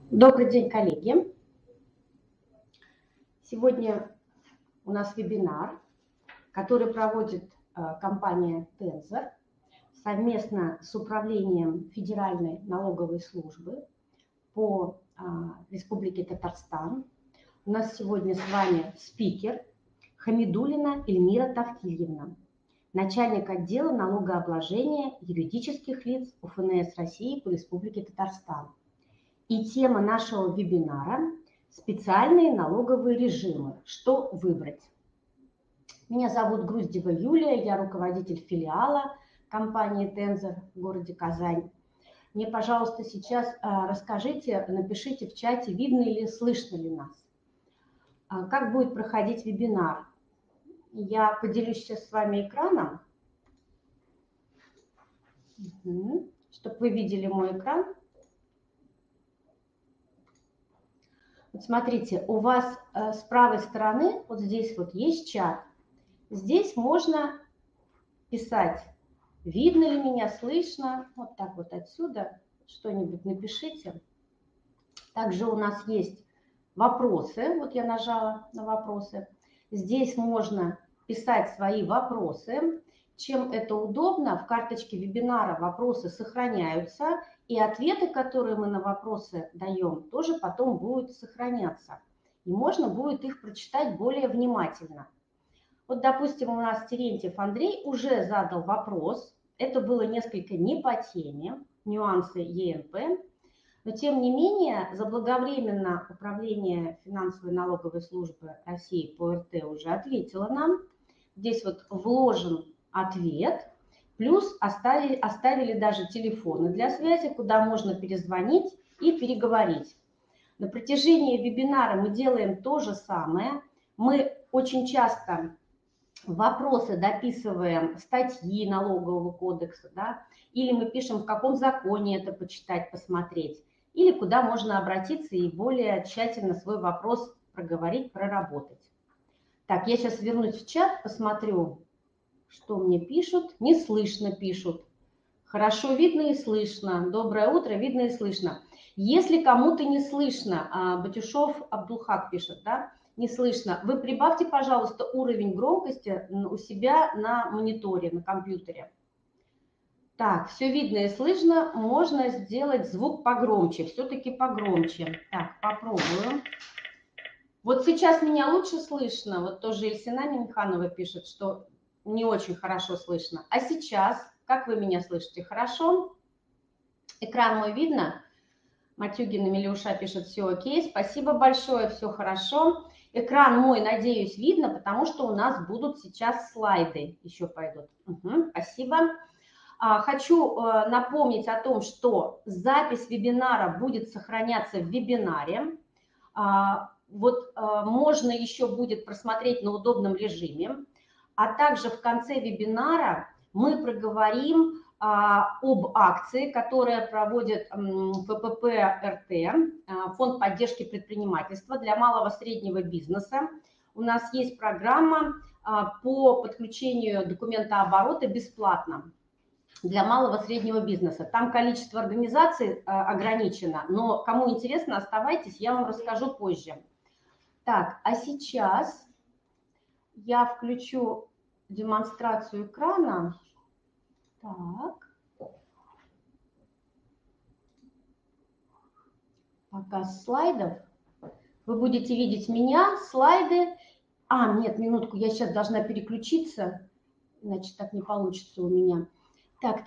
Добрый день, коллеги! Сегодня у нас вебинар, который проводит компания Tensor совместно с Управлением Федеральной налоговой службы по Республике Татарстан. У нас сегодня с вами спикер Хамидуллина Эльмира Тавкильевна, начальник отдела налогообложения юридических лиц УФНС России по Республике Татарстан. И тема нашего вебинара – специальные налоговые режимы. Что выбрать? Меня зовут Груздева Юлия, я руководитель филиала компании Tensor в городе Казань. Мне, пожалуйста, сейчас расскажите, напишите в чате, видно или слышно ли нас. Как будет проходить вебинар? Я поделюсь сейчас с вами экраном, чтобы вы видели мой экран. Вот смотрите, у вас с правой стороны, вот здесь вот есть чат. Здесь можно писать, видно ли меня, слышно. Вот так вот отсюда что-нибудь напишите. Также у нас есть вопросы. Вот я нажала на вопросы. Здесь можно писать свои вопросы. Чем это удобно, в карточке вебинара вопросы сохраняются, и ответы, которые мы на вопросы даем, тоже потом будут сохраняться. И можно будет их прочитать более внимательно. Вот, допустим, у нас Терентьев Андрей уже задал вопрос. Это было несколько не по теме, нюансы ЕНП. Но, тем не менее, заблаговременно Управление финансовой налоговой службы России по РТ уже ответило нам. Здесь вот вложен ответ, плюс оставили даже телефоны для связи, куда можно перезвонить и переговорить. На протяжении вебинара мы делаем то же самое. Мы очень часто вопросы дописываем статьи налогового кодекса, да, или мы пишем, в каком законе это почитать, посмотреть, или куда можно обратиться и более тщательно свой вопрос проговорить, проработать. Так, я сейчас вернусь в чат, посмотрю, что мне пишут. Не слышно пишут. Хорошо видно и слышно. Доброе утро, видно и слышно. Если кому-то не слышно, Батюшов Абдулхак пишет, да, не слышно, вы прибавьте, пожалуйста, уровень громкости у себя на мониторе, на компьютере. Так, все видно и слышно. Можно сделать звук погромче, все-таки погромче. Так, попробую. Вот сейчас меня лучше слышно. Вот тоже Эльсина Миниханова пишет, что не очень хорошо слышно. А сейчас, как вы меня слышите? Хорошо? Экран мой видно? Матюгина Милюша пишет, все окей. Спасибо большое, все хорошо. Экран мой, надеюсь, видно, потому что у нас будут сейчас слайды. Еще пойдут. Спасибо. Хочу напомнить о том, что запись вебинара будет сохраняться в вебинаре. Вот можно еще будет просмотреть на удобном режиме. А также в конце вебинара мы проговорим об акции, которая проводит ФПП РТ, Фонд поддержки предпринимательства для малого и среднего бизнеса. У нас есть программа по подключению документооборота бесплатно для малого и среднего бизнеса. Там количество организаций ограничено, но кому интересно, оставайтесь, я вам расскажу позже. Так, а сейчас я включу демонстрацию экрана. Так. Показ слайдов. Вы будете видеть меня, слайды. Нет, минутку, я сейчас должна переключиться, иначе так не получится у меня. Так.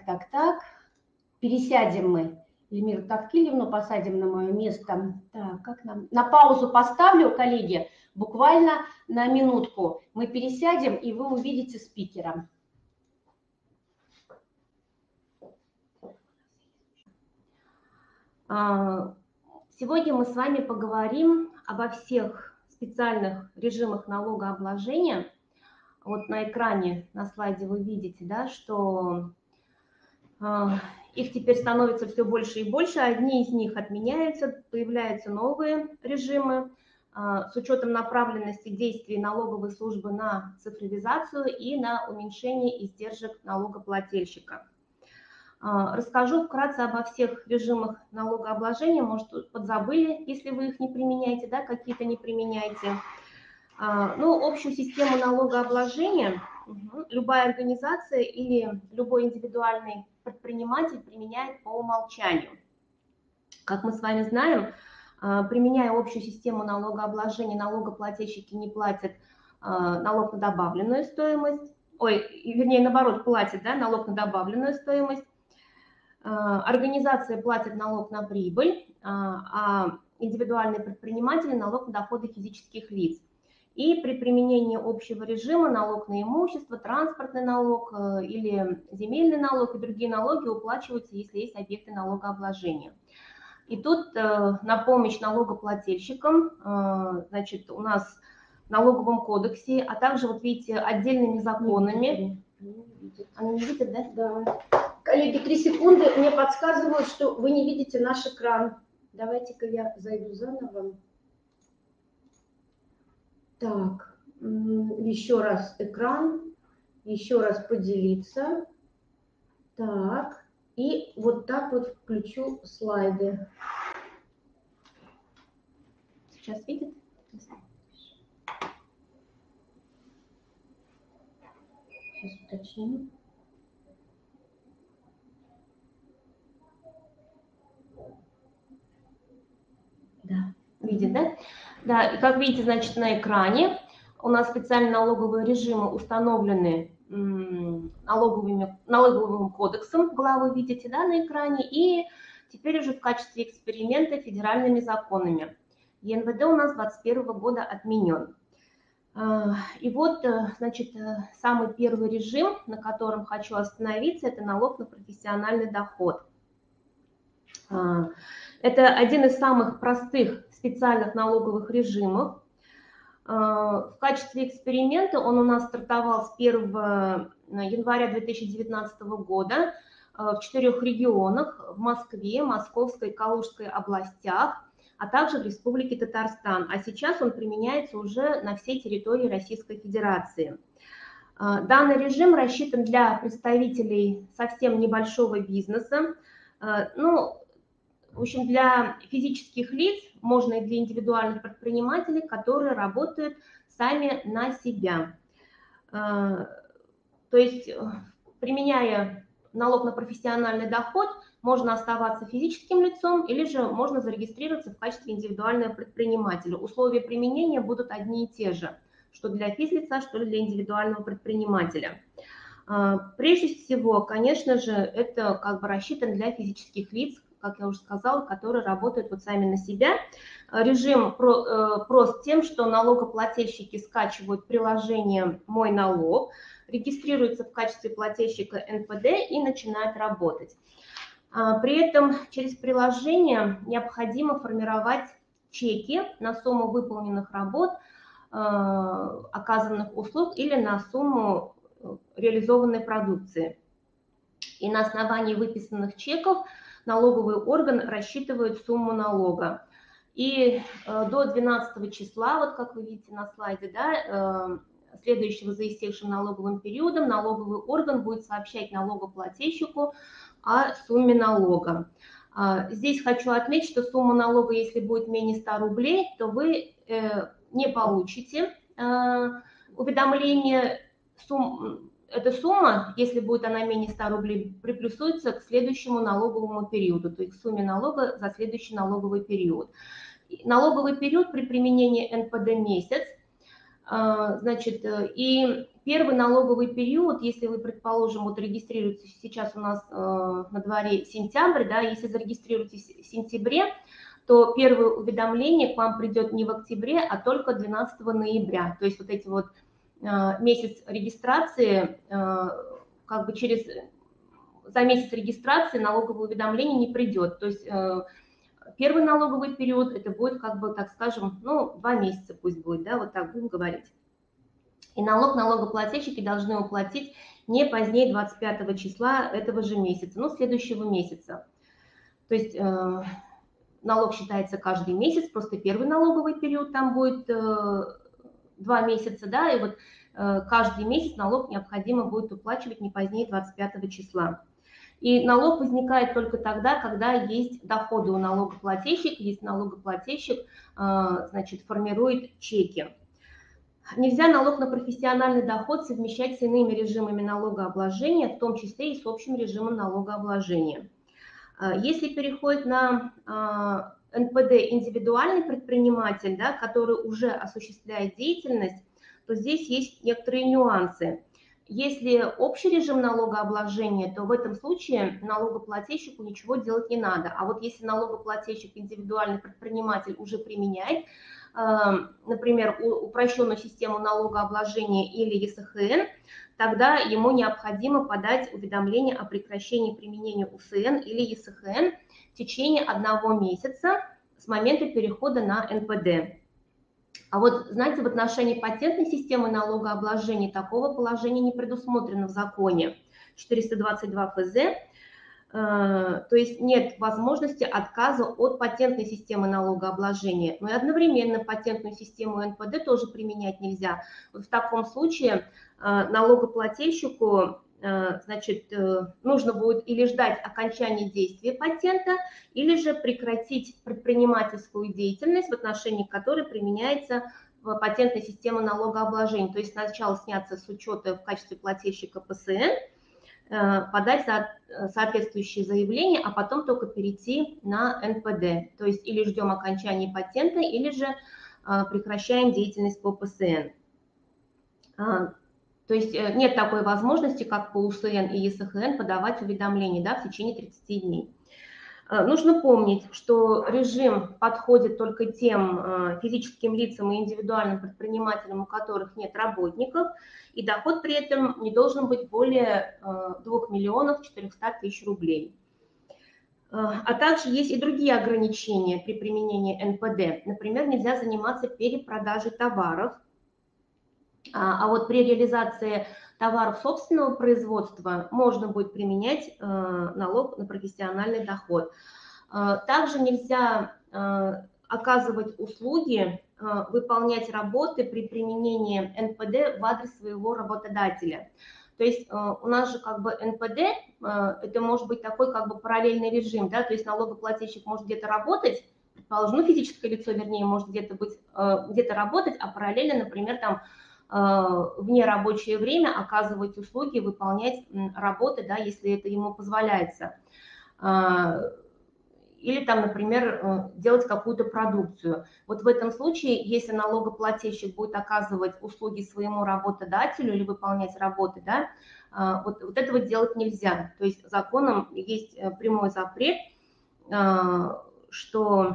Пересядем мы. Эльмиру Тавкильевну посадим на мое место. Так, как нам? На паузу поставлю, коллеги, буквально на минутку. Мы пересядем, и вы увидите спикера. Сегодня мы с вами поговорим обо всех специальных режимах налогообложения. Вот на экране, на слайде вы видите, да, что их теперь становится все больше и больше. Одни из них отменяются, появляются новые режимы с учетом направленности действий налоговой службы на цифровизацию и на уменьшение издержек налогоплательщика. Расскажу вкратце обо всех режимах налогообложения, может, подзабыли, если вы их не применяете, да, какие-то не применяете. Ну, общую систему налогообложения любая организация или любой индивидуальный предприниматель применяет по умолчанию. Как мы с вами знаем, применяя общую систему налогообложения, налогоплательщики не платят налог на добавленную стоимость, вернее, наоборот, платят, да, налог на добавленную стоимость. Организация платит налог на прибыль, а индивидуальные предприниматели налог на доходы физических лиц. И при применении общего режима налог на имущество, транспортный налог или земельный налог и другие налоги уплачиваются, если есть объекты налогообложения. И тут на помощь налогоплательщикам, значит, у нас в налоговом кодексе, а также, вот видите, отдельными законами. Они не видят, да? Да. Коллеги, 3 секунды, мне подсказывают, что вы не видите наш экран. Давайте-ка я зайду заново. Так, еще раз экран, еще раз поделиться. Так, и вот так вот включу слайды. Сейчас видит? Сейчас уточню. Да, видит, да? Да, и как видите, значит, на экране у нас специальные налоговые режимы установлены налоговым кодексом, главы видите, да, на экране, и теперь уже в качестве эксперимента федеральными законами. ЕНВД у нас 2021 года отменен. И вот, значит, самый первый режим, на котором хочу остановиться, это налог на профессиональный доход. Это один из самых простых специальных налоговых режимов. В качестве эксперимента он у нас стартовал с 1 января 2019 года в 4 регионах: в Москве, Московской и Калужской областях, а также в Республике Татарстан. А сейчас он применяется уже на всей территории Российской Федерации. Данный режим рассчитан для представителей совсем небольшого бизнеса, ну, в общем, для физических лиц, можно и для индивидуальных предпринимателей, которые работают сами на себя. То есть, применяя налог на профессиональный доход, можно оставаться физическим лицом или же можно зарегистрироваться в качестве индивидуального предпринимателя. Условия применения будут одни и те же, что для физлица, что для индивидуального предпринимателя. Прежде всего, конечно же, это как бы рассчитан для физических лиц, как я уже сказала, которые работают вот сами на себя. Режим прост тем, что налогоплательщики скачивают приложение «Мой налог», регистрируются в качестве плательщика НПД и начинают работать. При этом через приложение необходимо формировать чеки на сумму выполненных работ, оказанных услуг или на сумму реализованной продукции. И на основании выписанных чеков налоговый орган рассчитывает сумму налога. И до 12 числа, вот как вы видите на слайде, да, следующего за истекшим налоговым периодом, налоговый орган будет сообщать налогоплательщику о сумме налога. Здесь хочу отметить, что сумма налога, если будет менее 100 рублей, то вы не получите уведомление. Эта сумма, если будет она менее 100 рублей, приплюсуется к следующему налоговому периоду, то есть к сумме налога за следующий налоговый период. Налоговый период при применении НПД месяц, значит, и первый налоговый период, если вы, предположим, вот регистрируетесь, сейчас у нас на дворе сентябрь, да, если зарегистрируетесь в сентябре, то первое уведомление к вам придет не в октябре, а только 12 ноября, то есть вот эти вот месяц регистрации, как бы за месяц регистрации налоговое уведомление не придет. То есть первый налоговый период, это будет, как бы, так скажем, ну, 2 месяца пусть будет, да, вот так будем говорить. И налогоплательщики должны уплатить не позднее 25 числа этого же месяца, ну, следующего месяца. То есть налог считается каждый месяц, просто первый налоговый период там будет 2 месяца, да, и вот каждый месяц налог необходимо будет уплачивать не позднее 25 числа. И налог возникает только тогда, когда есть доходы у налогоплательщика, если налогоплательщик, значит, формирует чеки. Нельзя налог на профессиональный доход совмещать с иными режимами налогообложения, в том числе и с общим режимом налогообложения. Если переходит на НПД индивидуальный предприниматель, да, который уже осуществляет деятельность, то здесь есть некоторые нюансы. Если общий режим налогообложения, то в этом случае налогоплательщику ничего делать не надо. А вот если налогоплательщик, индивидуальный предприниматель уже применяет, например, упрощенную систему налогообложения или ЕСХН, тогда ему необходимо подать уведомление о прекращении применения УСН или ЕСХН в течение 1 месяца с момента перехода на НПД. А вот, знаете, в отношении патентной системы налогообложения такого положения не предусмотрено в законе 422 ФЗ, то есть нет возможности отказа от патентной системы налогообложения, но и одновременно патентную систему НПД тоже применять нельзя. Вот в таком случае налогоплательщику, значит, нужно будет или ждать окончания действия патента, или же прекратить предпринимательскую деятельность, в отношении которой применяется патентная система налогообложения. То есть сначала сняться с учета в качестве плательщика ПСН, подать соответствующее заявление, а потом только перейти на НПД. То есть или ждем окончания патента, или же прекращаем деятельность по ПСН. То есть нет такой возможности, как по УСН и ЕСХН, подавать уведомления, да, в течение 30 дней. Нужно помнить, что режим подходит только тем физическим лицам и индивидуальным предпринимателям, у которых нет работников, и доход при этом не должен быть более 2 400 000 рублей. А также есть и другие ограничения при применении НПД. Например, нельзя заниматься перепродажей товаров, а вот при реализации товаров собственного производства можно будет применять налог на профессиональный доход. Также нельзя оказывать услуги, выполнять работы при применении НПД в адрес своего работодателя. То есть у нас же как бы НПД, это может быть такой как бы параллельный режим, да, то есть налогоплательщик может где-то работать, предположим, ну, физическое лицо, вернее, может где-то быть, где-то работать, а параллельно, например, там, в нерабочее время оказывать услуги, выполнять работы, да, если это ему позволяется. Или там, например, делать какую-то продукцию. Вот в этом случае, если налогоплательщик будет оказывать услуги своему работодателю или выполнять работы, да, вот этого делать нельзя. То есть законом есть прямой запрет, что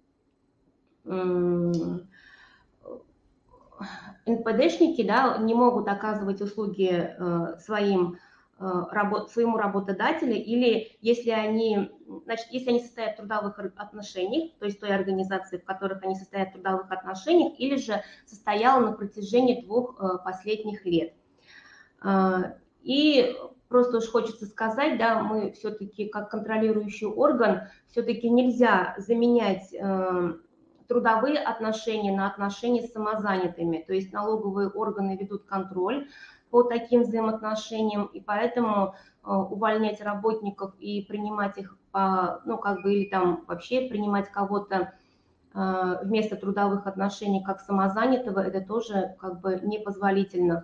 НПДшники, да, не могут оказывать услуги своему работодателю, или если они, значит, если они состоят в трудовых отношениях, то есть той организации, в которых они состоят в трудовых отношениях, или же состояла на протяжении 2 последних лет. И просто уж хочется сказать, да, мы все-таки как контролирующий орган, все-таки нельзя заменять трудовые отношения на отношения с самозанятыми, то есть налоговые органы ведут контроль по таким взаимоотношениям, и поэтому увольнять работников и принимать их, ну, как бы, или там вообще принимать кого-то вместо трудовых отношений как самозанятого, это тоже как бы непозволительно.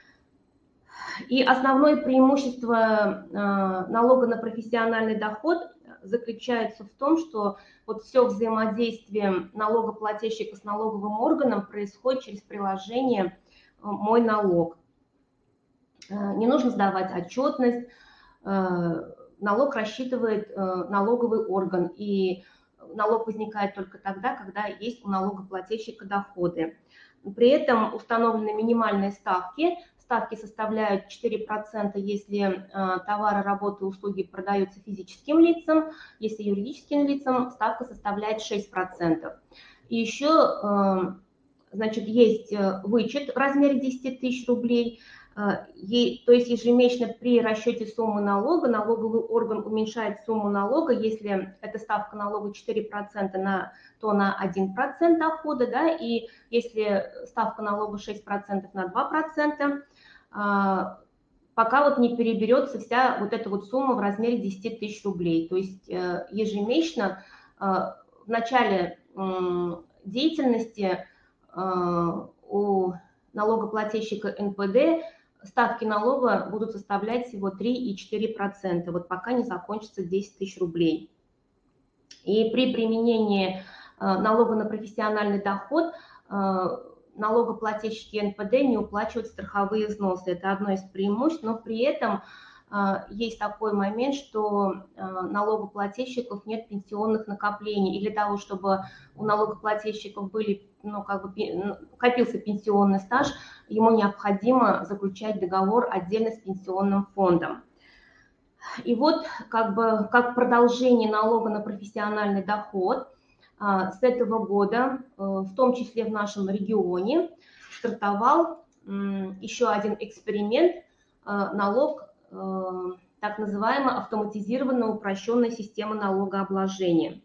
И основное преимущество налога на профессиональный доход заключается в том, что вот все взаимодействие налогоплательщика с налоговым органом происходит через приложение «Мой налог». Не нужно сдавать отчетность, налог рассчитывает налоговый орган, и налог возникает только тогда, когда есть у налогоплательщика доходы. При этом установлены минимальные ставки. Ставки составляют 4%, если товары, работы, услуги продаются физическим лицам, если юридическим лицам ставка составляет 6%. И еще, значит, есть вычет в размере 10 000 рублей. То есть ежемесячно при расчете суммы налога налоговый орган уменьшает сумму налога, если эта ставка налога 4%, то на 1% дохода, да, и если ставка налога 6% на 2%, пока вот не переберется вся вот эта вот сумма в размере 10 тысяч рублей. То есть ежемесячно в начале деятельности у налогоплательщика НПД ставки налога будут составлять всего 3,4%, вот пока не закончится 10 тысяч рублей. И при применении налога на профессиональный доход налогоплательщики НПД не уплачивают страховые взносы. Это одно из преимуществ, но при этом есть такой момент, что налогоплательщиков нет пенсионных накоплений. И для того, чтобы у налогоплательщиков были, копился пенсионный стаж, ему необходимо заключать договор отдельно с пенсионным фондом. И вот как продолжение налога на профессиональный доход, с этого года, в том числе в нашем регионе, стартовал еще один эксперимент, налог, так называемая автоматизированная упрощенная система налогообложения.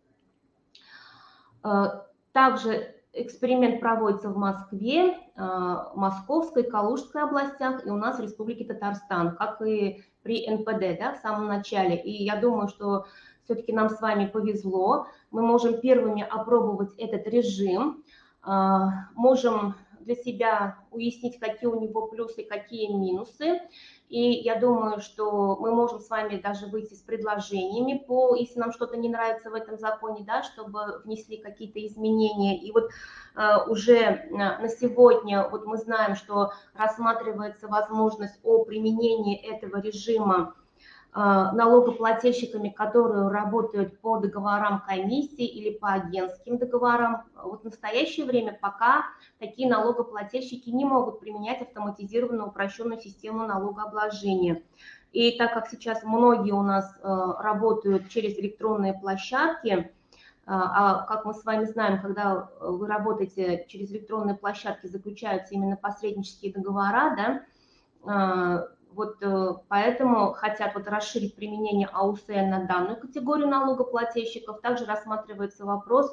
Также эксперимент проводится в Москве, Московской, Калужской областях и у нас в Республике Татарстан, как и при НПД, да, в самом начале. И я думаю, что все-таки нам с вами повезло, мы можем первыми опробовать этот режим, можем для себя уяснить, какие у него плюсы, какие минусы. И я думаю, что мы можем с вами даже выйти с предложениями, если нам что-то не нравится в этом законе, да, чтобы внесли какие-то изменения. И вот уже на сегодня вот мы знаем, что рассматривается возможность о применении этого режима налогоплательщиками, которые работают по договорам комиссии или по агентским договорам. Вот в настоящее время пока такие налогоплательщики не могут применять автоматизированную упрощенную систему налогообложения. И так как сейчас многие у нас работают через электронные площадки, а как мы с вами знаем, когда вы работаете через электронные площадки, заключаются именно посреднические договора, да, вот поэтому хотят вот расширить применение АУСН на данную категорию налогоплательщиков. Также рассматривается вопрос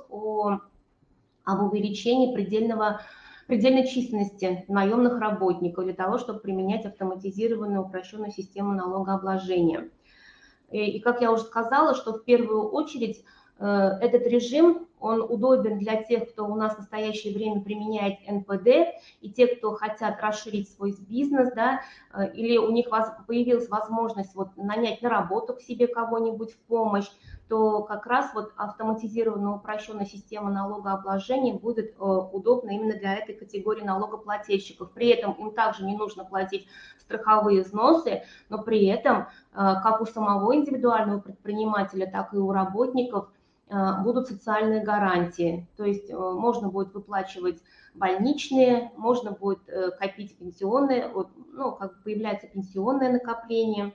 об увеличении предельной численности наемных работников для того, чтобы применять автоматизированную упрощенную систему налогообложения. И как я уже сказала, что в первую очередь этот режим, он удобен для тех, кто у нас в настоящее время применяет НПД, и те, кто хотят расширить свой бизнес, да, или у них появилась возможность вот нанять на работу к себе кого-нибудь в помощь, то как раз вот автоматизированная упрощенная система налогообложения будет удобна именно для этой категории налогоплательщиков. При этом им также не нужно платить страховые взносы, но при этом как у самого индивидуального предпринимателя, так и у работников будут социальные гарантии. То есть можно будет выплачивать больничные, можно будет копить пенсионные, ну, как бы появляется пенсионное накопление.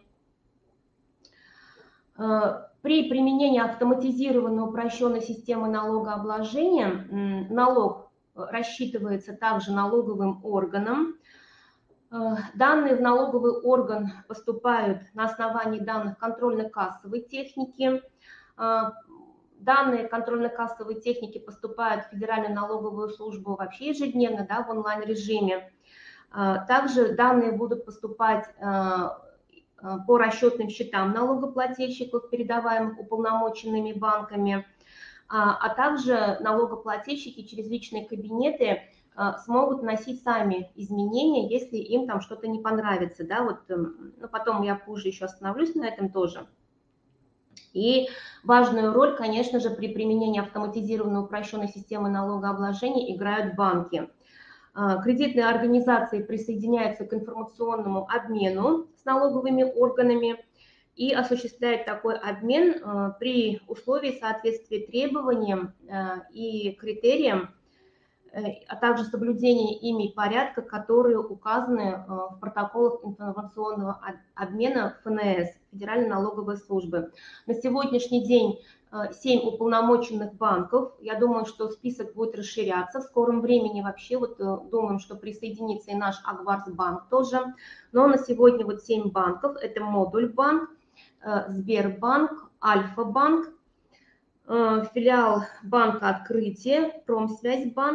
При применении автоматизированной упрощенной системы налогообложения налог рассчитывается также налоговым органом. Данные в налоговый орган поступают на основании данных контрольно-кассовой техники. Данные контрольно-кассовой техники поступают в Федеральную налоговую службу вообще ежедневно, да, в онлайн-режиме. Также данные будут поступать по расчетным счетам налогоплательщиков, передаваемых уполномоченными банками, а также налогоплательщики через личные кабинеты смогут вносить сами изменения, если им там что-то не понравится. Да, вот, ну, потом я позже еще остановлюсь на этом тоже. И важную роль, конечно же, при применении автоматизированной упрощенной системы налогообложения играют банки. Кредитные организации присоединяются к информационному обмену с налоговыми органами и осуществляют такой обмен при условии соответствия требованиям и критериям, а также соблюдения ими порядка, которые указаны в протоколах информационного обмена ФНС, Федеральной налоговой службы. На сегодняшний день 7 уполномоченных банков. Я думаю, что список будет расширяться. В скором времени вообще вот думаем, что присоединится и наш Акбарсбанк тоже. Но на сегодня вот 7 банков. Это Модульбанк, Сбербанк, Альфа-банк, филиал банка Открытие, Промсвязьбанк,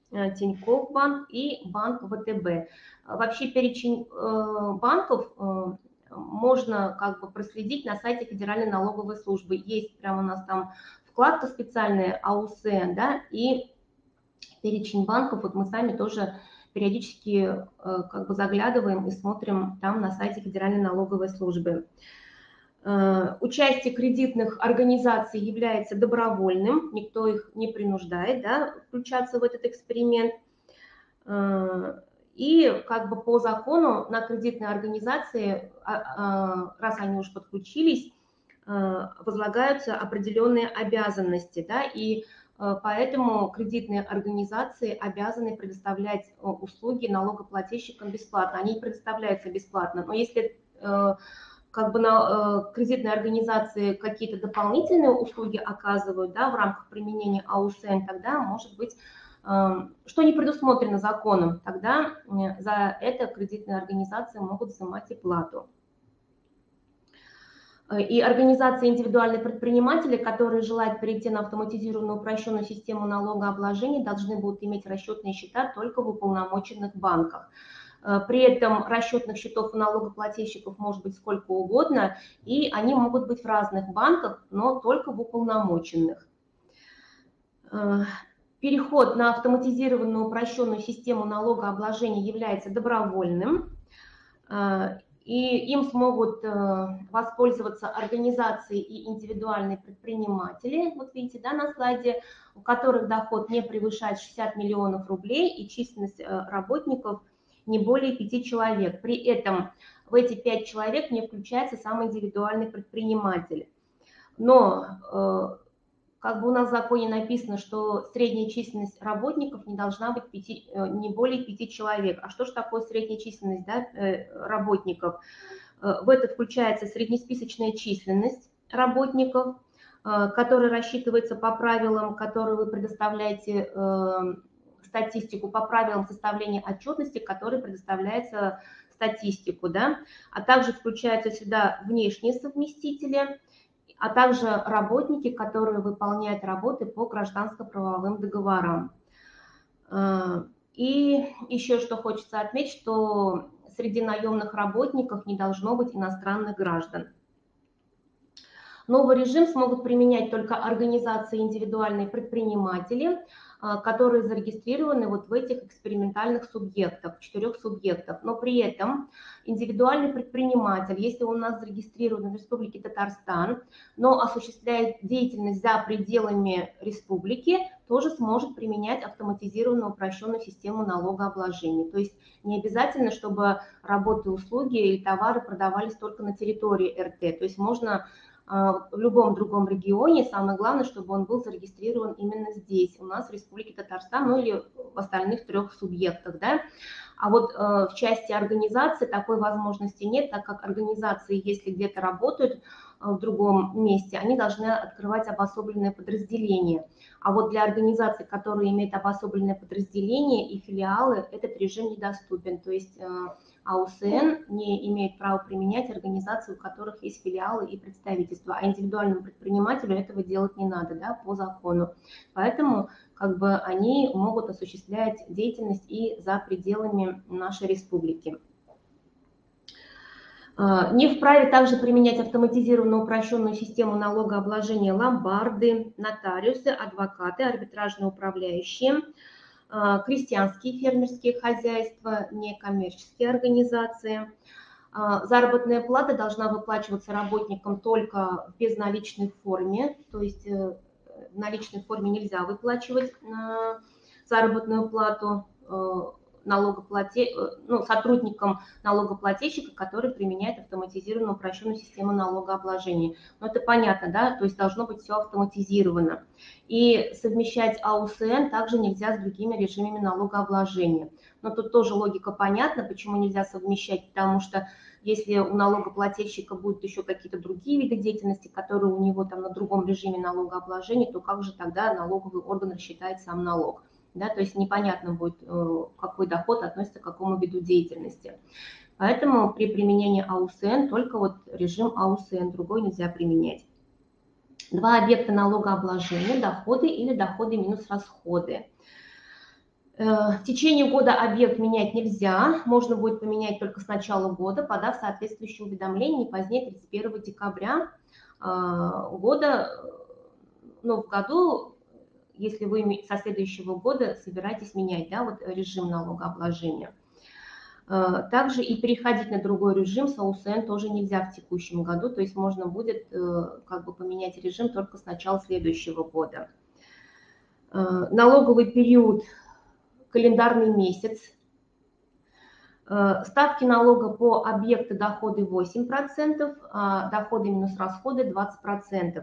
Тинькофф банк и банк ВТБ. Вообще перечень банков можно как бы проследить на сайте Федеральной налоговой службы. Есть прямо у нас там вкладка специальная АУСН, да, и перечень банков, вот мы сами тоже периодически как бы заглядываем и смотрим там на сайте Федеральной налоговой службы. Участие кредитных организаций является добровольным, никто их не принуждает, да, включаться в этот эксперимент. И как бы по закону на кредитные организации, раз они уж подключились, возлагаются определенные обязанности, да, и поэтому кредитные организации обязаны предоставлять услуги налогоплательщикам бесплатно. Они предоставляются бесплатно, но если как бы кредитные организации какие-то дополнительные услуги оказывают, да, в рамках применения АУСН, тогда может быть, что не предусмотрено законом, тогда за это кредитные организации могут взимать и плату. И организации индивидуальные предприниматели, которые желают перейти на автоматизированную упрощенную систему налогообложения, должны будут иметь расчетные счета только в уполномоченных банках. При этом расчетных счетов у налогоплательщиков может быть сколько угодно, и они могут быть в разных банках, но только в уполномоченных. Переход на автоматизированную упрощенную систему налогообложения является добровольным, и им смогут воспользоваться организации и индивидуальные предприниматели, вот видите, да, на слайде, у которых доход не превышает 60 миллионов рублей и численность работников не более 5 человек. При этом в эти 5 человек не включается сам индивидуальный предприниматель. Но как бы у нас в законе написано, что средняя численность работников не должна быть не более 5 человек. А что же такое средняя численность, да, работников? В это включается среднесписочная численность работников, которая рассчитывается по правилам, которые вы предоставляете, статистику, по правилам составления отчетности, которые предоставляется статистику, да? А также включаются сюда внешние совместители, а также работники, которые выполняют работы по гражданско-правовым договорам. И еще что хочется отметить, что среди наемных работников не должно быть иностранных граждан. Новый режим смогут применять только организации индивидуальные предприниматели, которые зарегистрированы вот в этих экспериментальных субъектах, 4 субъектах. Но при этом индивидуальный предприниматель, если он у нас зарегистрирован в Республике Татарстан, но осуществляет деятельность за пределами республики, тоже сможет применять автоматизированную упрощенную систему налогообложения. То есть не обязательно, чтобы работы, услуги или товары продавались только на территории РТ. То есть можно в любом другом регионе, самое главное, чтобы он был зарегистрирован именно здесь, у нас в Республике Татарстан, ну или в остальных 3 субъектах, да. А вот в части организации такой возможности нет, так как организации, если где-то работают в другом месте, они должны открывать обособленное подразделение. А вот для организаций, которые имеют обособленное подразделение и филиалы, этот режим недоступен, то есть АУСН не имеет права применять организации, у которых есть филиалы и представительства, а индивидуальному предпринимателю этого делать не надо, да, по закону. Поэтому как бы они могут осуществлять деятельность и за пределами нашей республики. Не вправе также применять автоматизированную упрощенную систему налогообложения ломбарды, нотариусы, адвокаты, арбитражные управляющие, крестьянские фермерские хозяйства, некоммерческие организации. Заработная плата должна выплачиваться работникам только в безналичной форме, то есть в наличной форме нельзя выплачивать заработную плату сотрудникам налогоплательщика, который применяет автоматизированную упрощенную систему налогообложения. Но это понятно, да, то есть должно быть все автоматизировано. И совмещать АУСН также нельзя с другими режимами налогообложения. Но тут тоже логика понятна, почему нельзя совмещать, потому что если у налогоплательщика будут еще какие-то другие виды деятельности, которые у него там на другом режиме налогообложения, то как же тогда налоговый орган рассчитает сам налог? Да, то есть непонятно будет, какой доход относится к какому виду деятельности. Поэтому при применении АУСН только вот режим АУСН, другой нельзя применять. 2 объекта налогообложения, доходы или доходы минус расходы. В течение года объект менять нельзя, можно будет поменять только с начала года, подав соответствующее уведомление не позднее 31 декабря года, ну, в году, если вы со следующего года собираетесь менять, да, вот режим налогообложения. Также и переходить на другой режим с АУСН тоже нельзя в текущем году, то есть можно будет как бы поменять режим только с начала следующего года. Налоговый период – календарный месяц. Ставки налога по объекту доходы 8%, а доходы минус расходы 20%.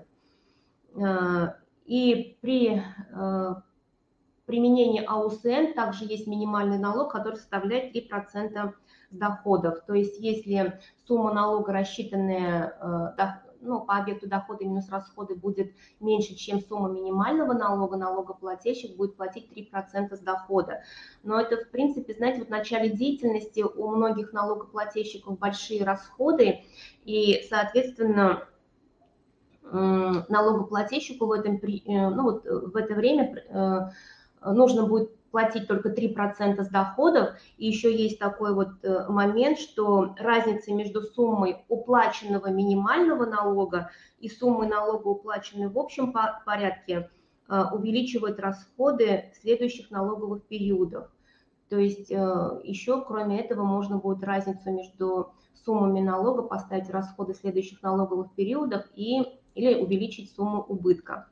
И при применении АУСН также есть минимальный налог, который составляет 3% с доходов. То есть если сумма налога, рассчитанная ну, по объекту дохода минус расходы, будет меньше, чем сумма минимального налога, налогоплательщик будет платить 3% с дохода. Но это, в принципе, знаете, вот в начале деятельности у многих налогоплательщиков большие расходы, и, соответственно, налогоплательщику в это время нужно будет платить только 3% с доходов. И еще есть такой вот момент, что разница между суммой уплаченного минимального налога и суммой налога, уплаченной в общем порядке, увеличивает расходы следующих налоговых периодов. То есть еще, кроме этого, можно будет разницу между суммами налога поставить в расходы следующих налоговых периодов или увеличить сумму убытка.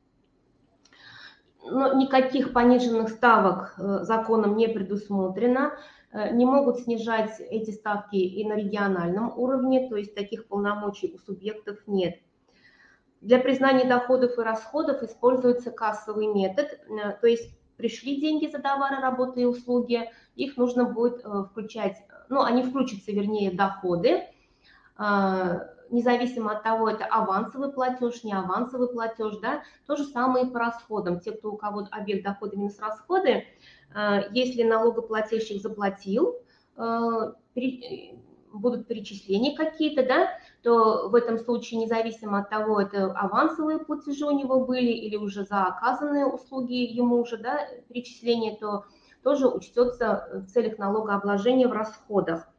Но никаких пониженных ставок законом не предусмотрено. Не могут снижать эти ставки и на региональном уровне, то есть таких полномочий у субъектов нет. Для признания доходов и расходов используется кассовый метод, то есть пришли деньги за товары, работы и услуги, их нужно будет включать, ну, они включатся, вернее, в доходы, независимо от того, это авансовый платеж, не авансовый платеж, да, то же самое и по расходам. Те, у кого объект дохода минус расходы, если налогоплательщик заплатил, будут перечисления какие-то, да, то в этом случае, независимо от того, это авансовые платежи у него были или уже за оказанные услуги ему уже, да, перечисления, то тоже учтется в целях налогообложения в расходах.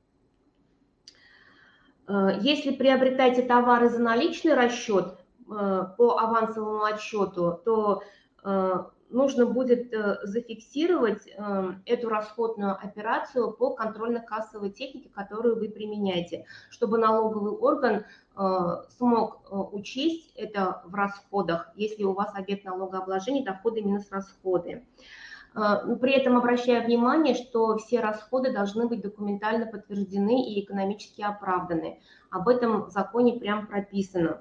Если приобретаете товары за наличный расчет по авансовому отчету, то нужно будет зафиксировать эту расходную операцию по контрольно-кассовой технике, которую вы применяете, чтобы налоговый орган смог учесть это в расходах, если у вас объект налогообложения доходы минус расходы. При этом обращаю внимание, что все расходы должны быть документально подтверждены и экономически оправданы. Об этом в законе прям прописано.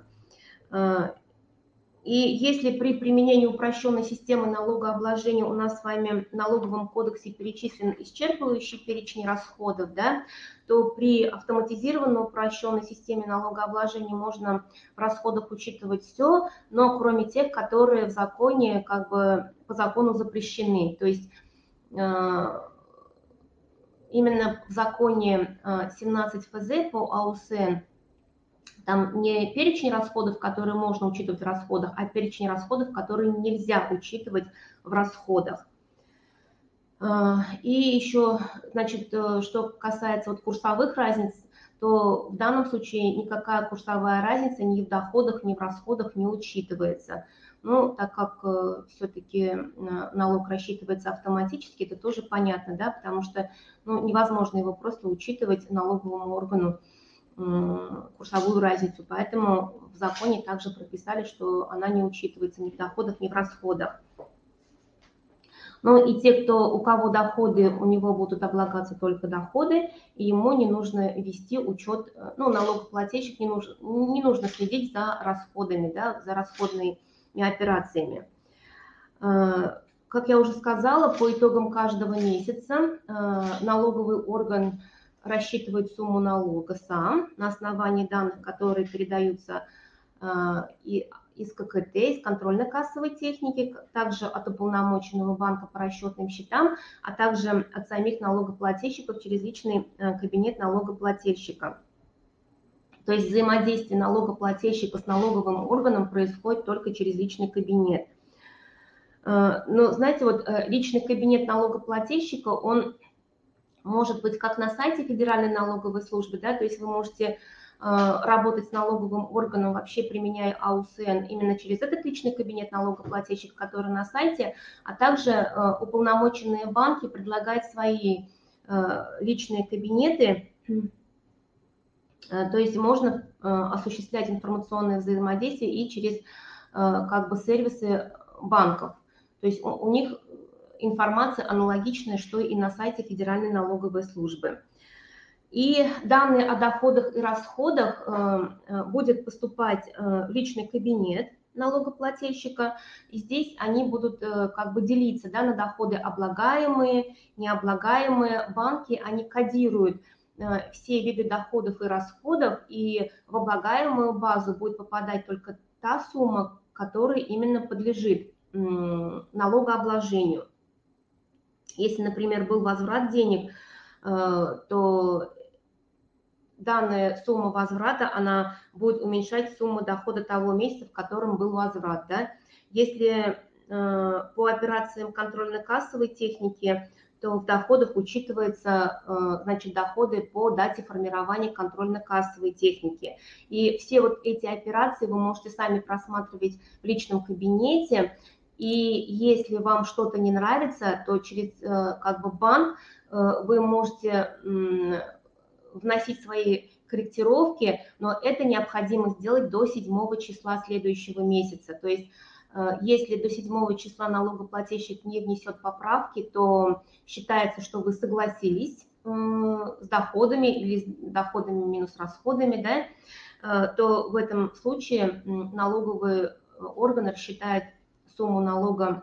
И если при применении упрощенной системы налогообложения у нас с вами в налоговом кодексе перечислен исчерпывающий перечень расходов, да, то при автоматизированной упрощенной системе налогообложения можно в расходах учитывать все, но кроме тех, которые в законе, как бы по закону запрещены. То есть именно в законе 17 ФЗ по АУСН там не перечень расходов, которые можно учитывать в расходах, а перечень расходов, которые нельзя учитывать в расходах. И еще, значит, что касается вот курсовых разниц, то в данном случае никакая курсовая разница ни в доходах, ни в расходах не учитывается. Ну, так как все-таки налог рассчитывается автоматически, это тоже понятно, да, потому что невозможно его просто учитывать налоговому органу курсовую разницу, поэтому в законе также прописали, что она не учитывается ни в доходах, ни в расходах. Ну и те, у кого доходы, у него будут облагаться только доходы, и ему не нужно вести учет, ну, налогоплательщик не нужно следить за расходами, да, за расходными операциями. Как я уже сказала, по итогам каждого месяца налоговый орган рассчитывает сумму налога сам на основании данных, которые передаются из ККТ, из контрольно-кассовой техники, также от уполномоченного банка по расчетным счетам, а также от самих налогоплательщиков через личный кабинет налогоплательщика. То есть взаимодействие налогоплательщика с налоговым органом происходит только через личный кабинет. Но, знаете, вот личный кабинет налогоплательщика, он может быть как на сайте Федеральной налоговой службы, да, то есть вы можете работать с налоговым органом, вообще применяя АУСН именно через этот личный кабинет налогоплательщика, который на сайте, а также уполномоченные банки предлагают свои личные кабинеты, то есть можно осуществлять информационное взаимодействие и через как бы сервисы банков. То есть у них информация аналогичная, что и на сайте Федеральной налоговой службы. И данные о доходах и расходах будет поступать в личный кабинет налогоплательщика, и здесь они будут как бы делиться, да, на доходы облагаемые, необлагаемые. Банки, они кодируют все виды доходов и расходов, и в облагаемую базу будет попадать только та сумма, которая именно подлежит налогообложению. Если, например, был возврат денег, то данная сумма возврата, она будет уменьшать сумму дохода того месяца, в котором был возврат. Да? Если по операциям контрольно-кассовой техники, то в доходах учитываются, значит, доходы по дате формирования контрольно-кассовой техники. И все вот эти операции вы можете сами просматривать в личном кабинете. И если вам что-то не нравится, то через как бы банк вы можете вносить свои корректировки, но это необходимо сделать до 7 числа следующего месяца. То есть если до 7 числа налогоплательщик не внесет поправки, то считается, что вы согласились с доходами или с доходами минус расходами, да, то в этом случае налоговый орган рассчитает сумму налога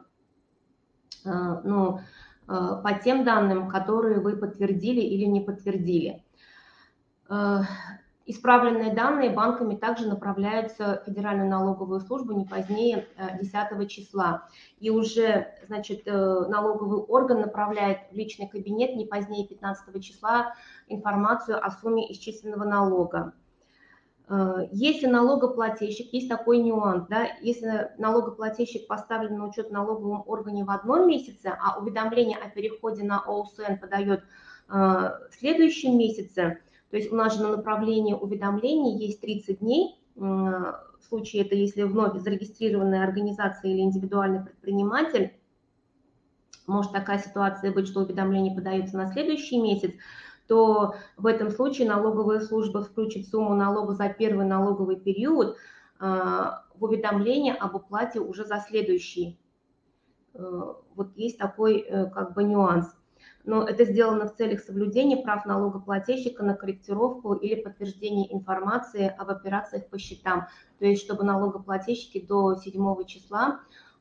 по тем данным, которые вы подтвердили или не подтвердили. Исправленные данные банками также направляются в Федеральную налоговую службу не позднее 10 числа. И уже, значит, налоговый орган направляет в личный кабинет не позднее 15 числа информацию о сумме исчисленного налога. Если налогоплательщик, есть такой нюанс, да, если налогоплательщик поставлен на учет в налоговом органе в одном месяце, а уведомление о переходе на ОУСН подает в следующем месяце, то есть у нас же на направление уведомлений есть 30 дней, в случае это если вновь зарегистрированная организация или индивидуальный предприниматель, может такая ситуация быть, что уведомление подается на следующий месяц, то в этом случае налоговая служба включит сумму налога за первый налоговый период в уведомление об уплате уже за следующий. Вот есть такой как бы нюанс. Но это сделано в целях соблюдения прав налогоплательщика на корректировку или подтверждение информации об операциях по счетам. То есть чтобы налогоплательщики до 7 числа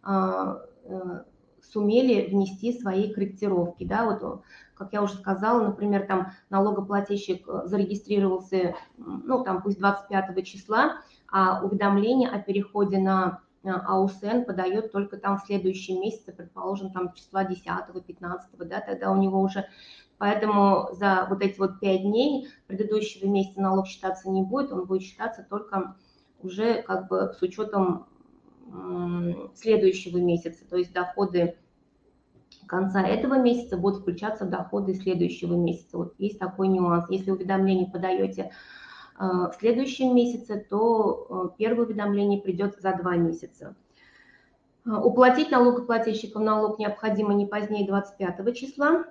сумели внести свои корректировки. Да, вот, как я уже сказала, например, там налогоплательщик зарегистрировался, ну, там пусть 25 числа, а уведомление о переходе на АУСН подает только там в следующем месяце, предположим, там числа 10-15, да, тогда у него уже... Поэтому за вот эти вот 5 дней предыдущего месяца налог считаться не будет, он будет считаться только уже как бы с учетом следующего месяца, то есть доходы конца этого месяца будут включаться в доходы следующего месяца. Вот есть такой нюанс. Если уведомление подаете в следующем месяце, то первое уведомление придет за 2 месяца. Уплатить налогоплательщикам налог необходимо не позднее 25 числа.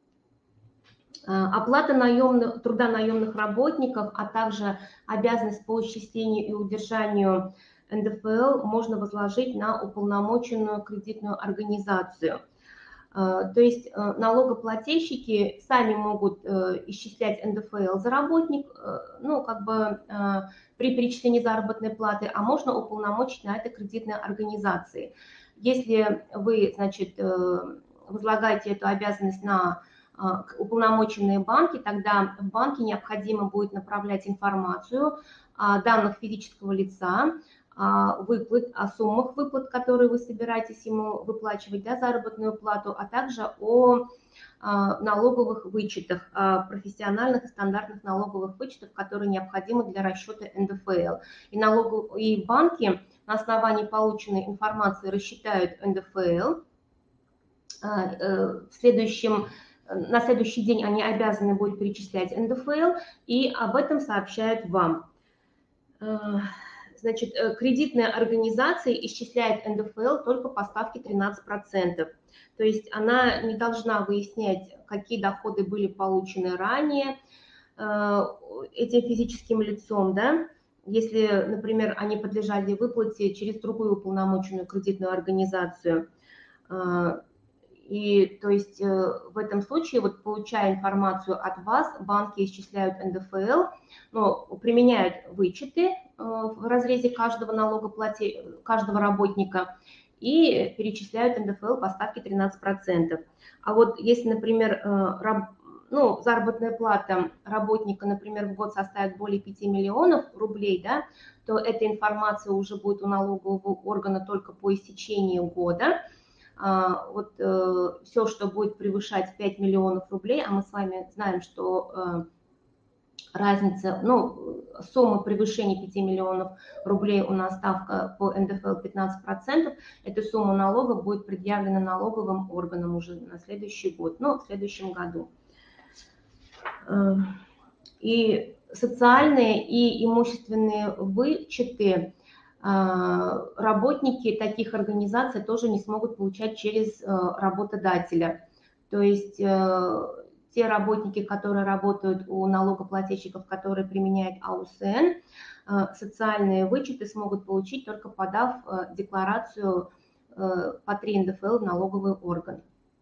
Оплата труда наемных работников, а также обязанность по исчислению и удержанию НДФЛ можно возложить на уполномоченную кредитную организацию. То есть налогоплательщики сами могут исчислять НДФЛ за работник, ну, как бы при перечислении заработной платы, а можно уполномочить на это кредитной организации. Если вы, значит, возлагаете эту обязанность на уполномоченные банки, тогда в банке необходимо будет направлять информацию о данных физического лица, о суммах выплат, которые вы собираетесь ему выплачивать, да, заработную плату, а также о налоговых вычетах, профессиональных и стандартных налоговых вычетах, которые необходимы для расчета НДФЛ. И банки на основании полученной информации рассчитают НДФЛ на следующий день они обязаны будут перечислять НДФЛ, и об этом сообщают вам. Значит, кредитная организация исчисляет НДФЛ только по ставке 13%. То есть она не должна выяснять, какие доходы были получены ранее этим физическим лицом, да, если, например, они подлежали выплате через другую уполномоченную кредитную организацию. И то есть в этом случае, вот получая информацию от вас, банки исчисляют НДФЛ, но применяют вычеты в разрезе каждого каждого работника и перечисляют НДФЛ по ставке 13%. А вот если, например, заработная плата работника, например, в год составит более 5 миллионов рублей, да, то эта информация уже будет у налогового органа только по истечении года. Вот все, что будет превышать 5 миллионов рублей, а мы с вами знаем, что разница, сумма превышения 5 миллионов рублей у нас ставка по НДФЛ 15%, эта сумма налога будет предъявлена налоговым органам уже на следующий год, в следующем году. И социальные и имущественные вычеты работники таких организаций тоже не смогут получать через работодателя. То есть те работники, которые работают у налогоплательщиков, которые применяют АУСН, социальные вычеты смогут получить, только подав декларацию по 3 НДФЛ в налоговый орган.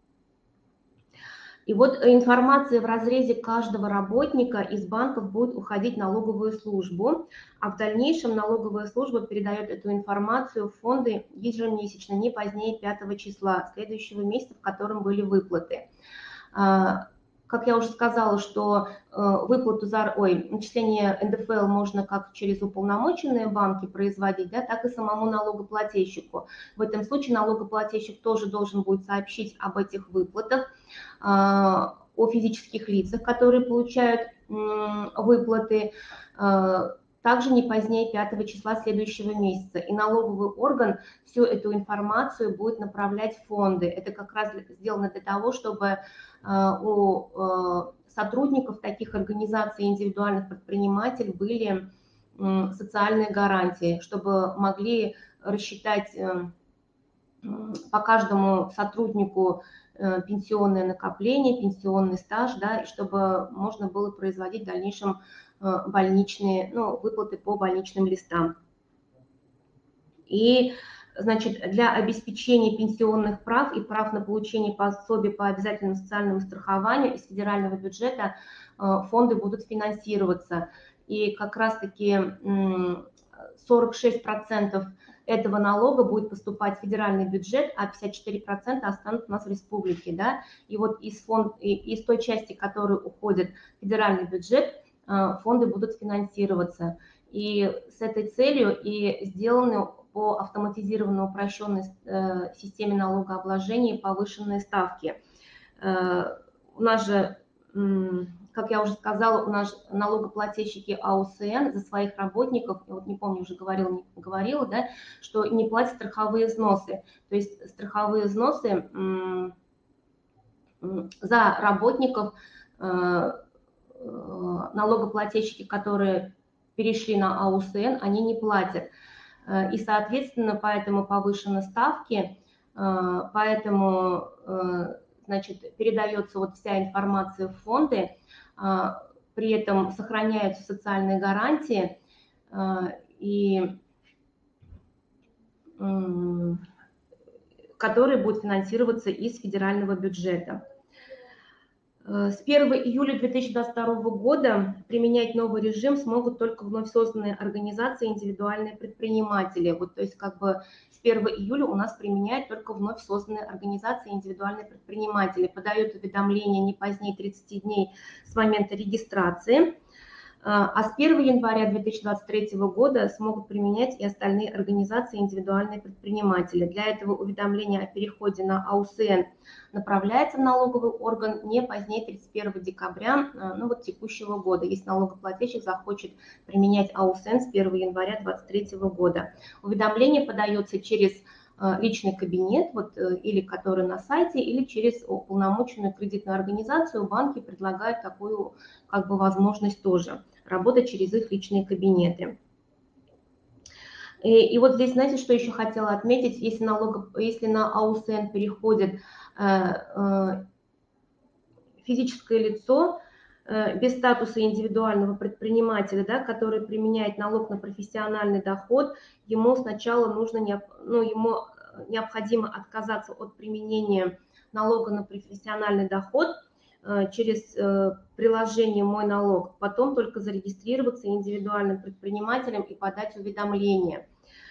И вот информация в разрезе каждого работника из банков будет уходить в налоговую службу, а в дальнейшем налоговая служба передает эту информацию в фонды ежемесячно, не позднее 5 числа следующего месяца, в котором были выплаты. Как я уже сказала, что начисление НДФЛ можно как через уполномоченные банки производить, да, так и самому налогоплательщику. В этом случае налогоплательщик тоже должен будет сообщить об этих выплатах, о физических лицах, которые получают выплаты, также не позднее 5 числа следующего месяца. И налоговый орган всю эту информацию будет направлять в фонды. Это как раз сделано для того, чтобы у сотрудников таких организаций, индивидуальных предпринимателей были социальные гарантии, чтобы могли рассчитать по каждому сотруднику пенсионное накопление, пенсионный стаж, да, и чтобы можно было производить в дальнейшем больничные, выплаты по больничным листам. И, значит, для обеспечения пенсионных прав и прав на получение пособий по обязательному социальному страхованию из федерального бюджета фонды будут финансироваться. И как раз-таки 46% этого налога будет поступать в федеральный бюджет, а 54% останутся у нас в республике. Да? И вот из той части, которая уходит в федеральный бюджет, фонды будут финансироваться. И с этой целью и сделаны по автоматизированной упрощенной системе налогообложения повышенные ставки. У нас же, как я уже сказала, у нас налогоплательщики АУСН за своих работников, я вот не помню, уже говорила, да, что не платят страховые взносы. То есть страховые взносы за работников налогоплательщики, которые перешли на АУСН, они не платят. И, соответственно, поэтому повышены ставки, поэтому, значит, передается вот вся информация в фонды, при этом сохраняются социальные гарантии, и которые будут финансироваться из федерального бюджета. С 1 июля 2022 года применять новый режим смогут только вновь созданные организации, индивидуальные предприниматели. Вот, то есть как бы с 1 июля у нас применяют только вновь созданные организации, индивидуальные предприниматели. Подают уведомления не позднее 30 дней с момента регистрации. А с 1 января 2023 года смогут применять и остальные организации, индивидуальные предприниматели. Для этого уведомление о переходе на АУСН направляется в налоговый орган не позднее 31 декабря текущего года, если налогоплательщик захочет применять АУСН с 1 января 2023 года. Уведомление подается через личный кабинет, вот, или который на сайте, или через уполномоченную кредитную организацию. Банки предлагают такую как бы возможность тоже работать через их личные кабинеты. И вот здесь, знаете, что еще хотела отметить, если на АУСН переходит физическое лицо без статуса индивидуального предпринимателя, да, который применяет налог на профессиональный доход, ему сначала ему необходимо отказаться от применения налога на профессиональный доход через приложение «Мой налог», потом только зарегистрироваться индивидуальным предпринимателем и подать уведомление.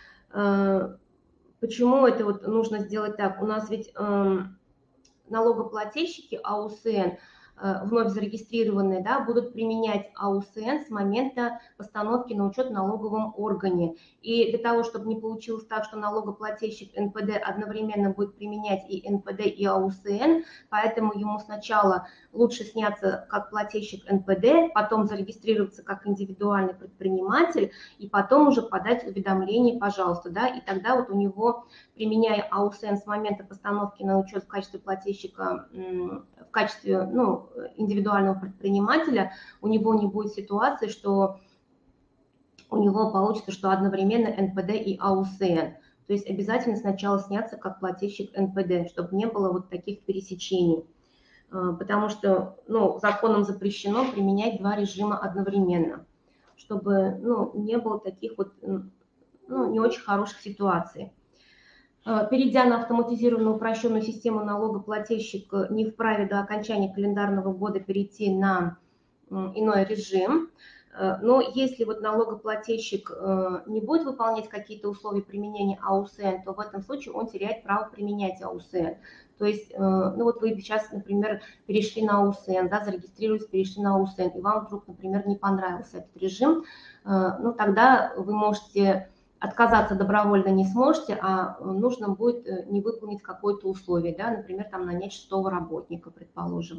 Почему это вот нужно сделать так? У нас ведь налогоплательщики АУСН, вновь зарегистрированные, да, будут применять АУСН с момента постановки на учет в налоговом органе. И для того, чтобы не получилось так, что налогоплательщик НПД одновременно будет применять и НПД, и АУСН, поэтому ему сначала лучше сняться как плательщик НПД, потом зарегистрироваться как индивидуальный предприниматель, и потом уже подать уведомление, пожалуйста, да, и тогда вот у него, применяя АУСН с момента постановки на учет в качестве плательщика, в качестве, индивидуального предпринимателя, у него не будет ситуации, что у него получится, что одновременно НПД и АУСН. То есть обязательно сначала сняться как плательщик НПД, чтобы не было вот таких пересечений. Потому что законом запрещено применять два режима одновременно, чтобы не было таких вот не очень хороших ситуаций. Перейдя на автоматизированную упрощенную систему, налогоплательщик не вправе до окончания календарного года перейти на иной режим. Но если вот налогоплательщик не будет выполнять какие-то условия применения АУСН, то в этом случае он теряет право применять АУСН. То есть, вот вы сейчас, например, перешли на АУСН, да, зарегистрировались, перешли на АУСН, и вам вдруг, например, не понравился этот режим, тогда вы можете отказаться добровольно не сможете, а нужно будет не выполнить какое-то условие, да, например, там нанять 6-го работника, предположим.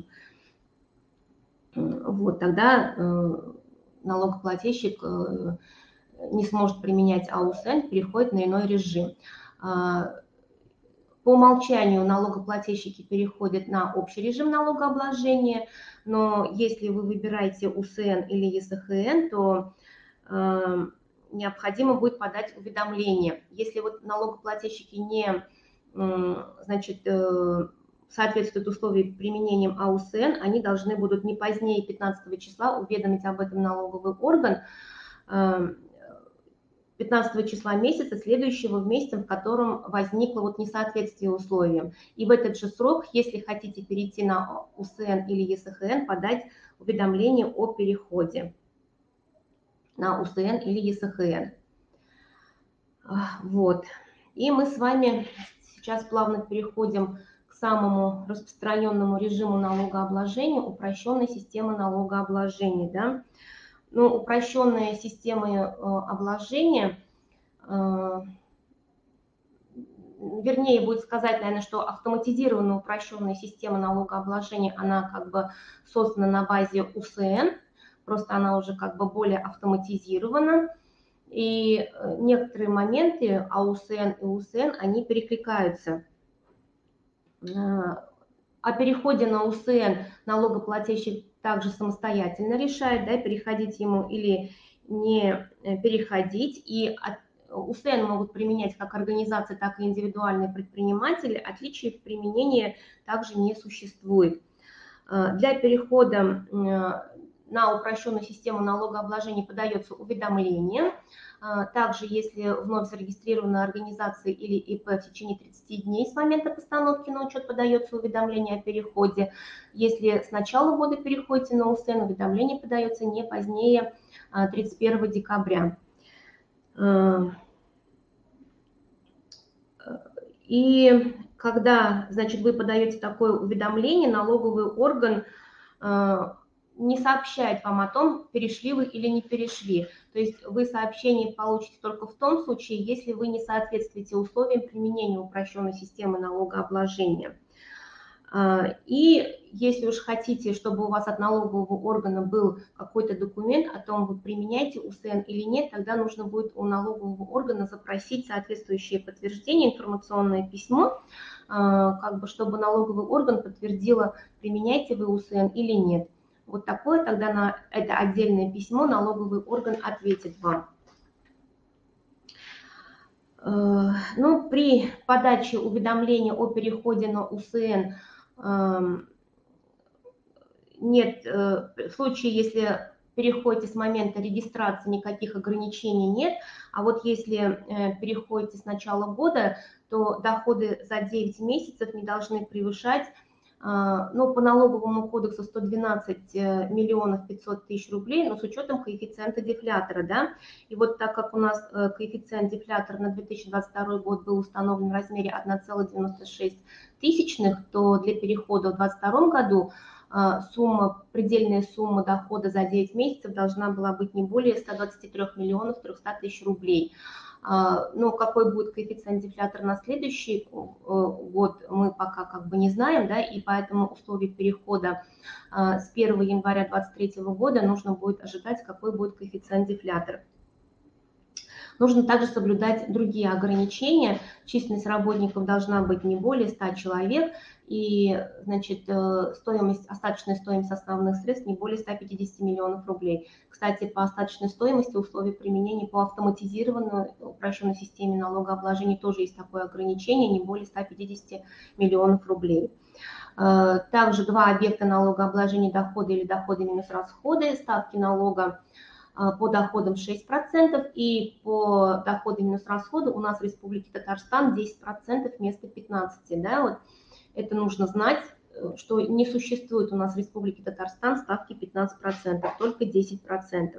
Вот, тогда налогоплательщик не сможет применять АУСН, переходит на иной режим. По умолчанию налогоплательщики переходят на общий режим налогообложения, но если вы выбираете УСН или ЕСХН, то необходимо будет подать уведомление. Если вот налогоплательщики не, соответствуют условиям применением АУСН, они должны будут не позднее 15 числа уведомить об этом налоговый орган 15 числа месяца, следующего в месяце, в котором возникло вот несоответствие условиям. И в этот же срок, если хотите перейти на УСН или ЕСХН, подать уведомление о переходе на УСН или ЕСХН. Вот. И мы с вами сейчас плавно переходим к самому распространенному режиму налогообложения, упрощенной системы налогообложения. Да? Упрощенная система обложения, вернее, будет сказать, наверное, что автоматизированная упрощенная система налогообложения, она как бы создана на базе УСН, просто она уже как бы более автоматизирована. И некоторые моменты АУСН и УСН, они перекликаются. О переходе на УСН налогоплательщик также самостоятельно решает, да, переходить ему или не переходить. И УСН могут применять как организации, так и индивидуальные предприниматели. Отличий в применении также не существует. Для перехода на упрощенную систему налогообложения подается уведомление. Также, если вновь зарегистрированная организация или ИП в течение 30 дней с момента постановки на учет подается уведомление о переходе. Если с начала года переходите на УСН, уведомление подается не позднее 31 декабря. И когда, значит, вы подаете такое уведомление, налоговый орган не сообщает вам о том, перешли вы или не перешли. То есть вы сообщение получите только в том случае, если вы не соответствуете условиям применения упрощенной системы налогообложения. И если уж хотите, чтобы у вас от налогового органа был какой-то документ о том, вы применяете УСН или нет, тогда нужно будет у налогового органа запросить соответствующее подтверждение, информационное письмо, как бы, чтобы налоговый орган подтвердила, применяете вы УСН или нет. Вот такое тогда на это отдельное письмо налоговый орган ответит вам. Ну, при подаче уведомления о переходе на УСН нет, в случае, если переходите с момента регистрации, никаких ограничений нет, а вот если переходите с начала года, то доходы за 9 месяцев не должны превышать, ну, по налоговому кодексу 112 миллионов 500 тысяч рублей, но с учетом коэффициента дефлятора, да, и вот так как у нас коэффициент дефлятора на 2022 год был установлен в размере 1,96, то для перехода в 2022 году предельная сумма дохода за 9 месяцев должна была быть не более 123 миллионов 300 тысяч рублей. Но какой будет коэффициент дефлятора на следующий год, мы пока как бы не знаем, да, и поэтому условий перехода с 1 января 2023 года нужно будет ожидать, какой будет коэффициент дефлятора. Нужно также соблюдать другие ограничения. Численность работников должна быть не более 100 человек, и, значит, остаточная стоимость основных средств не более 150 миллионов рублей. Кстати, по остаточной стоимости условий применения по автоматизированной упрощенной системе налогообложения тоже есть такое ограничение, не более 150 миллионов рублей. Также два объекта налогообложения: доходы или доходы минус расходы. Ставки налога по доходам 6% и по доходам минус расходы у нас в Республике Татарстан 10% вместо 15%. Да, вот это нужно знать, что не существует у нас в Республике Татарстан ставки 15%, только 10%.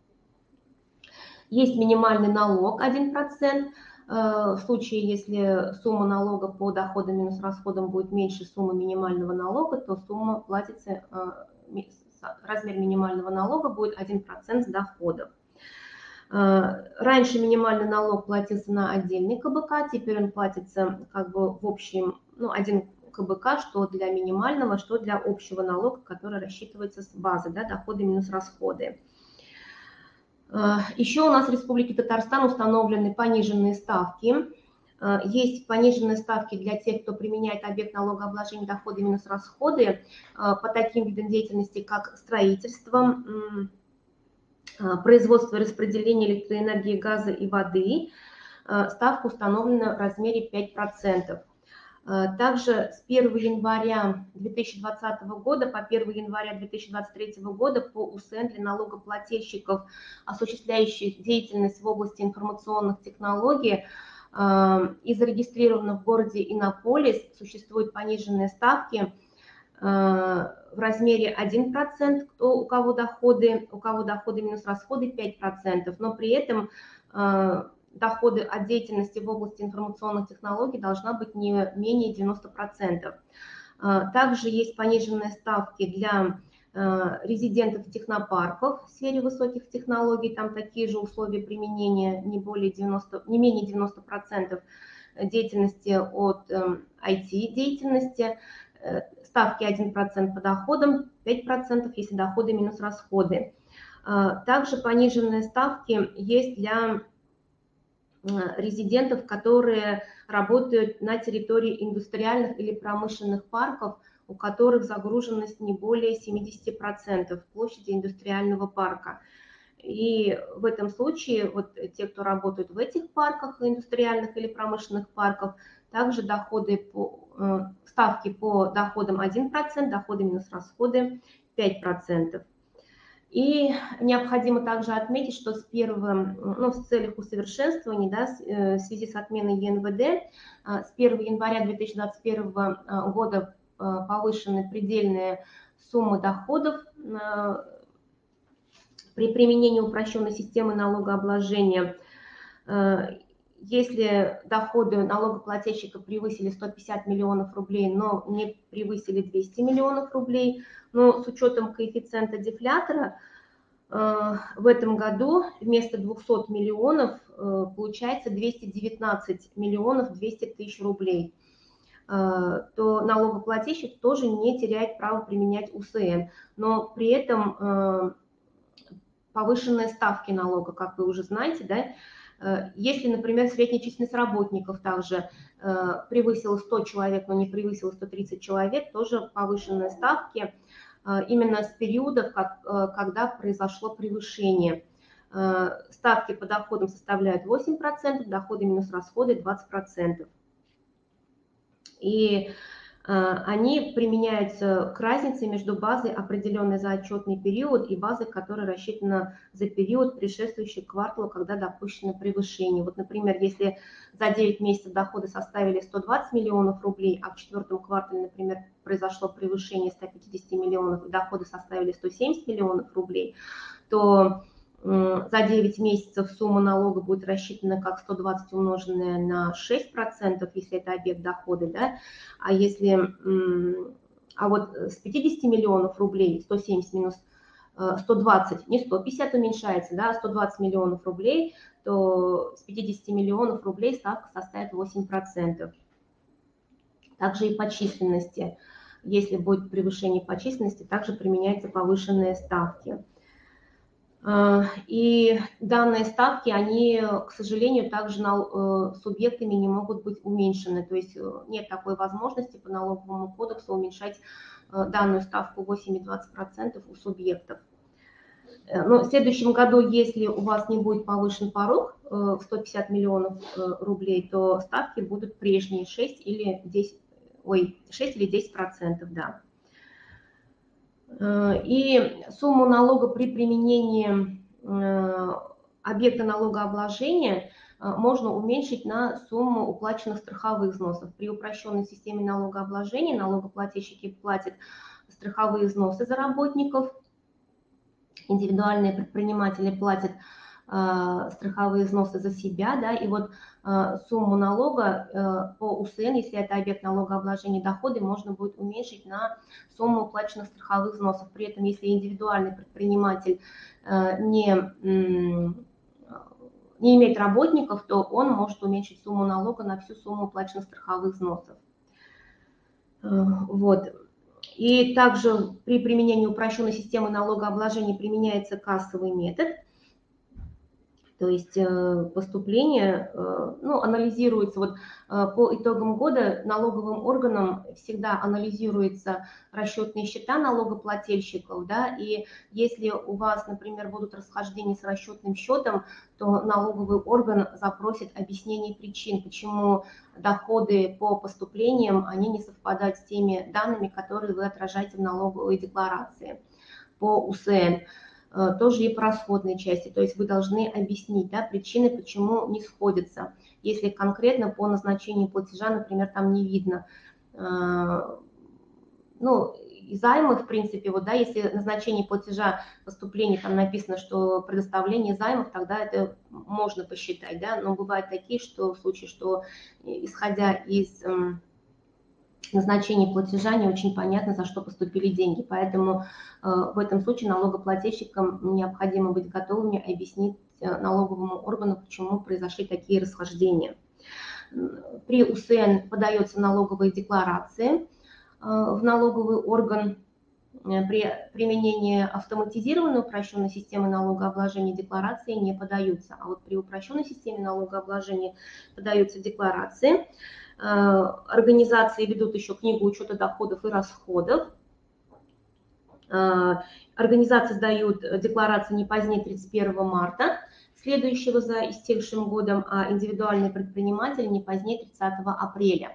Есть минимальный налог 1%. В случае, если сумма налога по доходам минус расходам будет меньше суммы минимального налога, то сумма платится, размер минимального налога будет 1% с доходов. Раньше минимальный налог платился на отдельный КБК, теперь он платится как бы в общем, ну, один КБК, что для минимального, что для общего налога, который рассчитывается с базы, да, доходы минус расходы. Еще у нас в Республике Татарстан установлены пониженные ставки. Есть пониженные ставки для тех, кто применяет объект налогообложения доходы минус расходы по таким видам деятельности, как строительство, производство и распределение электроэнергии, газа и воды. Ставка установлена в размере 5%. Также с 1 января 2020 года по 1 января 2023 года по УСН для налогоплательщиков, осуществляющих деятельность в области информационных технологий и зарегистрированных в городе Иннополис, существуют пониженные ставки в размере 1%, у кого доходы минус расходы 5%, но при этом доходы от деятельности в области информационных технологий должна быть не менее 90%. Также есть пониженные ставки для резидентов технопарков в сфере высоких технологий, там такие же условия применения, не менее 90% деятельности от IT-деятельности, ставки 1% по доходам, 5% если доходы минус расходы. Также пониженные ставки есть для резидентов, которые работают на территории индустриальных или промышленных парков, у которых загруженность не более 70% площади индустриального парка. И в этом случае вот те, кто работают в этих парках, индустриальных или промышленных парков, также ставки по доходам 1%, доходы минус расходы 5%. И необходимо также отметить, что в целях усовершенствования, да, в связи с отменой ЕНВД, с 1 января 2021 года повышены предельные суммы доходов при применении упрощенной системы налогообложения. Если доходы налогоплательщика превысили 150 миллионов рублей, но не превысили 200 миллионов рублей, но с учетом коэффициента дефлятора в этом году вместо 200 миллионов получается 219 миллионов 200 тысяч рублей. то налогоплательщик тоже не теряет право применять УСН. Но при этом повышенные ставки налога, как вы уже знаете, да, если, например, средняя численность работников также превысила 100 человек, но не превысила 130 человек, тоже повышенные ставки именно с периода, когда произошло превышение. Ставки по доходам составляют 8%, доходы минус расходы 20%. И они применяются к разнице между базой, определенной за отчетный период, и базой, которая рассчитана за период, предшествующий кварталу, когда допущено превышение. Вот, например, если за 9 месяцев доходы составили 120 миллионов рублей, а в четвертом квартале, например, произошло превышение 150 миллионов, и доходы составили 170 миллионов рублей, то за 9 месяцев сумма налога будет рассчитана как 120 умноженное на 6%, если это объект дохода, да, а вот с 50 миллионов рублей 170 минус 120, не 150 уменьшается, да, 120 миллионов рублей, то с 50 миллионов рублей ставка составит 8%. Также и по численности, если будет превышение по численности, также применяются повышенные ставки. И данные ставки, они, к сожалению, также субъектами не могут быть уменьшены. То есть нет такой возможности по налоговому кодексу уменьшать данную ставку 8,20% у субъектов. Но в следующем году, если у вас не будет повышен порог в 150 миллионов рублей, то ставки будут прежние 6 или 10%, да. И сумму налога при применении объекта налогообложения можно уменьшить на сумму уплаченных страховых взносов. При упрощенной системе налогообложения налогоплательщики платят страховые взносы за работников, индивидуальные предприниматели платят страховые взносы за себя, да, и вот сумму налога по УСН, если это объект налогообложения доходы, можно будет уменьшить на сумму уплаченных страховых взносов. При этом, если индивидуальный предприниматель не имеет работников, то он может уменьшить сумму налога на всю сумму уплаченных страховых взносов. Вот. И также при применении упрощенной системы налогообложения применяется кассовый метод. То есть поступление, анализируется, вот по итогам года налоговым органам всегда анализируются расчетные счета налогоплательщиков, да, и если у вас, например, будут расхождения с расчетным счетом, то налоговый орган запросит объяснение причин, почему доходы по поступлениям, они не совпадают с теми данными, которые вы отражаете в налоговой декларации по УСН. Тоже и по расходной части, то есть вы должны объяснить, да, причины, почему не сходятся, если конкретно по назначению платежа, например, там не видно. И займы, в принципе, вот, да, если назначение платежа, поступление, там написано, что предоставление займов, тогда это можно посчитать, да, но бывают такие, что в случае, что исходя из назначение платежа не очень понятно, за что поступили деньги. Поэтому в этом случае налогоплательщикам необходимо быть готовыми объяснить налоговому органу, почему произошли такие расхождения. При УСН подается налоговая декларация в налоговый орган. При применении автоматизированной упрощенной системы налогообложения декларации не подаются, а вот при упрощенной системе налогообложения подаются декларации. Организации ведут еще книгу учета доходов и расходов. Организации сдают декларации не позднее 31 марта следующего за истекшим годом, а индивидуальные предприниматели не позднее 30 апреля.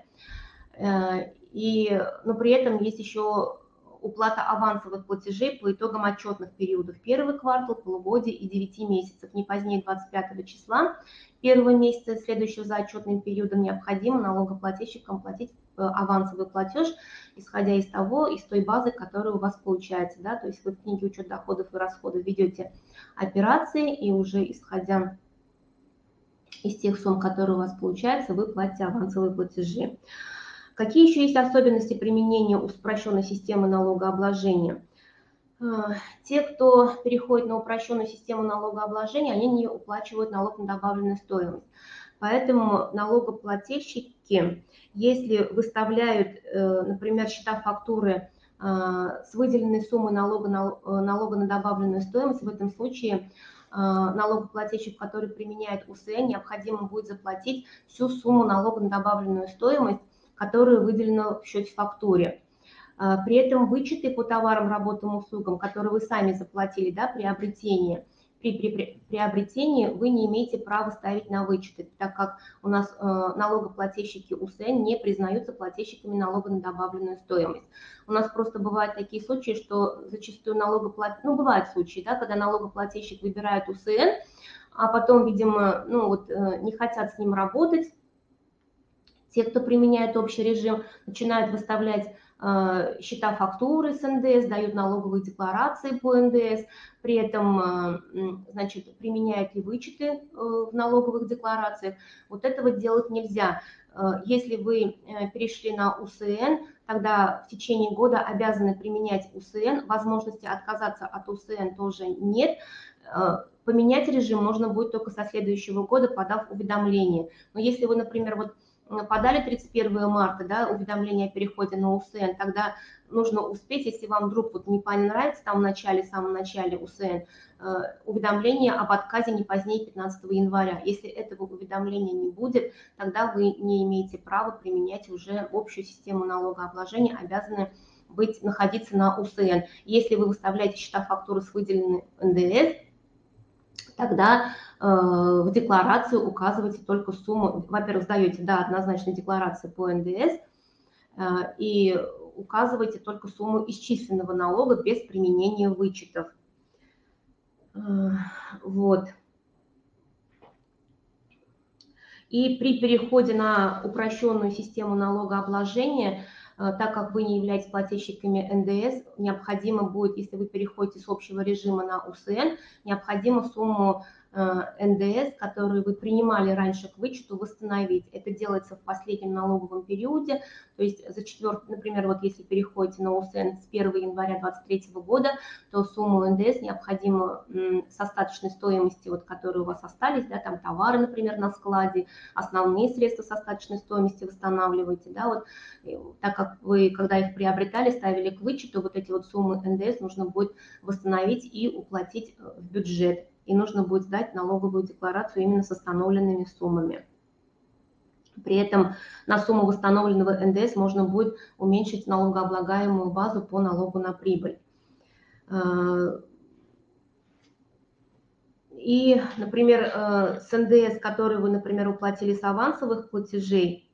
Но при этом есть еще уплата авансовых платежей по итогам отчетных периодов. Первый квартал, полугодие и 9 месяцев. Не позднее 25 числа первого месяца, следующего за отчетным периодом, необходимо налогоплательщикам платить авансовый платеж, исходя из той базы, которая у вас получается. Да? То есть вы в книге учет доходов и расходов ведете операции, и уже исходя из тех сумм, которые у вас получаются, вы платите авансовые платежи. Какие еще есть особенности применения упрощенной системы налогообложения? Те, кто переходит на упрощенную систему налогообложения, они не уплачивают налог на добавленную стоимость. Поэтому налогоплательщики, если выставляют, например, счета фактуры с выделенной суммой налога на добавленную стоимость, в этом случае налогоплательщик, который применяет УСН, необходимо будет заплатить всю сумму налога на добавленную стоимость, которая выделена в счете фактуре. При этом вычеты по товарам, работам, услугам, которые вы сами заплатили, да, при приобретении вы не имеете права ставить на вычеты, так как у нас налогоплательщики УСН не признаются плательщиками налога на добавленную стоимость. У нас просто бывают такие случаи, что зачастую бывают случаи, да, когда налогоплательщик выбирает УСН, а потом, видимо, не хотят с ним работать. Те, кто применяет общий режим, начинают выставлять счета фактуры с НДС, дают налоговые декларации по НДС, при этом, значит, применяют ли вычеты в налоговых декларациях. Вот этого делать нельзя. Если вы перешли на УСН, тогда в течение года обязаны применять УСН, возможности отказаться от УСН тоже нет. Поменять режим можно будет только со следующего года, подав уведомление. Но если вы, например, подали 31 марта, да, уведомление о переходе на УСН, тогда нужно успеть, если вам вдруг не понравится там в самом начале УСН, уведомление об отказе не позднее 15 января. Если этого уведомления не будет, тогда вы не имеете права применять уже общую систему налогообложения, обязаны находиться на УСН. Если вы выставляете счета фактуры с выделенной НДС, тогда в декларацию указывайте только сумму. Во-первых, сдаете, да, однозначно декларацию по НДС и указывайте только сумму исчисленного налога без применения вычетов. Вот. И при переходе на упрощенную систему налогообложения, так как вы не являетесь плательщиками НДС, необходимо будет, если вы переходите с общего режима на УСН, необходимо сумму НДС, которую вы принимали раньше к вычету, восстановить. Это делается в последнем налоговом периоде, то есть например, если переходите на УСН с 1 января 2023 года, то сумму НДС необходимо с остаточной стоимости, которые у вас остались, да, там товары, например, на складе, основные средства с остаточной стоимости восстанавливаете, да, так как вы, когда их приобретали, ставили к вычету, эти суммы НДС нужно будет восстановить и уплатить в бюджет. И нужно будет сдать налоговую декларацию именно с установленными суммами. При этом на сумму восстановленного НДС можно будет уменьшить налогооблагаемую базу по налогу на прибыль. И, например, с НДС, который вы, например, уплатили с авансовых платежей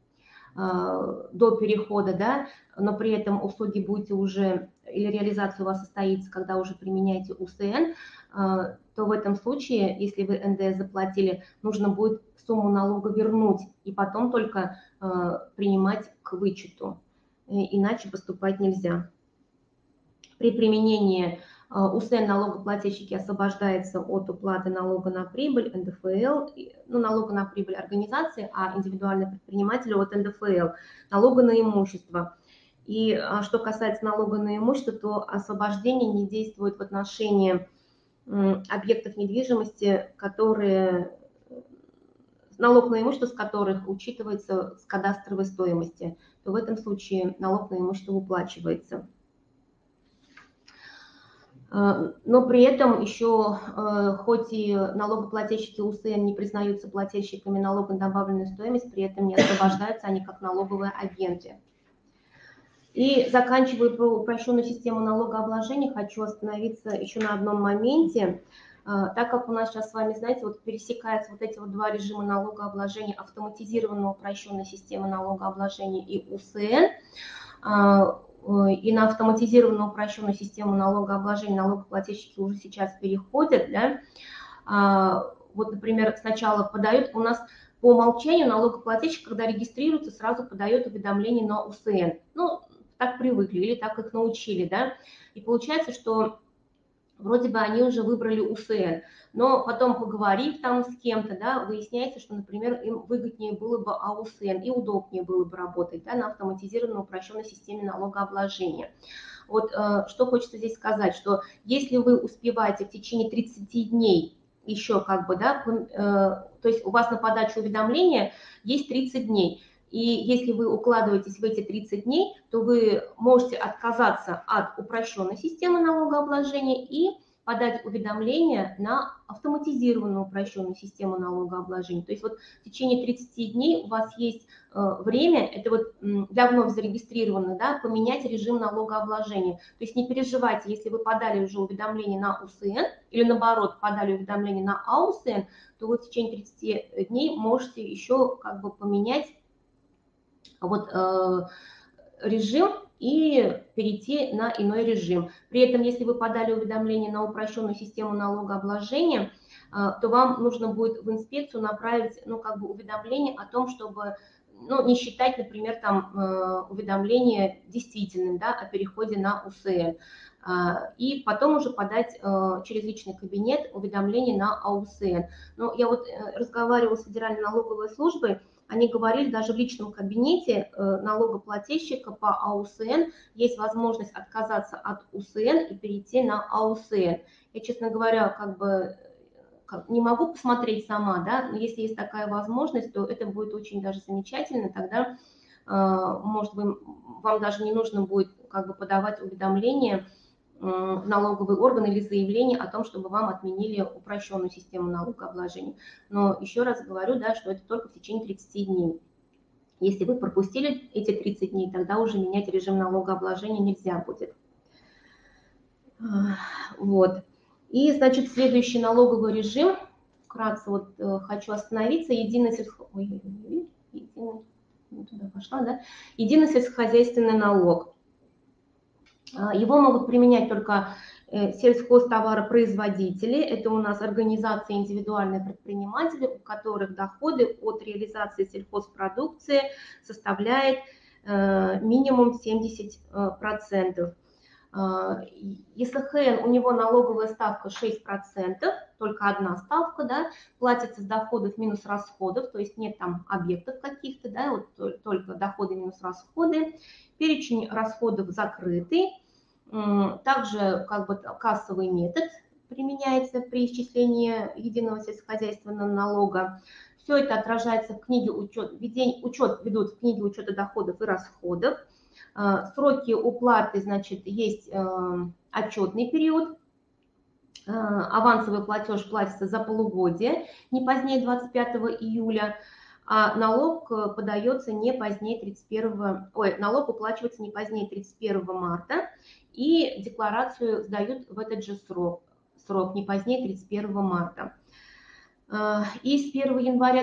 до перехода, да, но при этом услуги будете уже, или реализация у вас состоится, когда уже применяете УСН, то в этом случае, если вы НДС заплатили, нужно будет сумму налога вернуть и потом только принимать к вычету, иначе поступать нельзя. При применении УСН налогоплательщики освобождаются от уплаты налога на прибыль, НДФЛ, налога на прибыль организации, а индивидуальные предприниматели от НДФЛ, налога на имущество. И что касается налога на имущество, то освобождение не действует в отношении объектов недвижимости, налог на имущество с которых учитывается с кадастровой стоимости, то в этом случае налог на имущество уплачивается. Но при этом еще, хоть и налогоплательщики УСН не признаются плательщиками налога на добавленную стоимость, при этом не освобождаются они как налоговые агенты. И заканчивая про упрощенную систему налогообложения, хочу остановиться еще на одном моменте. Так как у нас сейчас с вами, знаете, пересекаются эти два режима налогообложения, автоматизированная упрощенная система налогообложения и УСН, и на автоматизированную упрощенную систему налогообложения налогоплательщики уже сейчас переходят, да. Например, сначала подают, у нас по умолчанию налогоплательщик, когда регистрируется, сразу подает уведомление на УСН. Так привыкли или так их научили, да. И получается, что вроде бы они уже выбрали УСН, но потом, поговорив там с кем-то, да, выясняется, что, например, им выгоднее было бы АУСН и удобнее было бы работать, да, на автоматизированной упрощенной системе налогообложения. Что хочется здесь сказать, что если вы успеваете в течение 30 дней еще то то есть у вас на подачу уведомления есть 30 дней. И если вы укладываетесь в эти 30 дней, то вы можете отказаться от упрощенной системы налогообложения и подать уведомление на автоматизированную упрощенную систему налогообложения. То есть вот в течение 30 дней у вас есть время, это вот для вновь зарегистрированных, да, поменять режим налогообложения. То есть не переживайте, если вы подали уже уведомление на УСН или наоборот подали уведомление на АУСН, то вы в течение 30 дней можете еще как бы поменять вот режим и перейти на иной режим. При этом, если вы подали уведомление на упрощенную систему налогообложения, то вам нужно будет в инспекцию направить, ну, как бы уведомление о том, чтобы, ну, не считать, например, там уведомление действительным, да, о переходе на УСН. И потом уже подать через личный кабинет уведомление на АУСН. Но я вот разговаривала с Федеральной налоговой службой, они говорили, даже в личном кабинете налогоплательщика по АУСН есть возможность отказаться от УСН и перейти на АУСН. Я, честно говоря, как бы не могу посмотреть сама, да, но если есть такая возможность, то это будет очень даже замечательно, тогда, может быть, вам даже не нужно будет как бы подавать уведомление в налоговый орган или заявление о том, чтобы вам отменили упрощенную систему налогообложения. Но еще раз говорю, да, что это только в течение 30 дней. Если вы пропустили эти 30 дней, тогда уже менять режим налогообложения нельзя будет. Вот. И, значит, следующий налоговый режим, вкратце вот хочу остановиться, единый сельскохозяйственный налог. Его могут применять только сельхозтоваропроизводители, это у нас организации индивидуальные предприниматели, у которых доходы от реализации сельхозпродукции составляет минимум 70%. ЕСХН, у него налоговая ставка 6%, только одна ставка, да, платится с доходов минус расходов, то есть нет там объектов каких-то, да, вот только доходы минус расходы. Перечень расходов закрытый. Также как бы кассовый метод применяется при исчислении единого сельскохозяйственного налога. Все это отражается в книге учет ведут в книге учета доходов и расходов. Сроки уплаты, значит, есть отчетный период. Авансовый платеж платится за полугодие, не позднее 25 июля, а налог подается не позднее 31, налог уплачивается не позднее 31 марта, и декларацию сдают в этот же срок не позднее 31 марта. И с 1 января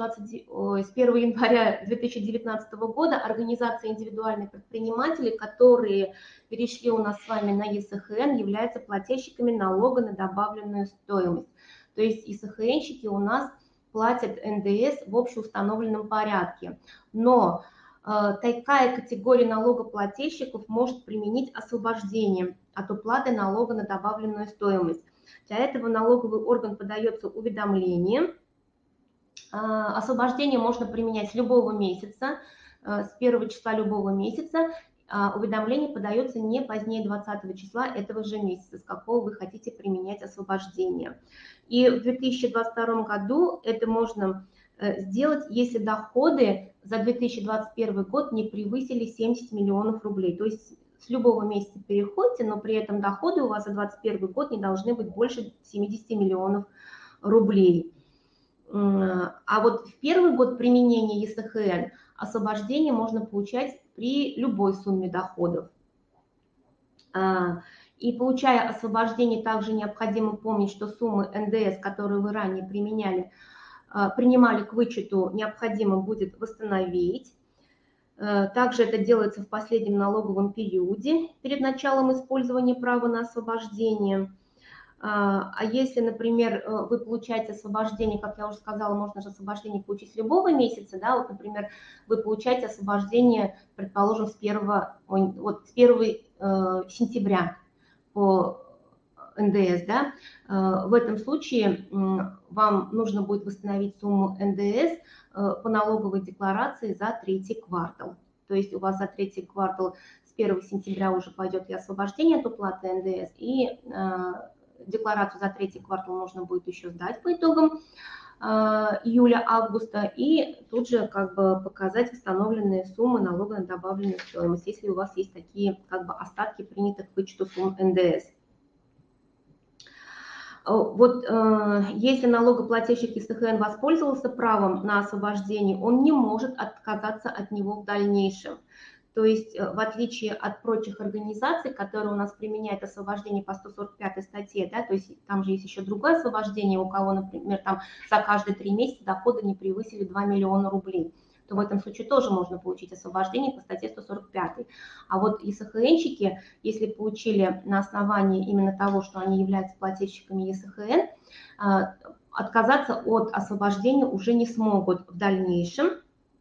2019 года организации индивидуальных предпринимателей, которые перешли у нас с вами на ЕСХН, являются плательщиками налога на добавленную стоимость. То есть ЕСХНщики у нас платят НДС в общеустановленном порядке. Но такая категория налогоплательщиков может применить освобождение от уплаты налога на добавленную стоимость. Для этого налоговый орган подается уведомление. Освобождение можно применять с любого месяца, с 1 числа любого месяца. Уведомление подается не позднее 20 числа этого же месяца, с какого вы хотите применять освобождение. И в 2022 году это можно сделать, если доходы за 2021 год не превысили 70 миллионов рублей. То есть с любого месяца переходите, но при этом доходы у вас за 2021 год не должны быть больше 70 миллионов рублей. А вот в первый год применения ЕСХН освобождение можно получать при любой сумме доходов. И получая освобождение, также необходимо помнить, что суммы НДС, которые вы ранее принимали к вычету, необходимо будет восстановить. Также это делается в последнем налоговом периоде перед началом использования права на освобождение. А если, например, вы получаете освобождение, как я уже сказала, можно же освобождение получить с любого месяца, да, вот, например, вы получаете освобождение, предположим, с 1 сентября по НДС, да, в этом случае вам нужно будет восстановить сумму НДС по налоговой декларации за третий квартал. То есть у вас за третий квартал с 1 сентября уже пойдет и освобождение от уплаты НДС, и декларацию за третий квартал нужно будет еще сдать по итогам июля-августа, и тут же как бы показать восстановленные суммы налога на добавленную стоимость, если у вас есть такие как бы остатки принятых к вычету сумм НДС. Вот если налогоплательщик ИСХН воспользовался правом на освобождение, он не может отказаться от него в дальнейшем. То есть в отличие от прочих организаций, которые у нас применяют освобождение по 145 статье, да, то есть там же есть еще другое освобождение, у кого, например, там за каждые 3 месяца доходы не превысили 2 миллиона рублей, то в этом случае тоже можно получить освобождение по статье 145. А вот ИСХНщики, если получили на основании именно того, что они являются плательщиками ИСХН, отказаться от освобождения уже не смогут в дальнейшем.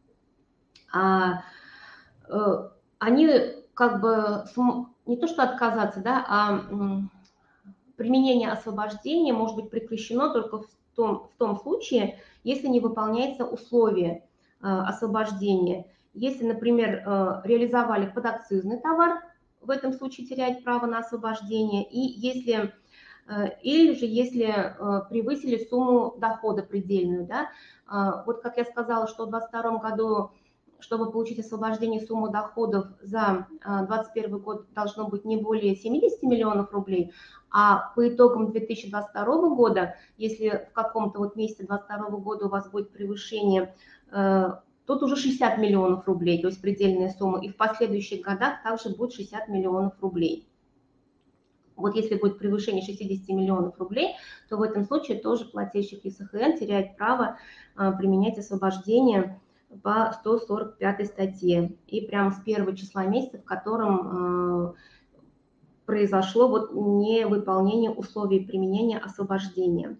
Они как бы не то что отказаться, да, а применение освобождения может быть прекращено только в том случае, если не выполняется условие освобождения. Если, например, реализовали подакцизный товар, в этом случае теряет право на освобождение, и если, или же если превысили сумму дохода предельную. Да? Вот как я сказала, что в 2022 году, чтобы получить освобождение, суммы доходов за 2021 год должно быть не более 70 миллионов рублей, а по итогам 2022 года, если в каком-то вот месяце 2022 года у вас будет превышение, тут уже 60 миллионов рублей, то есть предельная сумма, и в последующих годах также будет 60 миллионов рублей. Вот если будет превышение 60 миллионов рублей, то в этом случае тоже плательщик ИСХН теряет право применять освобождение по 145 статье. И прямо с первого числа месяца, в котором произошло вот невыполнение условий применения освобождения.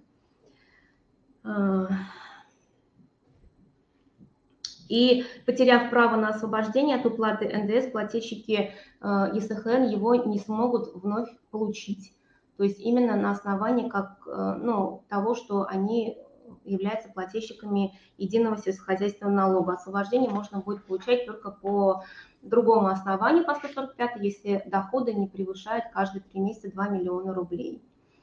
И потеряв право на освобождение от уплаты НДС, плательщики ИСХН его не смогут вновь получить. То есть именно на основании того, что они являются плательщиками единого сельскохозяйственного налога. Освобождение можно будет получать только по другому основанию, по 145, если доходы не превышают каждые 3 месяца 2 миллиона рублей.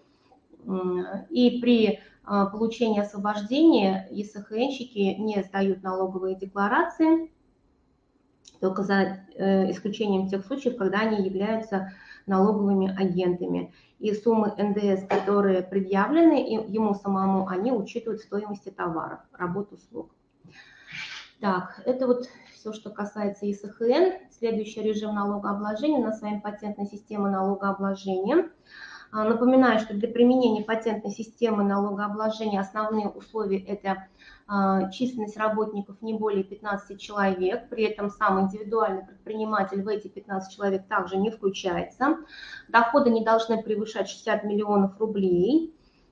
И при получении освобождения ИСХНщики не сдают налоговые декларации, только за исключением тех случаев, когда они являются налоговыми агентами. И суммы НДС, которые предъявлены ему самому, они учитывают в стоимости товаров, работ, услуг. Так, это вот все, что касается ИСХН. Следующий режим налогообложения, у нас с вами патентная система налогообложения. Напоминаю, что для применения патентной системы налогообложения основные условия – это численность работников не более 15 человек, при этом сам индивидуальный предприниматель в эти 15 человек также не включается. Доходы не должны превышать 60 миллионов рублей.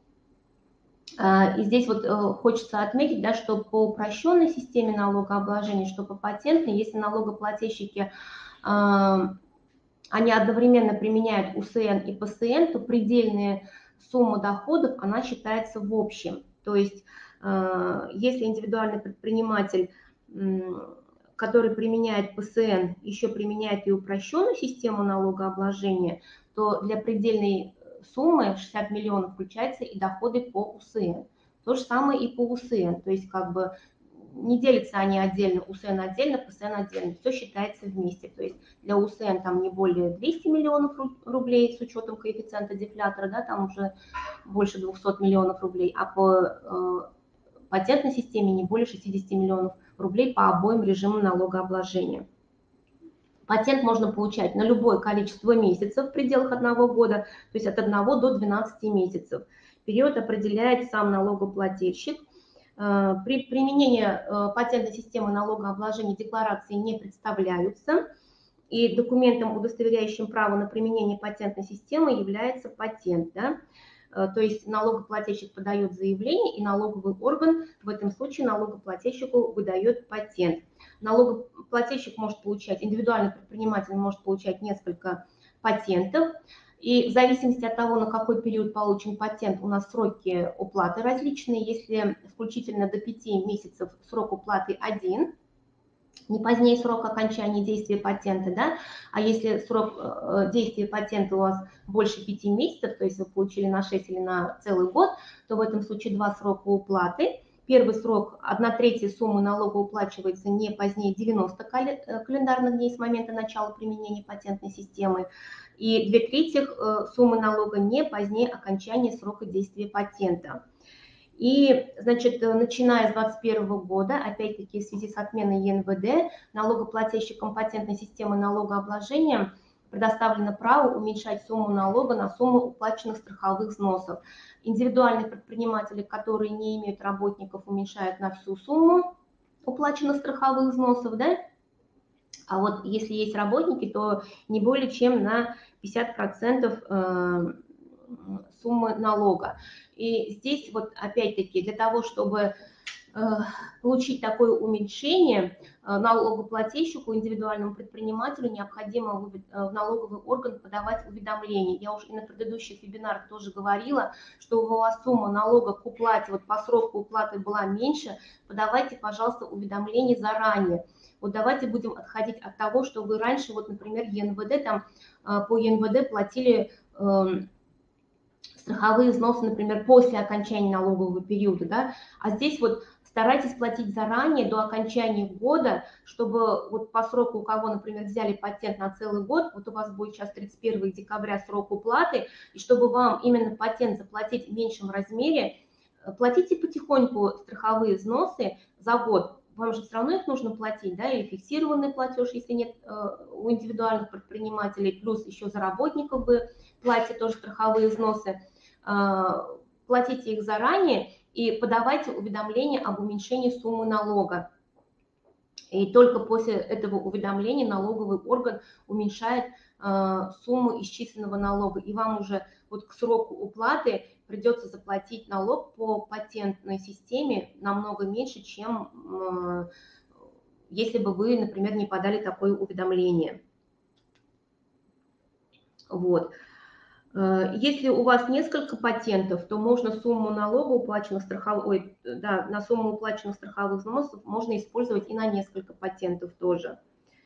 И здесь вот хочется отметить, да, что по упрощенной системе налогообложения, что по патентной, если налогоплательщики они одновременно применяют УСН и ПСН, то предельная сумма доходов, она считается в общем. То есть если индивидуальный предприниматель, который применяет ПСН, еще применяет и упрощенную систему налогообложения, то для предельной суммы 60 миллионов включается и доходы по УСН. То же самое и по УСН, то есть как бы не делятся они отдельно, УСН отдельно, ПСН отдельно, все считается вместе. То есть для УСН там не более 200 миллионов рублей с учетом коэффициента дефлятора, да, там уже больше 200 миллионов рублей, а по патентной системе не более 60 миллионов рублей по обоим режимам налогообложения. Патент можно получать на любое количество месяцев в пределах 1 года, то есть от 1 до 12 месяцев. Период определяет сам налогоплательщик. При применении патентной системы налогообложения декларации не представляются, и документом, удостоверяющим право на применение патентной системы, является патент. Да? То есть налогоплательщик подает заявление, и налоговый орган в этом случае налогоплательщику выдает патент. Налогоплательщик может получать, индивидуальный предприниматель может получать несколько патентов, и в зависимости от того, на какой период получен патент, у нас сроки уплаты различные. Если включительно до 5 месяцев срок уплаты 1, не позднее срока окончания действия патента, да, а если срок действия патента у вас больше 5 месяцев, то есть вы получили на 6 или на целый год, то в этом случае 2 срока уплаты. Первый срок 1/3 суммы налога уплачивается не позднее 90 календарных дней с момента начала применения патентной системы, и 2/3 суммы налога не позднее окончания срока действия патента. И, значит, начиная с 2021 года, опять-таки в связи с отменой ЕНВД, налогоплательщикам патентной системы налогообложения предоставлено право уменьшать сумму налога на сумму уплаченных страховых взносов. Индивидуальные предприниматели, которые не имеют работников, уменьшают на всю сумму уплаченных страховых взносов, да? А вот если есть работники, то не более чем на 50% суммы налога. И здесь вот опять-таки для того, чтобы получить такое уменьшение, налогоплательщику, индивидуальному предпринимателю необходимо в налоговый орган подавать уведомления. Я уже и на предыдущих вебинарах тоже говорила, что у вас сумма налога к уплате, вот по сроку уплаты была меньше, подавайте, пожалуйста, уведомления заранее. Вот давайте будем отходить от того, что вы раньше, вот, например, ЕНВД, там по ЕНВД платили страховые взносы, например, после окончания налогового периода, да, а здесь вот старайтесь платить заранее, до окончания года, чтобы вот по сроку, у кого, например, взяли патент на целый год, вот у вас будет сейчас 31 декабря срок уплаты, и чтобы вам именно патент заплатить в меньшем размере, платите потихоньку страховые взносы за год. Вам же все равно их нужно платить, да, или фиксированный платеж, если нет у индивидуальных предпринимателей, плюс еще за работников вы платите тоже страховые взносы. Платите их заранее и подавайте уведомление об уменьшении суммы налога. И только после этого уведомления налоговый орган уменьшает сумму исчисленного налога. И вам уже вот к сроку уплаты придется заплатить налог по патентной системе намного меньше, чем если бы вы, например, не подали такое уведомление. Вот. Если у вас несколько патентов, то можно сумму налога уплаченных на сумму уплаченных страховых взносов можно использовать и на несколько патентов тоже.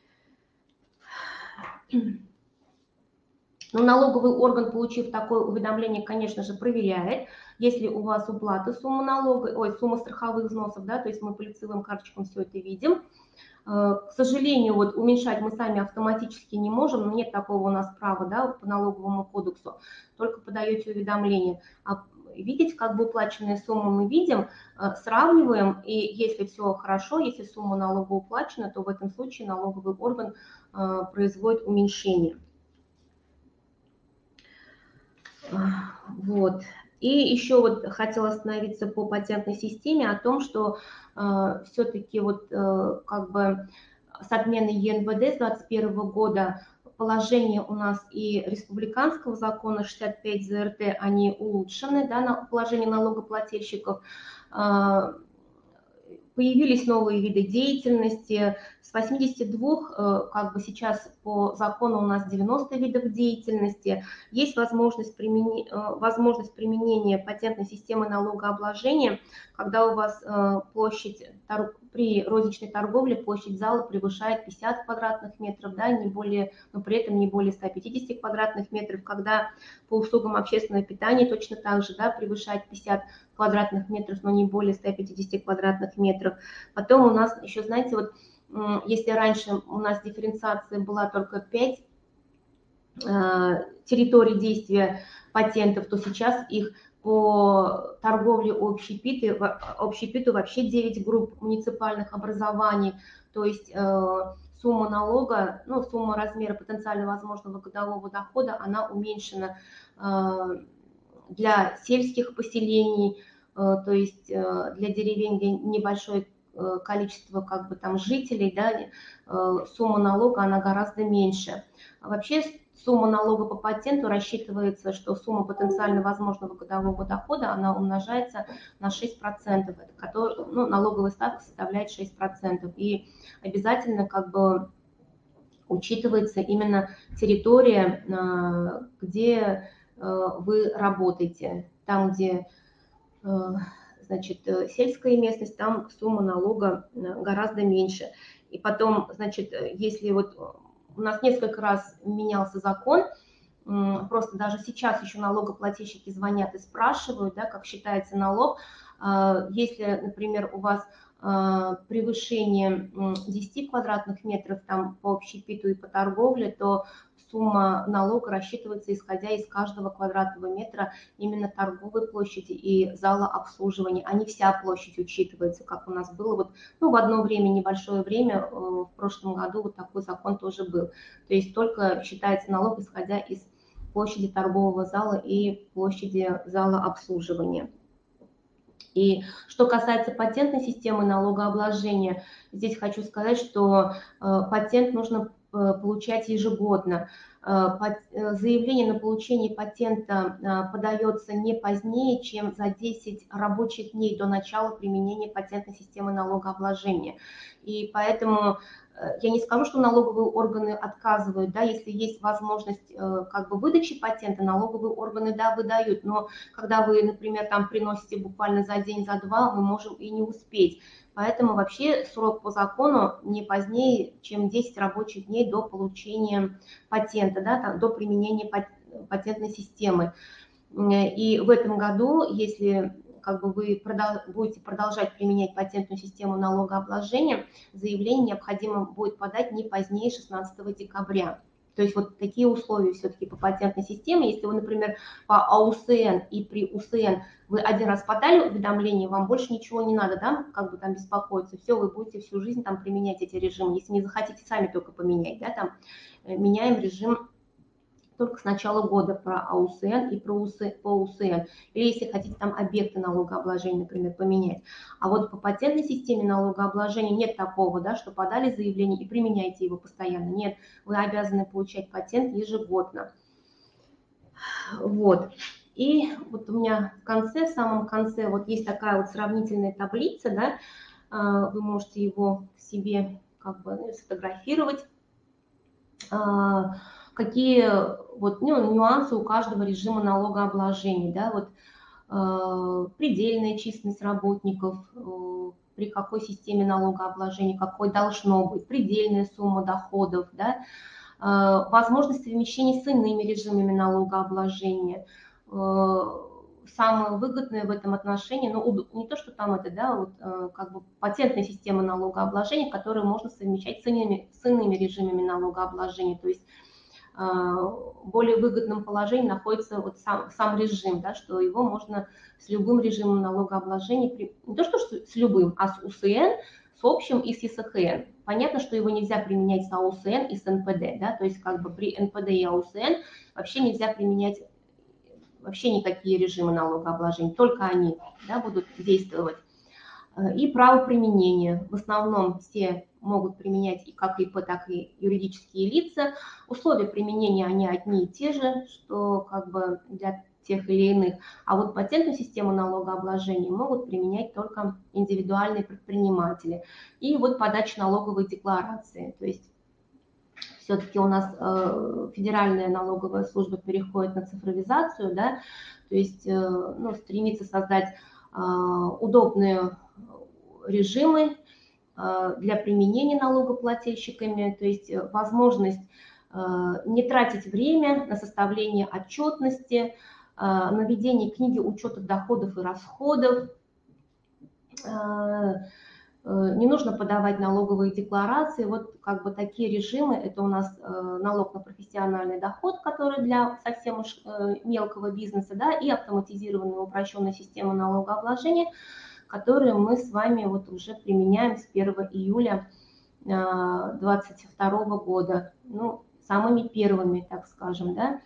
Но налоговый орган, получив такое уведомление, конечно же, проверяет, если у вас уплата суммы налога, сумма страховых взносов, да, то есть мы по лицевым карточкам все это видим. К сожалению, вот уменьшать мы сами автоматически не можем, но нет такого у нас права, да, по налоговому кодексу, только подаете уведомление. А видите, как бы уплаченные суммы мы видим, сравниваем, и если все хорошо, если сумма налога уплачена, то в этом случае налоговый орган производит уменьшение. Вот. И еще вот хотела остановиться по патентной системе о том, что все-таки вот как бы с отменой ЕНВД с 2021 года положение у нас и республиканского закона 65 ЗРТ, они улучшены, да, на положение налогоплательщиков. Появились новые виды деятельности. С 82, как бы сейчас по закону у нас 90 видов деятельности. Есть возможность применения патентной системы налогообложения, когда у вас площадь при розничной торговле, площадь зала превышает 50 квадратных метров, да, не более, но при этом не более 150 квадратных метров, когда по услугам общественного питания точно так же, да, превышает 50 квадратных метров, но не более 150 квадратных метров. Потом у нас еще, знаете, вот если раньше у нас дифференциация была только 5 территорий действия патентов, то сейчас их по торговле общепиту вообще 9 групп муниципальных образований, то есть сумма налога, ну, сумма размера потенциально возможного годового дохода, она уменьшена для сельских поселений, то есть для деревень, где небольшое количество как бы там жителей, да, сумма налога, она гораздо меньше. Вообще сумма налога по патенту рассчитывается, что сумма потенциально возможного годового дохода, она умножается на 6%, ну, налоговая ставка составляет 6%. И обязательно как бы учитывается именно территория, где вы работаете. Там, где, значит, сельская местность, там сумма налога гораздо меньше. И потом, значит, если вот у нас несколько раз менялся закон, просто даже сейчас еще налогоплательщики звонят и спрашивают, да, как считается налог, Если, например, у вас превышение 10 квадратных метров там по общепиту и по торговле, то сумма налога рассчитывается исходя из каждого квадратного метра именно торговой площади и зала обслуживания, а не вся площадь учитывается, как у нас было вот, ну, в одно время, небольшое время, в прошлом году вот такой закон тоже был. То есть только считается налог, исходя из площади торгового зала и площади зала обслуживания. И что касается патентной системы налогообложения, здесь хочу сказать, что патент нужно получать ежегодно. Заявление на получение патента подается не позднее, чем за 10 рабочих дней до начала применения патентной системы налогообложения. И поэтому я не скажу, что налоговые органы отказывают, да, если есть возможность как бы выдачи патента, налоговые органы, да, выдают, но когда вы, например, там приносите буквально за день, за два, мы можем и не успеть. Поэтому вообще срок по закону не позднее, чем 10 рабочих дней до получения патента, да, там, до применения патентной системы. И в этом году, если как бы вы будете продолжать применять патентную систему налогообложения, заявление необходимо будет подать не позднее 16 декабря. То есть вот такие условия все-таки по патентной системе. Если вы, например, по АУСН и при УСН вы один раз подали уведомление, вам больше ничего не надо, да, как бы там беспокоиться, все, вы будете всю жизнь там применять эти режимы. Если не захотите сами только поменять, да, там меняем режим только с начала года про АУСН и по УСН. Или если хотите там объекты налогообложения, например, поменять. А вот по патентной системе налогообложения нет такого, да, что подали заявление и применяйте его постоянно. Нет, вы обязаны получать патент ежегодно. Вот. И вот у меня в конце, в самом конце, вот есть такая вот сравнительная таблица, да, вы можете его себе как бы сфотографировать. Какие вот, нюансы у каждого режима налогообложения, да, вот предельная численность работников, при какой системе налогообложения, какой должно быть, предельная сумма доходов, да, возможность совмещения с иными режимами налогообложения. Самое выгодное в этом отношении, ну, не то, что там это, да, вот как бы патентная система налогообложения, которую можно совмещать с иными режимами налогообложения, то есть в более выгодном положении находится вот сам режим, да, что его можно с любым режимом налогообложения, не то что с любым, а с УСН, с общим и с ЕСХН. Понятно, что его нельзя применять с АУСН и с НПД, да, то есть как бы при НПД и АУСН вообще нельзя применять вообще никакие режимы налогообложения, только они, да, будут действовать. И право применения. В основном все могут применять и как ИП, так и юридические лица. Условия применения, они одни и те же, что как бы для тех или иных. А вот патентную систему налогообложения могут применять только индивидуальные предприниматели. И вот подача налоговой декларации. То есть все-таки у нас федеральная налоговая служба переходит на цифровизацию, да, то есть стремится создать удобные режимы для применения налогоплательщиками, то есть возможность не тратить время на составление отчетности, на ведение книги учета доходов и расходов, не нужно подавать налоговые декларации. Вот как бы такие режимы, это у нас налог на профессиональный доход, который для совсем уж мелкого бизнеса, да, и автоматизированная упрощенная система налогообложения, которые мы с вами вот уже применяем с 1 июля 2022 года, ну, самыми первыми, так скажем, да.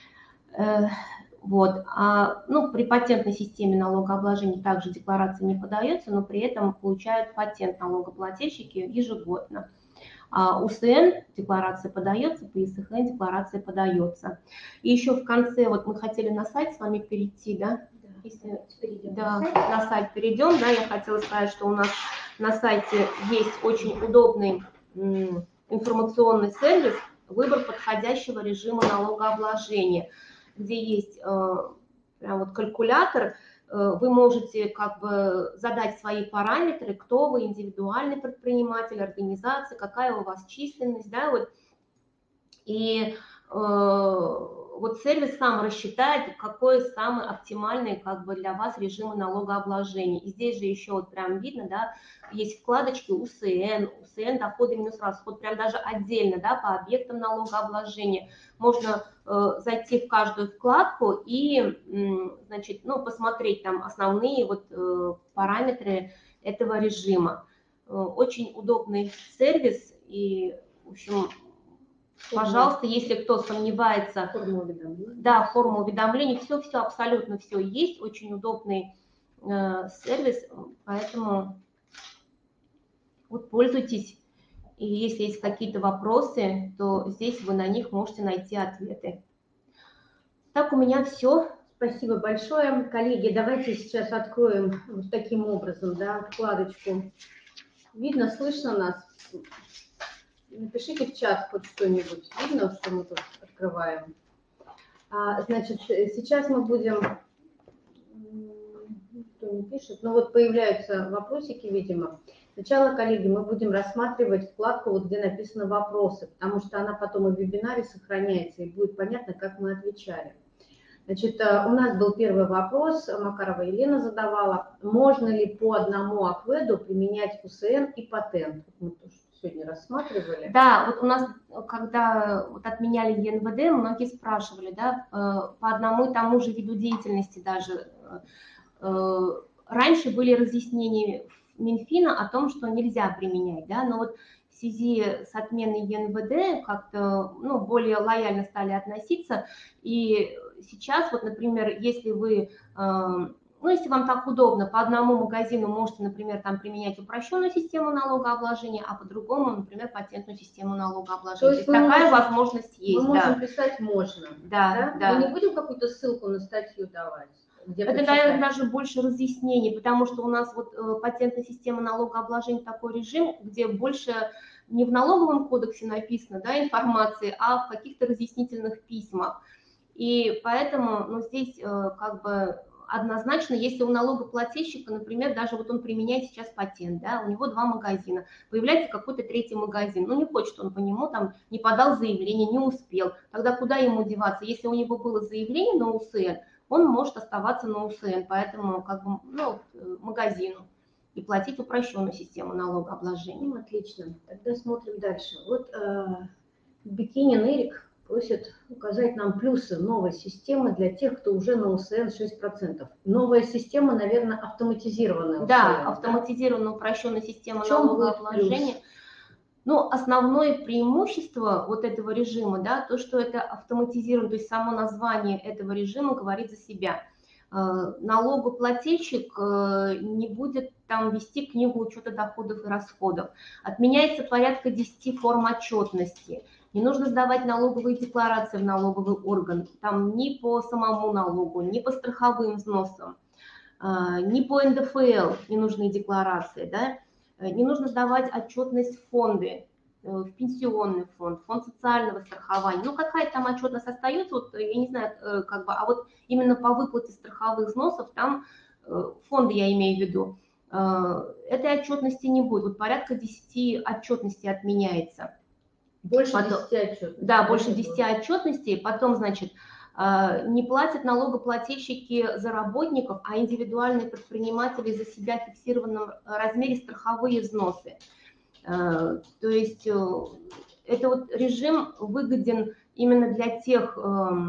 Вот. При патентной системе налогообложения также декларация не подается, но при этом получают патент налогоплательщики ежегодно. А УСН декларация подается, по ЕСХН декларация подается. И еще в конце, вот мы хотели на сайт с вами перейти, да? Если на сайт перейдем, да, я хотела сказать, что у нас на сайте есть очень удобный информационный сервис «Выбор подходящего режима налогообложения», где есть прям вот калькулятор, вы можете как бы задать свои параметры, кто вы, индивидуальный предприниматель, организация, какая у вас численность, да, вот. И вот сервис сам рассчитает, какой самый оптимальный как бы для вас режим налогообложения. И здесь же еще вот прям видно, да, есть вкладочки УСН, доходы минус расход, прям даже отдельно, да, по объектам налогообложения. Можно зайти в каждую вкладку и, значит, ну, посмотреть там основные вот параметры этого режима. Очень удобный сервис и, в общем, пожалуйста, если кто сомневается, Форма уведомлений. Да, форма уведомлений, все, абсолютно все есть, очень удобный сервис, поэтому вот пользуйтесь, и если есть какие-то вопросы, то здесь вы на них можете найти ответы. Так, у меня все. Спасибо большое. Коллеги, давайте сейчас откроем вот таким образом, да, вкладочку. Видно, слышно нас? Напишите в чат хоть что-нибудь. Видно, что мы тут открываем? Значит, сейчас мы будем... Кто не пишет? Ну вот появляются вопросики, видимо. Сначала, коллеги, мы будем рассматривать вкладку, вот где написано «Вопросы», потому что она потом и в вебинаре сохраняется, и будет понятно, как мы отвечали. Значит, у нас был первый вопрос, Макарова Елена задавала, можно ли по одному АКВЭДу применять УСН и патент? Мы тоже сегодня рассматривали. Да, вот у нас, когда вот отменяли ЕНВД, многие спрашивали, да, по одному и тому же виду деятельности даже. Раньше были разъяснения Минфина о том, что нельзя применять, да, но вот в связи с отменой ЕНВД как-то, ну, более лояльно стали относиться, и сейчас вот, например, если вы, ну, если вам так удобно, по одному магазину можете, например, там применять упрощенную систему налогообложения, а по другому, например, патентную систему налогообложения. То есть такая возможность есть. Мы можем писать «можно». Да, да. Мы не будем какую-то ссылку на статью давать? Это дает даже больше разъяснений, потому что у нас вот патентная система налогообложения такой режим, где больше не в налоговом кодексе написано, да, информации, а в каких-то разъяснительных письмах. И поэтому, ну, здесь как бы однозначно, если у налогоплательщика, например, даже вот он применяет сейчас патент, да, у него 2 магазина, появляется какой-то 3-й магазин, ну, не хочет он по нему, там, не подал заявление, не успел, тогда куда ему деваться? Если у него было заявление на УСН, он может оставаться на УСН, поэтому как бы, ну, магазину и платить упрощенную систему налогообложения. Ну, отлично. Тогда смотрим дальше. Вот Бикинин Эрик просит указать нам плюсы новой системы для тех, кто уже на УСН 6%. Новая система, наверное, автоматизированная УСН. Да, автоматизированная упрощенная система налогообложения. Ну, основное преимущество вот этого режима, да, то, что это автоматизировано, то есть само название этого режима говорит за себя. Налогоплательщик не будет там вести книгу учета доходов и расходов. Отменяется порядка 10 форм отчетности. Не нужно сдавать налоговые декларации в налоговый орган, там ни по самому налогу, ни по страховым взносам, ни по НДФЛ не нужны декларации, да. Не нужно сдавать отчетность в фонды, в пенсионный фонд, фонд социального страхования. Ну, какая там отчетность остается, вот, я не знаю, как бы, а вот именно по выплате страховых взносов, там фонды я имею в виду, этой отчетности не будет. Вот порядка 10 отчетностей отменяется. Больше 10 отчетностей. Да, больше 10 отчетностей. Потом, значит, не платят налогоплательщики за работников, а индивидуальные предприниматели за себя в фиксированном размере страховые взносы. То есть это вот режим выгоден именно для тех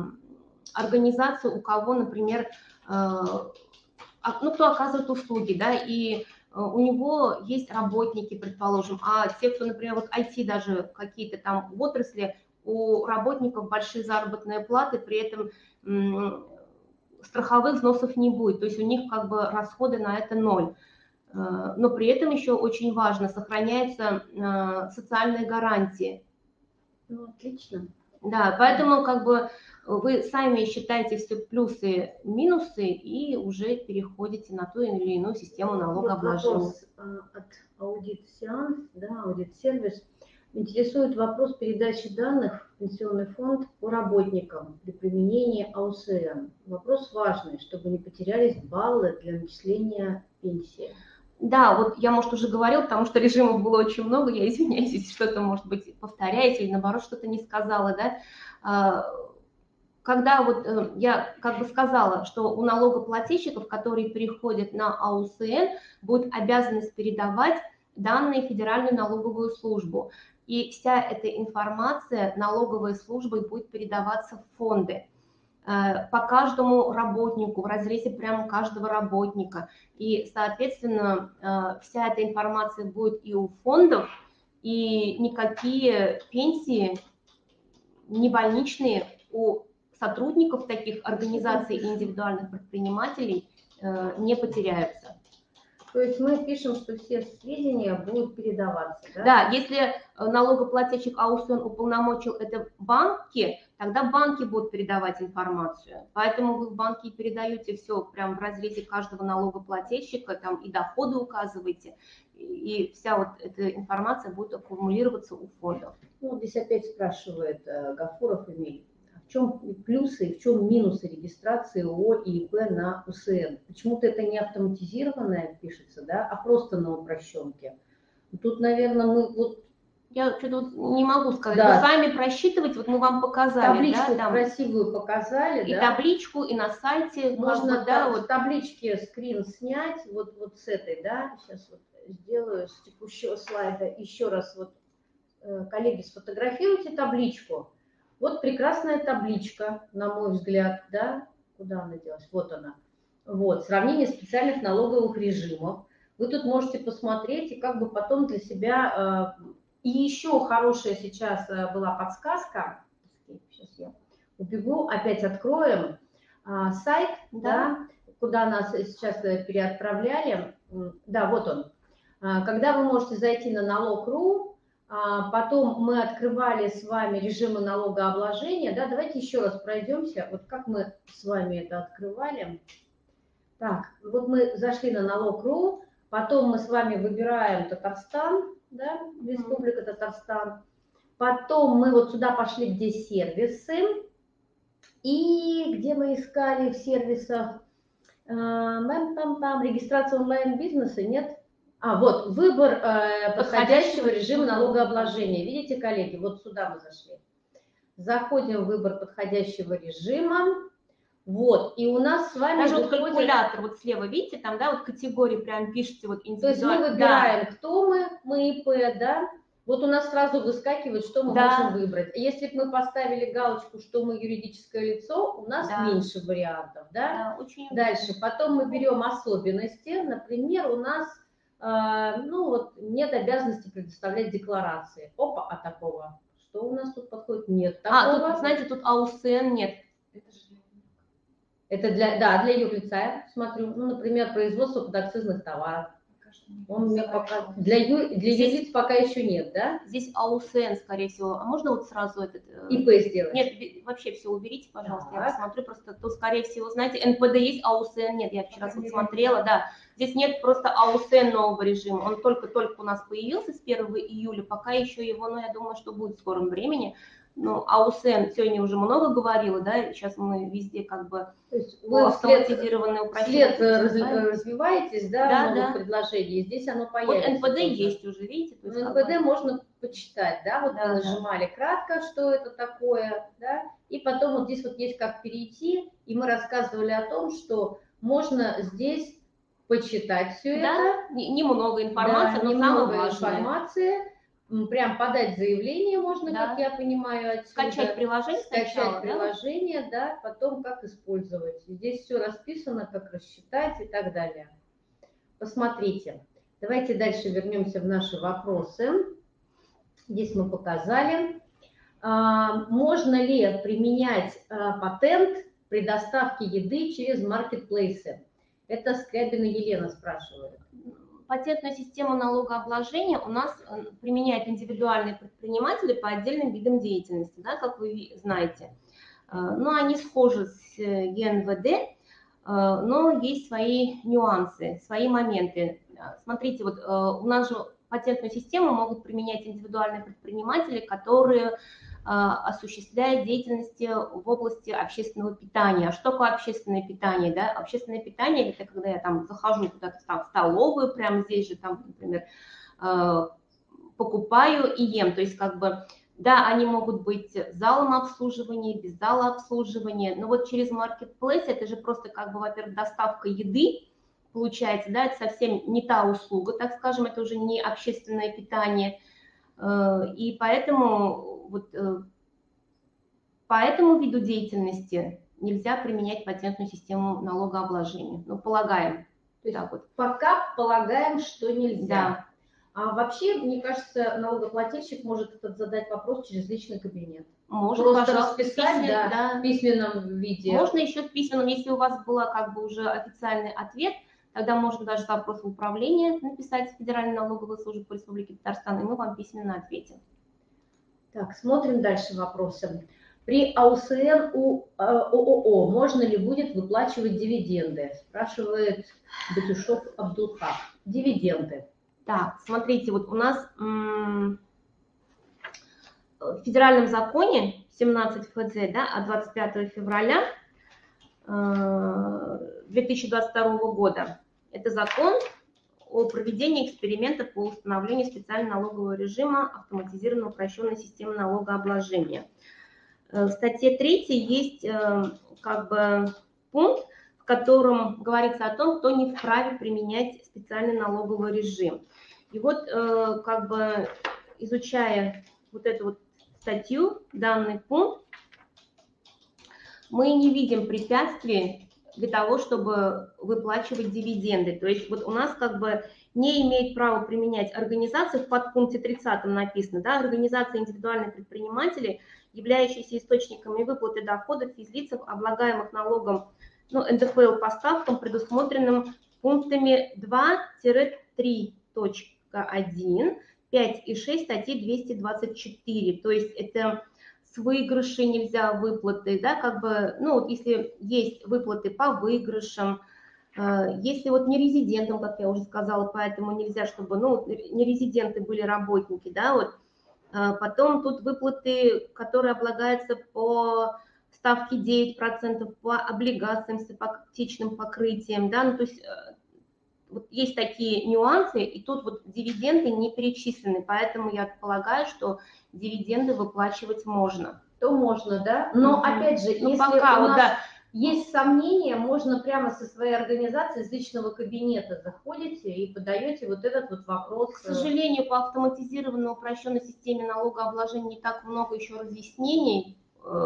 организаций, у кого, например, ну, кто оказывает услуги, да, и у него есть работники, предположим, а те, кто, например, вот IT даже какие-то там в отрасли, у работников большие заработные платы, при этом страховых взносов не будет, то есть у них как бы расходы на это 0. Но при этом еще очень важно, сохраняются социальные гарантии. Ну, отлично. Да, поэтому как бы вы сами считаете все плюсы, минусы и уже переходите на ту или иную систему налогообложения. Вопрос от аудит-сеанс, да, аудит-сервис. Интересует вопрос передачи данных в пенсионный фонд по работникам при применении АУСН. Вопрос важный, чтобы не потерялись баллы для начисления пенсии. Да, вот я, может, уже говорила, потому что режимов было очень много, я извиняюсь, если что-то, может быть, повторяете или, наоборот, что-то не сказала, да. когда вот я как бы сказала, что у налогоплательщиков, которые переходят на АУСН, будет обязанность передавать данные в Федеральную налоговую службу. И вся эта информация налоговой службой будет передаваться в фонды по каждому работнику, в разрезе прямо каждого работника. И, соответственно, вся эта информация будет и у фондов, и никакие пенсии, не больничные у сотрудников таких организаций и индивидуальных предпринимателей не потеряются. То есть мы пишем, что все сведения будут передаваться, да? Да, если налогоплательщик АУСН уполномочил это банки, тогда банки будут передавать информацию. Поэтому вы в банке передаете все прямо в разрезе каждого налогоплательщика, там и доходы указываете, и вся вот эта информация будет аккумулироваться у фондов. Ну, здесь опять спрашивает Гафуров Эмиль, в чем плюсы и в чем минусы регистрации ООО и ИП на УСН? Почему-то это не автоматизированное пишется, да, а просто на упрощенке. Тут, наверное, мы вот... Я что-то вот не могу сказать. Да. Вы сами просчитывать, вот мы вам показали. Табличку, да, там, красивую показали, и да? табличку, и на сайте. Можно да, вот таблички скрин снять, вот с этой, да, сейчас вот сделаю с текущего слайда еще раз, вот, коллеги, сфотографируйте табличку. Вот прекрасная табличка, на мой взгляд, да, куда она делась, вот она. Вот, сравнение специальных налоговых режимов. Вы тут можете посмотреть и как бы потом для себя... И еще хорошая сейчас была подсказка, сейчас я убегу, опять откроем сайт, да, куда нас сейчас переотправляли. Да, вот он. Когда вы можете зайти на налог.ру, потом мы открывали с вами режимы налогообложения, да, давайте еще раз пройдемся, вот как мы с вами это открывали. Так, вот мы зашли на налог.ру, потом мы с вами выбираем Татарстан, да, Республика Татарстан, потом мы вот сюда пошли, где сервисы, и где мы искали в сервисах, регистрация онлайн-бизнеса, нет? Вот, выбор подходящего режима налогообложения. Видите, коллеги, вот сюда мы зашли. Заходим в выбор подходящего режима. Вот, и у нас с вами даже вот калькулятор, вот слева, видите, там, да, вот категории прям пишите, вот индивидуально. То есть мы выбираем, да, кто мы ИП, да, вот у нас сразу выскакивает, что мы можем выбрать. Если бы мы поставили галочку, что мы юридическое лицо, у нас меньше вариантов, да. Очень дальше, потом мы берем особенности, например, у нас, ну вот, нет обязанности предоставлять декларации. Опа, а такого, что у нас тут подходит? Нет такого. Тут, знаете, тут АУСН нет. Это для юрлица, я смотрю, ну, например, производство подакцизных товаров. Он мне пока, для юрлиц пока еще нет, да? Здесь АУСН, скорее всего. А можно вот сразу этот... ИП сделать? Нет, вообще все уберите, пожалуйста. Я посмотрю, просто то, скорее всего, знаете, НПД есть, АУСН нет. Я вчера вот смотрела, да. Здесь нет просто АУСН нового режима. Он только-только у нас появился с 1 июля. Пока еще его, ну, я думаю, что будет в скором времени. Ну, АУСН сегодня уже много говорила, да, сейчас мы везде как бы автоматизированные упрощения. Развиваетесь, да, в новых предложениях, здесь оно появится. Вот НПД есть уже, видите? То есть НПД можно почитать, да, вот мы нажимали кратко, что это такое, да, и потом вот здесь вот есть как перейти, и мы рассказывали о том, что можно здесь почитать все это. Немного информации, но самое важное. Информации. Прям подать заявление можно, как я понимаю, отсюда. Скачать приложение сначала, скачать приложение, да, потом как использовать. Здесь все расписано, как рассчитать и так далее. Посмотрите. Давайте дальше вернемся в наши вопросы. Здесь мы показали. Можно ли применять патент при доставке еды через маркетплейсы? Это Скрябина Елена спрашивает. Патентную систему налогообложения у нас применяют индивидуальные предприниматели по отдельным видам деятельности, да, как вы знаете. Но они схожи с ЕНВД, но есть свои нюансы, свои моменты. Смотрите, вот у нас же патентную систему могут применять индивидуальные предприниматели, которые осуществляют деятельность в области общественного питания. А что такое общественное питание? Да? Общественное питание – это когда я там захожу куда-то в столовую, прямо здесь же, там, например, покупаю и ем. То есть как бы Да, они могут быть с залом обслуживания, без зала обслуживания, но вот через Marketplace это же просто как бы, во-первых, доставка еды, получается, да, это совсем не та услуга, так скажем, это уже не общественное питание, и поэтому вот по этому виду деятельности нельзя применять патентную систему налогообложения, ну, полагаем. То есть Так вот. пока полагаем, что нельзя. Да. А вообще, мне кажется, налогоплательщик может этот задать вопрос через личный кабинет. Может, Просто пожалуйста, расписать, да. в письменном виде. Можно еще в письменном, если у вас был как бы уже официальный ответ, тогда можно даже запрос в управление написать в Федеральной налоговой службе по Республике Татарстан, и мы вам письменно ответим. Так, смотрим дальше вопросы. При АУСН у ООО можно ли будет выплачивать дивиденды? Спрашивает Батюшов Абдулхак. Дивиденды. Так, смотрите, вот у нас в федеральном законе 17 ФЗ, да, от 25 февраля 2022 года, это закон о проведении эксперимента по установлению специального налогового режима автоматизированной упрощенной системы налогообложения. В статье 3 есть как бы пункт, в котором говорится о том, кто не вправе применять специальный налоговый режим. И вот как бы изучая вот эту вот статью, данный пункт, мы не видим препятствий для того, чтобы выплачивать дивиденды. То есть вот у нас как бы не имеет права применять организации, в подпункте 30 написано, да, организации индивидуальных предпринимателей, являющиеся источниками выплаты доходов физлицам, облагаемых налогом, ну, НДФЛ по ставкам, предусмотренным пунктами 2-3.1, 5 и 6 статьи 224. То есть это с выигрышей нельзя выплаты, да, как бы, ну, вот если есть выплаты по выигрышам, если вот не резидентам, как я уже сказала, поэтому нельзя, чтобы, ну, не резиденты были работники, да, вот. Потом тут выплаты, которые облагаются по ставке 9%, по облигациям с ипотечным покрытием, да, ну, то есть вот есть такие нюансы, и тут вот дивиденды не перечислены, поэтому я полагаю, что дивиденды выплачивать можно. То можно, да? Но опять же, ну, если пока, у вот, нас да, есть сомнения, можно прямо со своей организации, из личного кабинета заходите и подаете вот этот вот вопрос. К сожалению, по автоматизированной упрощенной системе налогообложения не так много еще разъяснений.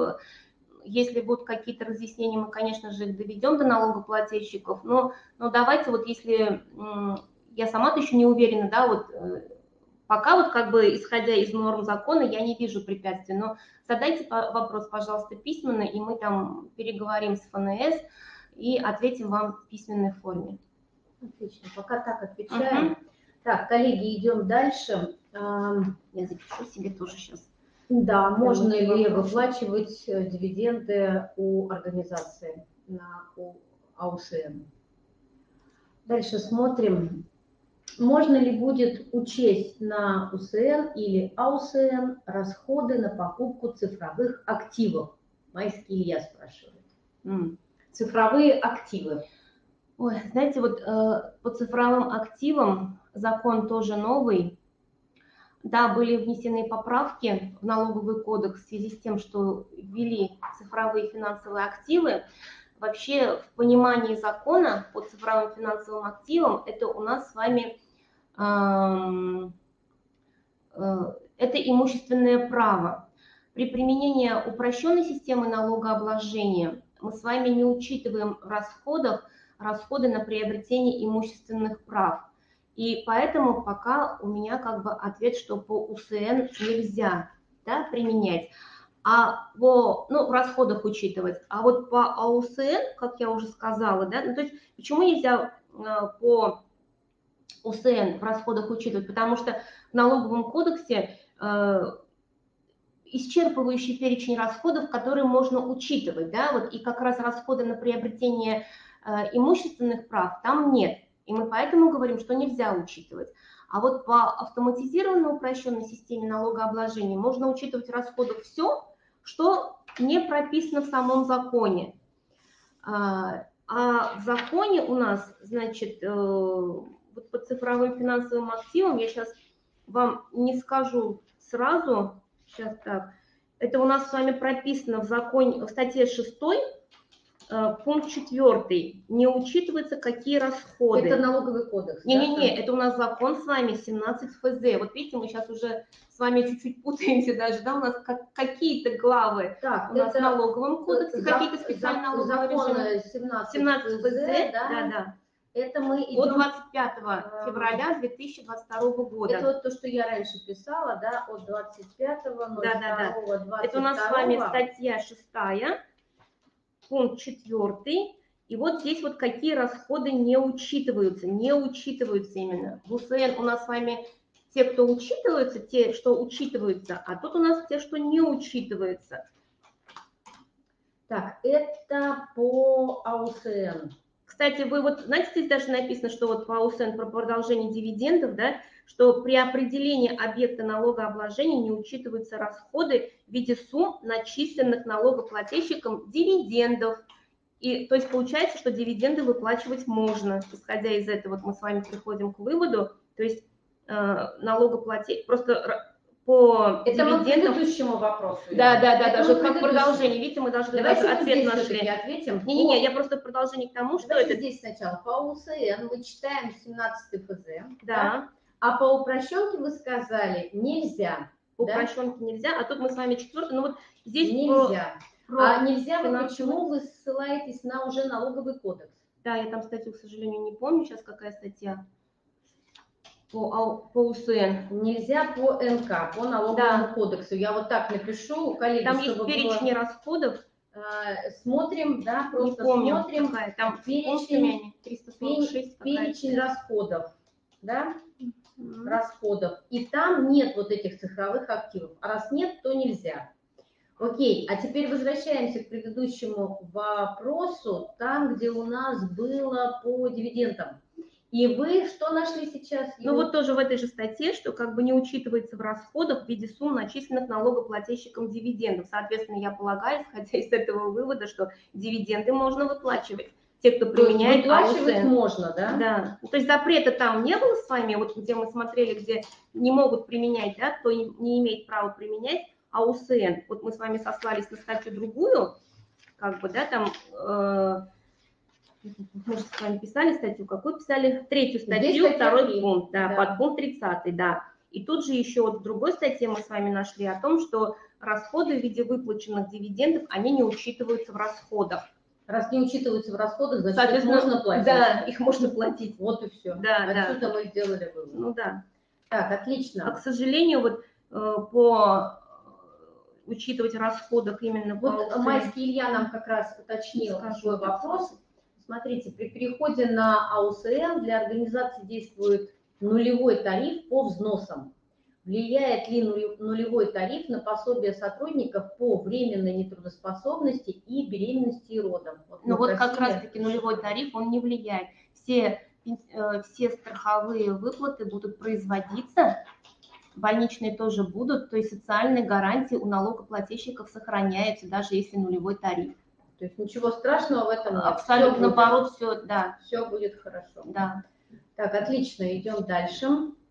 Если будут какие-то разъяснения, мы, конечно же, их доведем до налогоплательщиков, но давайте вот если, я сама-то еще не уверена, да, вот пока вот как бы исходя из норм закона я не вижу препятствий, но задайте вопрос, пожалуйста, письменно, и мы там переговорим с ФНС и ответим вам в письменной форме. Отлично, пока так отвечаем. Так, коллеги, идем дальше. Я запишу себе тоже сейчас. Да, можно ли выплачивать дивиденды у организации у АУСН? Дальше смотрим. Можно ли будет учесть на УСН или АУСН расходы на покупку цифровых активов? Майский Илья спрашивает. Цифровые активы. Ой, знаете, вот по цифровым активам закон тоже новый. Да, были внесены поправки в налоговый кодекс в связи с тем, что ввели цифровые финансовые активы. Вообще в понимании закона по цифровым финансовым активам это у нас с вами это имущественное право. При применении упрощенной системы налогообложения мы с вами не учитываем в расходах расходы на приобретение имущественных прав. И поэтому пока у меня как бы ответ, что по УСН нельзя, да, применять, а по, ну, в расходах учитывать. А вот по АУСН, как я уже сказала, да, ну, то есть почему нельзя по УСН в расходах учитывать? Потому что в налоговом кодексе исчерпывающий перечень расходов, которые можно учитывать, да, вот, и как раз расходы на приобретение имущественных прав там нет. И мы поэтому говорим, что нельзя учитывать. А вот по автоматизированной упрощенной системе налогообложения можно учитывать расходы все, что не прописано в самом законе. А в законе у нас, значит, вот по цифровым финансовым активам, я сейчас вам не скажу сразу, Сейчас так. Это у нас с вами прописано в законе, в статье 6, пункт 4. Не учитываются какие расходы. Это налоговый кодекс. Не-не-не, это у нас закон с вами 17 ФЗ. Вот видите, мы сейчас уже с вами чуть-чуть путаемся даже, да, у нас какие-то главы Так, у нас в налоговом кодексе, какие-то специальные налоговые режимы. 17 ФЗ, да. Это мы идем... От 25 февраля 2022 года. Это вот то, что я раньше писала, да, от 25-го, да. Это у нас с вами статья 6, пункт 4. И вот здесь вот какие расходы не учитываются именно. В УСН у нас с вами те, кто учитываются, те, что учитываются, а тут у нас те, что не учитываются. Так, это по АУСН. Кстати, вы вот, знаете, здесь даже написано, что вот по АУСН про продолжение дивидендов, да, что при определении объекта налогообложения не учитываются расходы в виде сумм, начисленных налогоплательщикам дивидендов. И, то есть получается, что дивиденды выплачивать можно. Исходя из этого, вот мы с вами приходим к выводу, то есть налогоплательщик, просто по это дивидендам... мы к предыдущему вопросу. Да, даже как продолжение. Видите, мы даже ответ нашли. Ответим. Не, я просто продолжение к тому, что давайте это... здесь сначала. По УСН мы читаем 17 ФЗ. Да. А по упрощенке вы сказали нельзя. По упрощенке нельзя, а тут мы с вами 4. Ну вот здесь... Нельзя. Нельзя, вы почему вы ссылаетесь на уже налоговый кодекс? Да, я там статью, к сожалению, не помню сейчас, какая статья. По УСН. Нельзя по НК, по налоговому кодексу. Я вот так напишу, коллеги, там есть перечень расходов. Смотрим, да, просто помню, смотрим. Какая. Там перечень, 346 перечень расходов, да, расходов. И там нет вот этих цифровых активов. А раз нет, то нельзя. Окей, а теперь возвращаемся к предыдущему вопросу, там, где у нас было по дивидендам. И вы что нашли сейчас? Ну вот тоже в этой же статье, что как бы не учитывается в расходах в виде сумм, начисленных налогоплательщикам дивидендов. Соответственно, я полагаю, исходя из этого вывода, что дивиденды можно выплачивать. Те, кто применяет выплачивать можно, да? Да. То есть запрета там не было с вами, вот где мы смотрели, где не могут применять, да, кто не имеет права применять, АУСН. Вот мы с вами сослались на статью другую, как бы, да, там... мы же с вами писали статью, какую писали? Третью статью, второй пункт, да, подпункт 30, да. И тут же еще вот в другой статье мы с вами нашли о том, что расходы в виде выплаченных дивидендов, они не учитываются в расходах. Раз не учитываются в расходах, значит, их можно платить. Да, их можно платить. Вот и все. Да, отсюда мы сделали вывод. Ну да. Так, отлично. А, к сожалению, вот по учитывать в расходах именно по... Вот Майский Илья нам как раз уточнил свой вопрос. Смотрите, при переходе на АУСН для организации действует нулевой тариф по взносам. Влияет ли нулевой тариф на пособие сотрудников по временной нетрудоспособности и беременности и родам? Ну вот как раз-таки нулевой тариф, он не влияет. Все страховые выплаты будут производиться, больничные тоже будут, то есть социальные гарантии у налогоплательщиков сохраняются, даже если нулевой тариф. То есть ничего страшного в этом нет. Абсолютно наоборот, все, да. Все будет хорошо. Да. Так, отлично, идем дальше.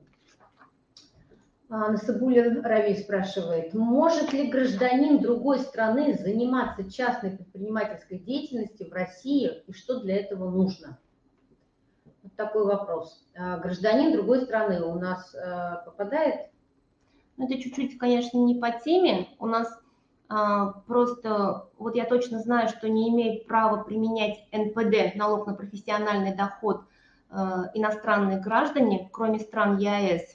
Насыбулин Рави спрашивает, может ли гражданин другой страны заниматься частной предпринимательской деятельностью в России и что для этого нужно? Вот такой вопрос. Гражданин другой страны у нас попадает? Ну, это чуть-чуть, конечно, не по теме. У нас просто, вот я точно знаю, что не имеют права применять НПД, налог на профессиональный доход, иностранные граждане, кроме стран ЕАЭС.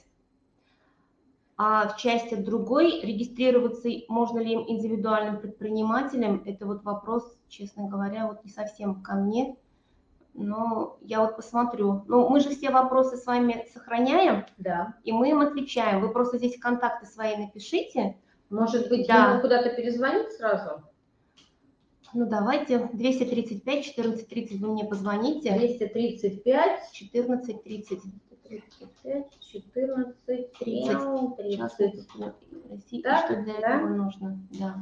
А в части другой регистрироваться можно ли им индивидуальным предпринимателем, это вот вопрос, честно говоря, вот не совсем ко мне. Но я вот посмотрю. Ну, мы же все вопросы с вами сохраняем, да, и мы им отвечаем. Вы просто здесь контакты свои напишите. Может быть, ему куда-то перезвонить сразу? Ну, давайте. 235-14-30 вы мне позвоните. 235-14-30. 14-30. Так, что для этого нужно, да.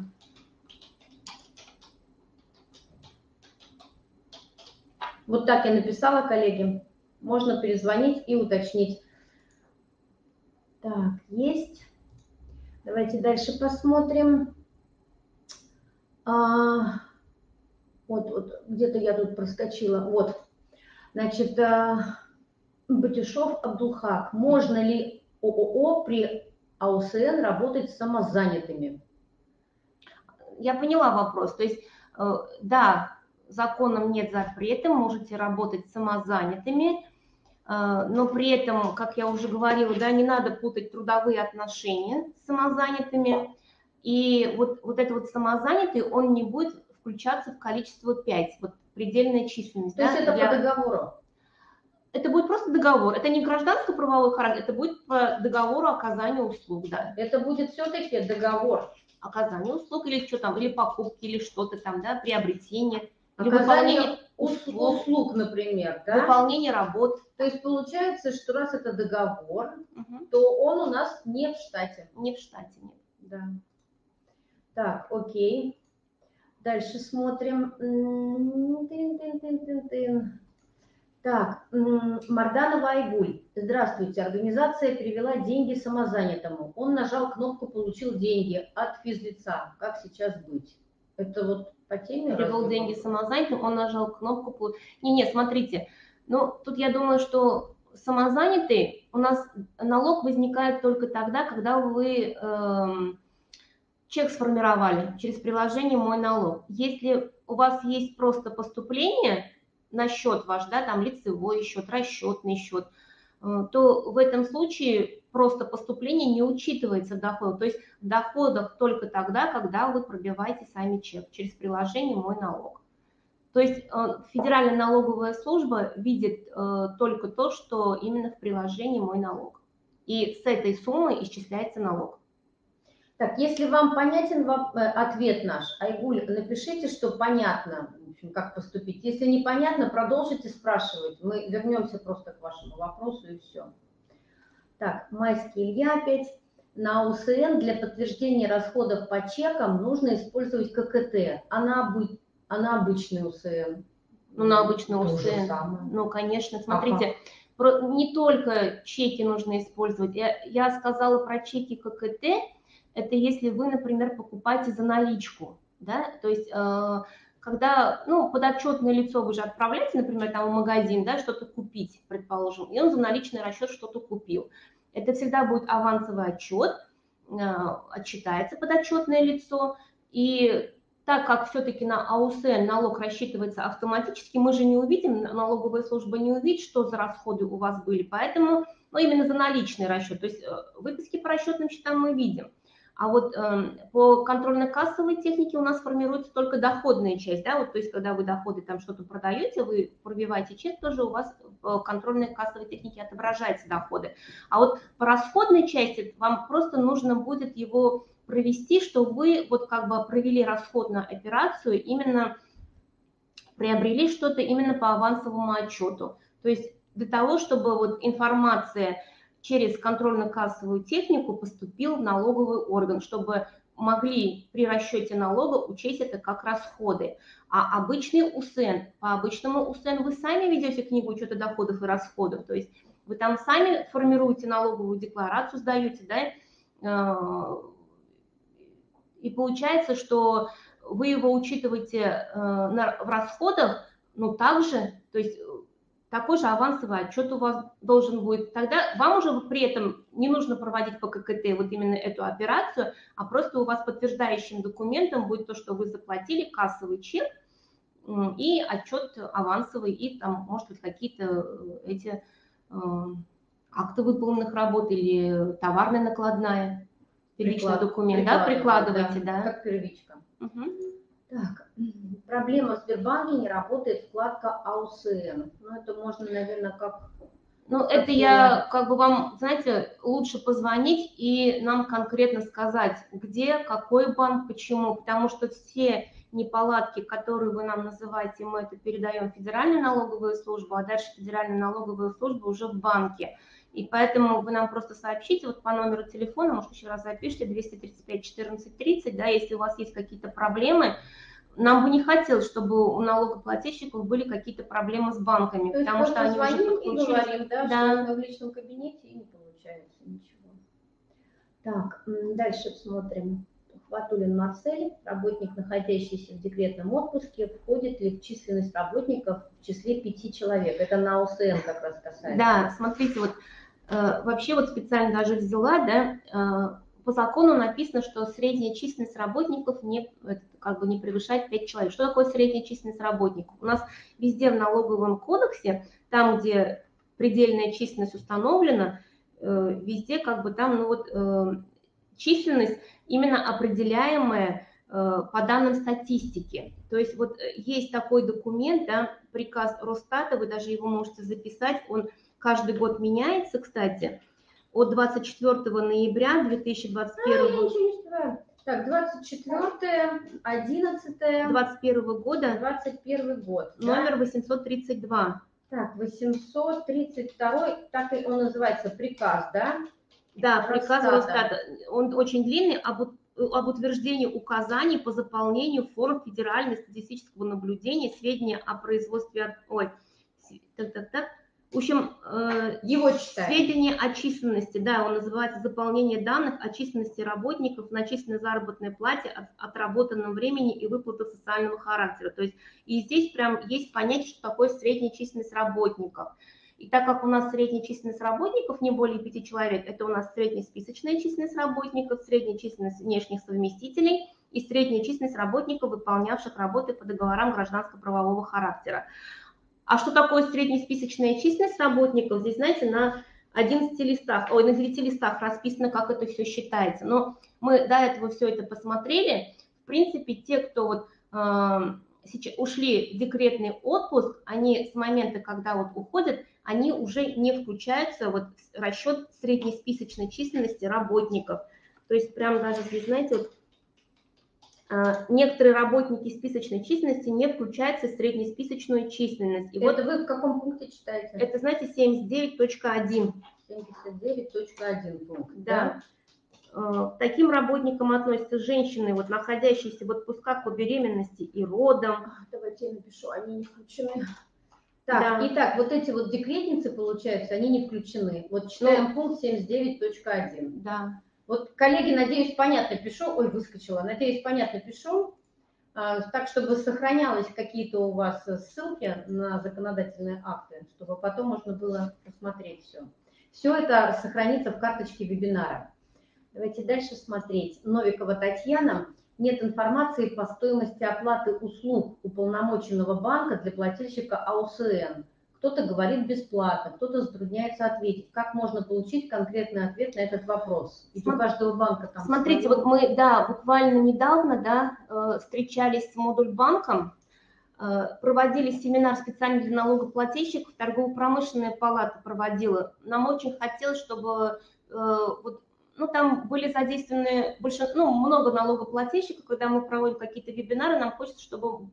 Вот так я написала, коллеги. Можно перезвонить и уточнить. Так, есть. Давайте дальше посмотрим. Вот где-то я тут проскочила. Вот, значит, Батюшов Абдулхак. Можно ли ООО при АУСН работать с самозанятыми? Я поняла вопрос. То есть, да, законом нет запрета, можете работать с самозанятыми, но при этом, как я уже говорила, да, не надо путать трудовые отношения с самозанятыми. И вот этот вот самозанятый, он не будет включаться в количество 5, вот предельная численность. То есть это по договору? Это будет просто договор. Это не гражданско-правовой характер, это будет по договору оказания услуг, да. Это будет все-таки договор. Оказание услуг или что там, или покупки, или что-то там, да, приобретение. Оказание услуг, например, да? Выполнение работ. То есть получается, что раз это договор, то он у нас не в штате. Не в штате, нет. Да. Так, окей. Дальше смотрим. Так, Марданова Айгуль. Здравствуйте. Организация перевела деньги самозанятому. Он нажал кнопку «Получил деньги» от физлица. Как сейчас быть? Это вот по теме? Перевел деньги самозанятым, он нажал кнопку. Не, смотрите. Ну, тут я думаю, что самозанятый, у нас налог возникает только тогда, когда вы чек сформировали через приложение «Мой налог». Если у вас есть просто поступление на счет ваш, да, там лицевой счет, расчетный счет, то в этом случае просто поступление не учитывается в доходах. То есть в доходах только тогда, когда вы пробиваете сами чек через приложение «Мой налог». То есть Федеральная налоговая служба видит только то, что именно в приложении «Мой налог». И с этой суммы исчисляется налог. Так, если вам понятен ответ наш, Айгуль, напишите, что понятно, в общем, как поступить. Если непонятно, продолжите спрашивать. Мы вернемся просто к вашему вопросу и все. Так, Майский Илья опять. На УСН для подтверждения расходов по чекам нужно использовать ККТ, а на обычный УСН? Ну, на обычный УСН, ну, конечно, смотрите, не только чеки нужно использовать. Я сказала про чеки ККТ. Это если вы, например, покупаете за наличку, да, то есть когда, ну, подотчетное лицо вы же отправляете, например, там в магазин, да, что-то купить, предположим, и он за наличный расчет что-то купил. Это всегда будет авансовый отчет, отчитается подотчетное лицо, и так как все-таки на АУСН налог рассчитывается автоматически, мы же не увидим, налоговая служба не увидит, что за расходы у вас были, поэтому, ну, именно за наличный расчет, то есть выписки по расчетным счетам мы видим. А вот по контрольно-кассовой технике у нас формируется только доходная часть, да, вот, то есть когда вы доходы там что-то продаете, вы пробиваете чек, тоже у вас в контрольно-кассовой технике отображаются доходы. А вот по расходной части вам просто нужно будет его провести, что вы вот как бы провели расходную операцию, именно приобрели что-то именно по авансовому отчету. То есть для того, чтобы вот информация через контрольно-кассовую технику поступил в налоговый орган, чтобы могли при расчете налога учесть это как расходы. А обычный УСН, по обычному УСН вы сами ведете книгу учета доходов и расходов, то есть вы там сами формируете налоговую декларацию, сдаете, да, и получается, что вы его учитываете в расходах, но также, то есть такой же авансовый отчет у вас должен будет. Тогда вам уже при этом не нужно проводить по ККТ вот именно эту операцию, а просто у вас подтверждающим документом будет то, что вы заплатили, кассовый чек и отчет авансовый, и там, может быть, какие-то эти акты выполненных работ или товарная накладная. Первичный документ, да, прикладываете, да. Как первичка. Так, проблема в Сбербанке, не работает вкладка АУСН. Ну, это можно, наверное, как... Ну, это я как бы вам, знаете, лучше позвонить и нам конкретно сказать, где, какой банк, почему. Потому что все неполадки, которые вы нам называете, мы это передаем в Федеральную налоговую службу, а дальше Федеральная налоговая служба уже в банке. И поэтому вы нам просто сообщите вот по номеру телефона, может, еще раз запишите, 235 14 30, да, если у вас есть какие-то проблемы. Нам бы не хотелось, чтобы у налогоплательщиков были какие-то проблемы с банками, то потому что они уже подключились. И говорим, да, что мы в личном кабинете и не получается ничего. Так, дальше смотрим. Хватулин Марсель, работник, находящийся в декретном отпуске, входит ли в численность работников в числе 5 человек? Это на ОСН как раз касается. Да, смотрите, вот вообще вот специально даже взяла, да, по закону написано, что средняя численность работников как бы не превышает 5 человек. Что такое средняя численность работников? У нас везде в налоговом кодексе, там, где предельная численность установлена, везде как бы там, ну вот, численность именно определяемая по данным статистики. То есть вот есть такой документ, да, приказ Росстата, вы даже его можете записать, он каждый год меняется, кстати, от 24 ноября 2021 Так, 24, 11, 21 года, 21 год. номер Да? 832. Так, 832, так и он называется, приказ, да? Да, приказ Росстата. Росстата. Он очень длинный, об утверждении указаний по заполнению форм федерального статистического наблюдения, сведения о производстве... Ой, в общем, его читаем. Сведения о численности, да, он называется заполнение данных о численности работников, начисленной заработной плате, отработанном времени и выплаты социального характера. То есть и здесь прям есть понятие, что такое средняя численность работников. И так как у нас средняя численность работников не более 5 человек, это у нас среднесписочная численность работников, средняя численность внешних совместителей и средняя численность работников, выполнявших работы по договорам гражданско-правового характера. А что такое среднесписочная численность работников? Здесь, знаете, на 11 листах, ой, на 9 листах расписано, как это все считается. Но мы до этого все это посмотрели. В принципе, те, кто вот сейчас ушли в декретный отпуск, они с момента, когда вот уходят, они уже не включаются вот в расчет среднесписочной численности работников. То есть прям даже здесь, знаете, вот, некоторые работники списочной численности не включаются в среднесписочную численность. И это вот, вы в каком пункте читаете? Это, знаете, 79.1. 79.1 пункт. Да. К таким работникам относятся женщины, вот, находящиеся в отпусках по беременности и родам. Давайте я напишу, они не включены. Так, да. Итак, вот эти вот декретницы, получается, они не включены. Вот читаем пункт 79.1. Да. Вот, коллеги, надеюсь, понятно пишу. Ой, выскочила. Надеюсь, понятно пишу. Так, чтобы сохранялось какие-то у вас ссылки на законодательные акты, чтобы потом можно было посмотреть все. Все это сохранится в карточке вебинара. Давайте дальше смотреть. Новикова Татьяна. Нет информации по стоимости оплаты услуг уполномоченного банка для плательщика АОСН. Кто-то говорит бесплатно, кто-то затрудняется ответить. Как можно получить конкретный ответ на этот вопрос? Ведь у каждого банка там... Смотрите, вот мы, да, буквально недавно, да, встречались с Модульбанком, проводили семинар специально для налогоплательщиков, торгово-промышленная палата проводила. Нам очень хотелось, чтобы вот, ну, там были задействованы много налогоплательщиков, когда мы проводим какие-то вебинары, нам хочется, чтобы,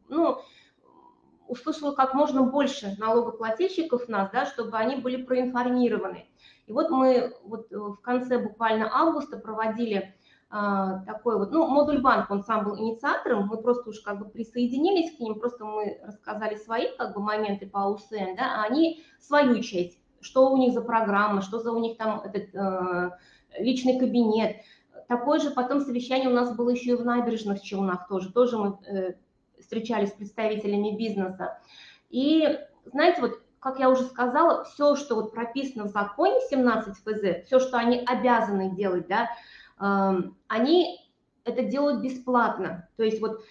услышало как можно больше налогоплательщиков нас, да, чтобы они были проинформированы. И вот мы вот в конце буквально августа проводили такой вот, Модульбанк, он сам был инициатором, мы просто уж как бы присоединились к ним, просто мы рассказали свои как бы моменты по АУСН, да, а они свою часть, что у них за программа, что за у них там этот личный кабинет. Такое же потом совещание у нас было еще и в Набережных Челнах тоже мы встречались с представителями бизнеса. И, знаете, вот, как я уже сказала, все, что вот прописано в законе 17 ФЗ, все, что они обязаны делать, да, они это делают бесплатно. То есть вот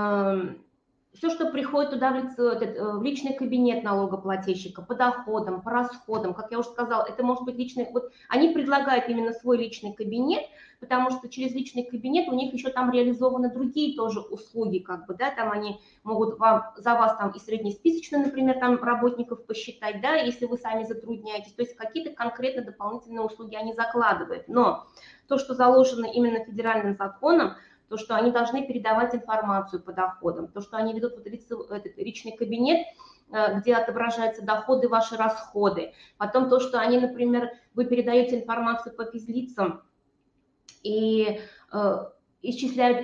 все, что приходит туда в личный кабинет налогоплательщика, по доходам, по расходам, как я уже сказала, это может быть личный... Вот они предлагают именно свой личный кабинет, потому что через личный кабинет у них еще там реализованы другие тоже услуги, как бы, да, там они могут за вас там и среднесписочно, например, там работников посчитать, да, если вы сами затрудняетесь, то есть какие-то конкретно дополнительные услуги они закладывают. Но то, что заложено именно федеральным законом, то, что они должны передавать информацию по доходам, то, что они ведут этот личный кабинет, где отображаются доходы, ваши расходы. Потом то, что они, например, вы передаете информацию по физлицам и исчисляют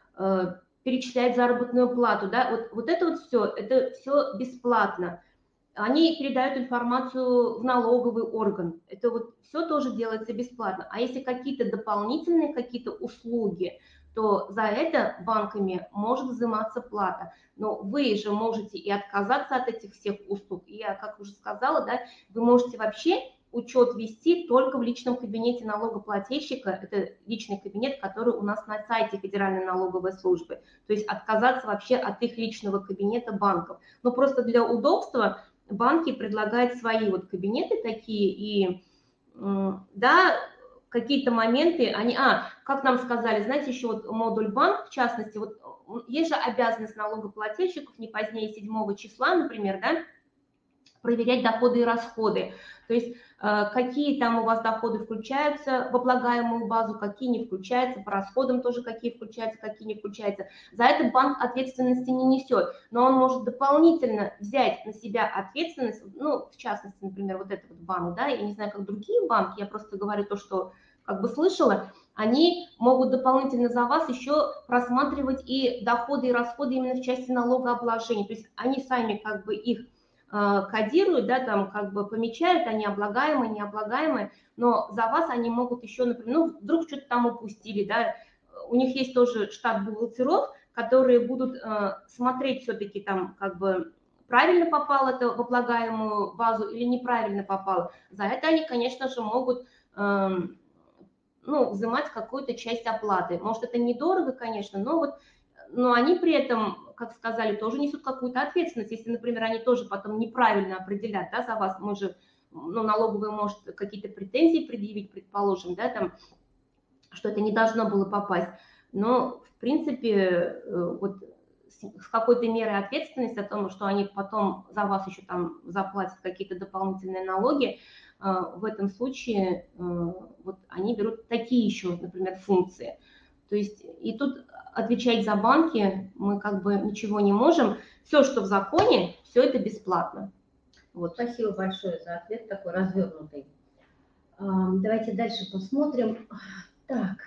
НДФЛ, перечисляют заработную плату, да, вот это вот все, это все бесплатно. они передают информацию в налоговый орган. Это вот все тоже делается бесплатно. А если какие-то дополнительные какие-то услуги, то за это банками может взиматься плата. Но вы же можете и отказаться от этих всех услуг. И я, как уже сказала, да, вы можете вообще учет вести только в личном кабинете налогоплательщика. Это личный кабинет, который у нас на сайте Федеральной налоговой службы. То есть отказаться вообще от их личного кабинета банков. Но просто для удобства банки предлагают свои вот кабинеты такие, и да, какие-то моменты, они, как нам сказали, знаете, еще вот модуль банк, в частности, вот есть же обязанность налогоплательщиков не позднее 7 числа, например, да, проверять доходы и расходы. То есть какие там у вас доходы включаются в облагаемую базу, какие не включаются, по расходам тоже какие включаются, какие не включаются. За это банк ответственности не несет, но он может дополнительно взять на себя ответственность, ну, в частности, например, вот этот вот банк, да, я не знаю, как другие банки, я просто говорю то, что как бы слышала, они могут дополнительно за вас еще просматривать и доходы, и расходы именно в части налогообложения. То есть они сами как бы их кодируют, да, там как бы помечают, они облагаемые, необлагаемые, но за вас они могут еще, например, ну, вдруг что-то там упустили, да, у них есть тоже штат бухгалтеров, которые будут смотреть все-таки там как бы правильно попало это в облагаемую базу или неправильно попало. За это они, конечно же, могут ну, взимать какую-то часть оплаты. Может, это недорого, конечно, но они при этом, как сказали, тоже несут какую-то ответственность. Если, например, они тоже потом неправильно определят, да, за вас, мы же, ну, налоговая может какие-то претензии предъявить, предположим, да, там, что это не должно было попасть. Но, в принципе, вот с какой-то мерой ответственности о том, что они потом за вас еще там заплатят какие-то дополнительные налоги, в этом случае вот они берут такие еще, например, функции. То есть и тут отвечать за банки мы как бы ничего не можем. Все, что в законе, все это бесплатно. Вот. Спасибо большое за ответ такой развернутый. Давайте дальше посмотрим. Так,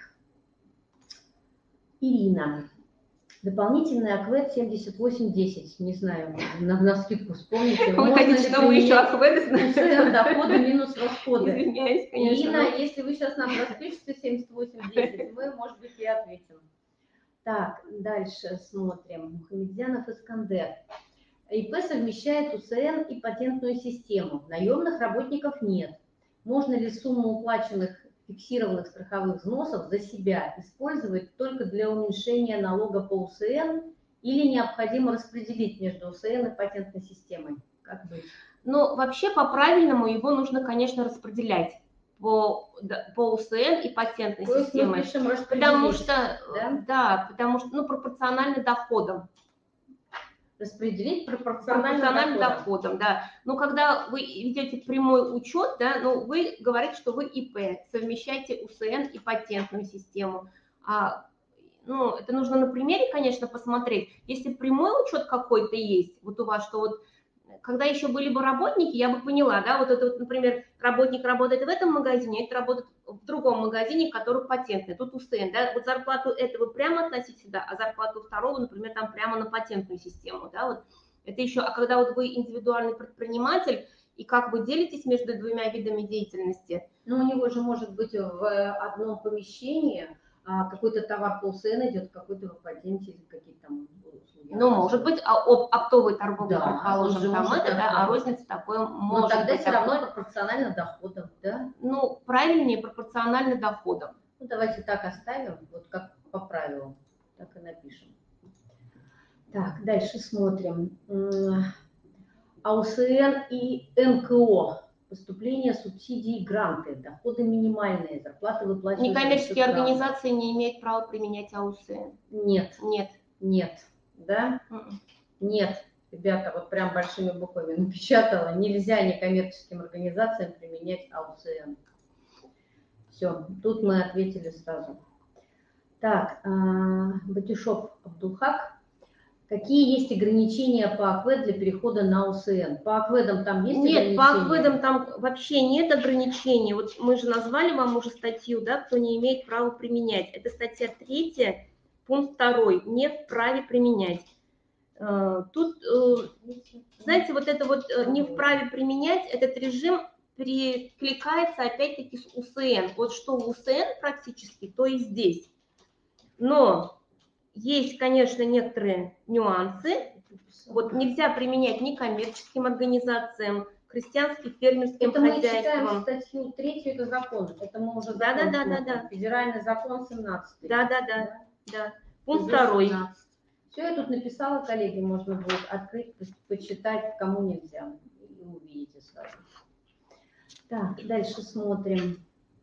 Ирина. Дополнительный АКВЭД 7810. Не знаю, на скидку вспомните. Вы хотите, чтобы еще АКВЭД знали? Доходы минус расходы. Извиняюсь, конечно. Ирина, если вы сейчас нам распишете 7810, мы, может быть, и ответим. Так, дальше смотрим. Мухамедзянов Искандер. ИП совмещает УСН и патентную систему. Наемных работников нет. Можно ли сумму уплаченных фиксированных страховых взносов за себя использовать только для уменьшения налога по УСН или необходимо распределить между УСН и патентной системой? Как быть? Ну, вообще, по-правильному его нужно, конечно, распределять по УСН и патентной системе. Потому что, да, потому что, ну, пропорционально доходам. Распределить пропорционально доходам, да. Но когда вы ведете прямой учет, да, ну, вы говорите, что вы ИП, совмещаете УСН и патентную систему. Ну, это нужно на примере, конечно, посмотреть. Если прямой учет какой-то есть, вот у вас, что вот, когда еще были бы работники, я бы поняла, да, вот это вот, например, работник работает в этом магазине, это работает в другом магазине, который патентный, тут УСН, да, вот зарплату этого прямо относить сюда, а зарплату второго, например, там прямо на патентную систему, да, вот это еще, а когда вот вы индивидуальный предприниматель, и как вы делитесь между двумя видами деятельности? Ну, у него же может быть в одном помещении какой-то товар по УСН идет, какой-то в патенте или какие-то там услуги. Ну, может быть, оптовый торговый, да, предположим, там это, да, а розница такое может быть. Но тогда все равно пропорционально доходам, да? Ну, правильнее пропорционально доходам. Ну, давайте так оставим, вот как по правилам, так и напишем. Так, дальше смотрим. АУСН и НКО. Поступления, субсидии, гранты, доходы минимальные, зарплаты выплачиваются. Некоммерческие организации не имеют права применять АУСН. Нет. Нет. Нет. Да? Нет. Ребята, вот прям большими буквами напечатала. Нельзя некоммерческим организациям применять АУСН. Все, тут мы ответили сразу. Так, Батюшов Абдулхак. Какие есть ограничения по АКВЭД для перехода на УСН? По АКВЭДам там есть ограничения? Нет, по АКВЭДам там вообще нет ограничений. Вот мы же назвали вам уже статью, да, кто не имеет права применять. Это статья 3, пункт 2, не вправе применять. Тут, знаете, вот это вот не вправе применять, этот режим перекликается опять-таки с УСН. Вот что в УСН практически, то и здесь. Но есть, конечно, некоторые нюансы. Вот нельзя применять ни коммерческим организациям, крестьянским, фермерским это мы хозяйствам. читаем статью 3, это закон. Это мы уже Да. Федеральный закон 17. Да. Пункт 2. Все я тут написала, коллеги, можно будет открыть, почитать, кому нельзя, и увидите сразу. Так, дальше смотрим.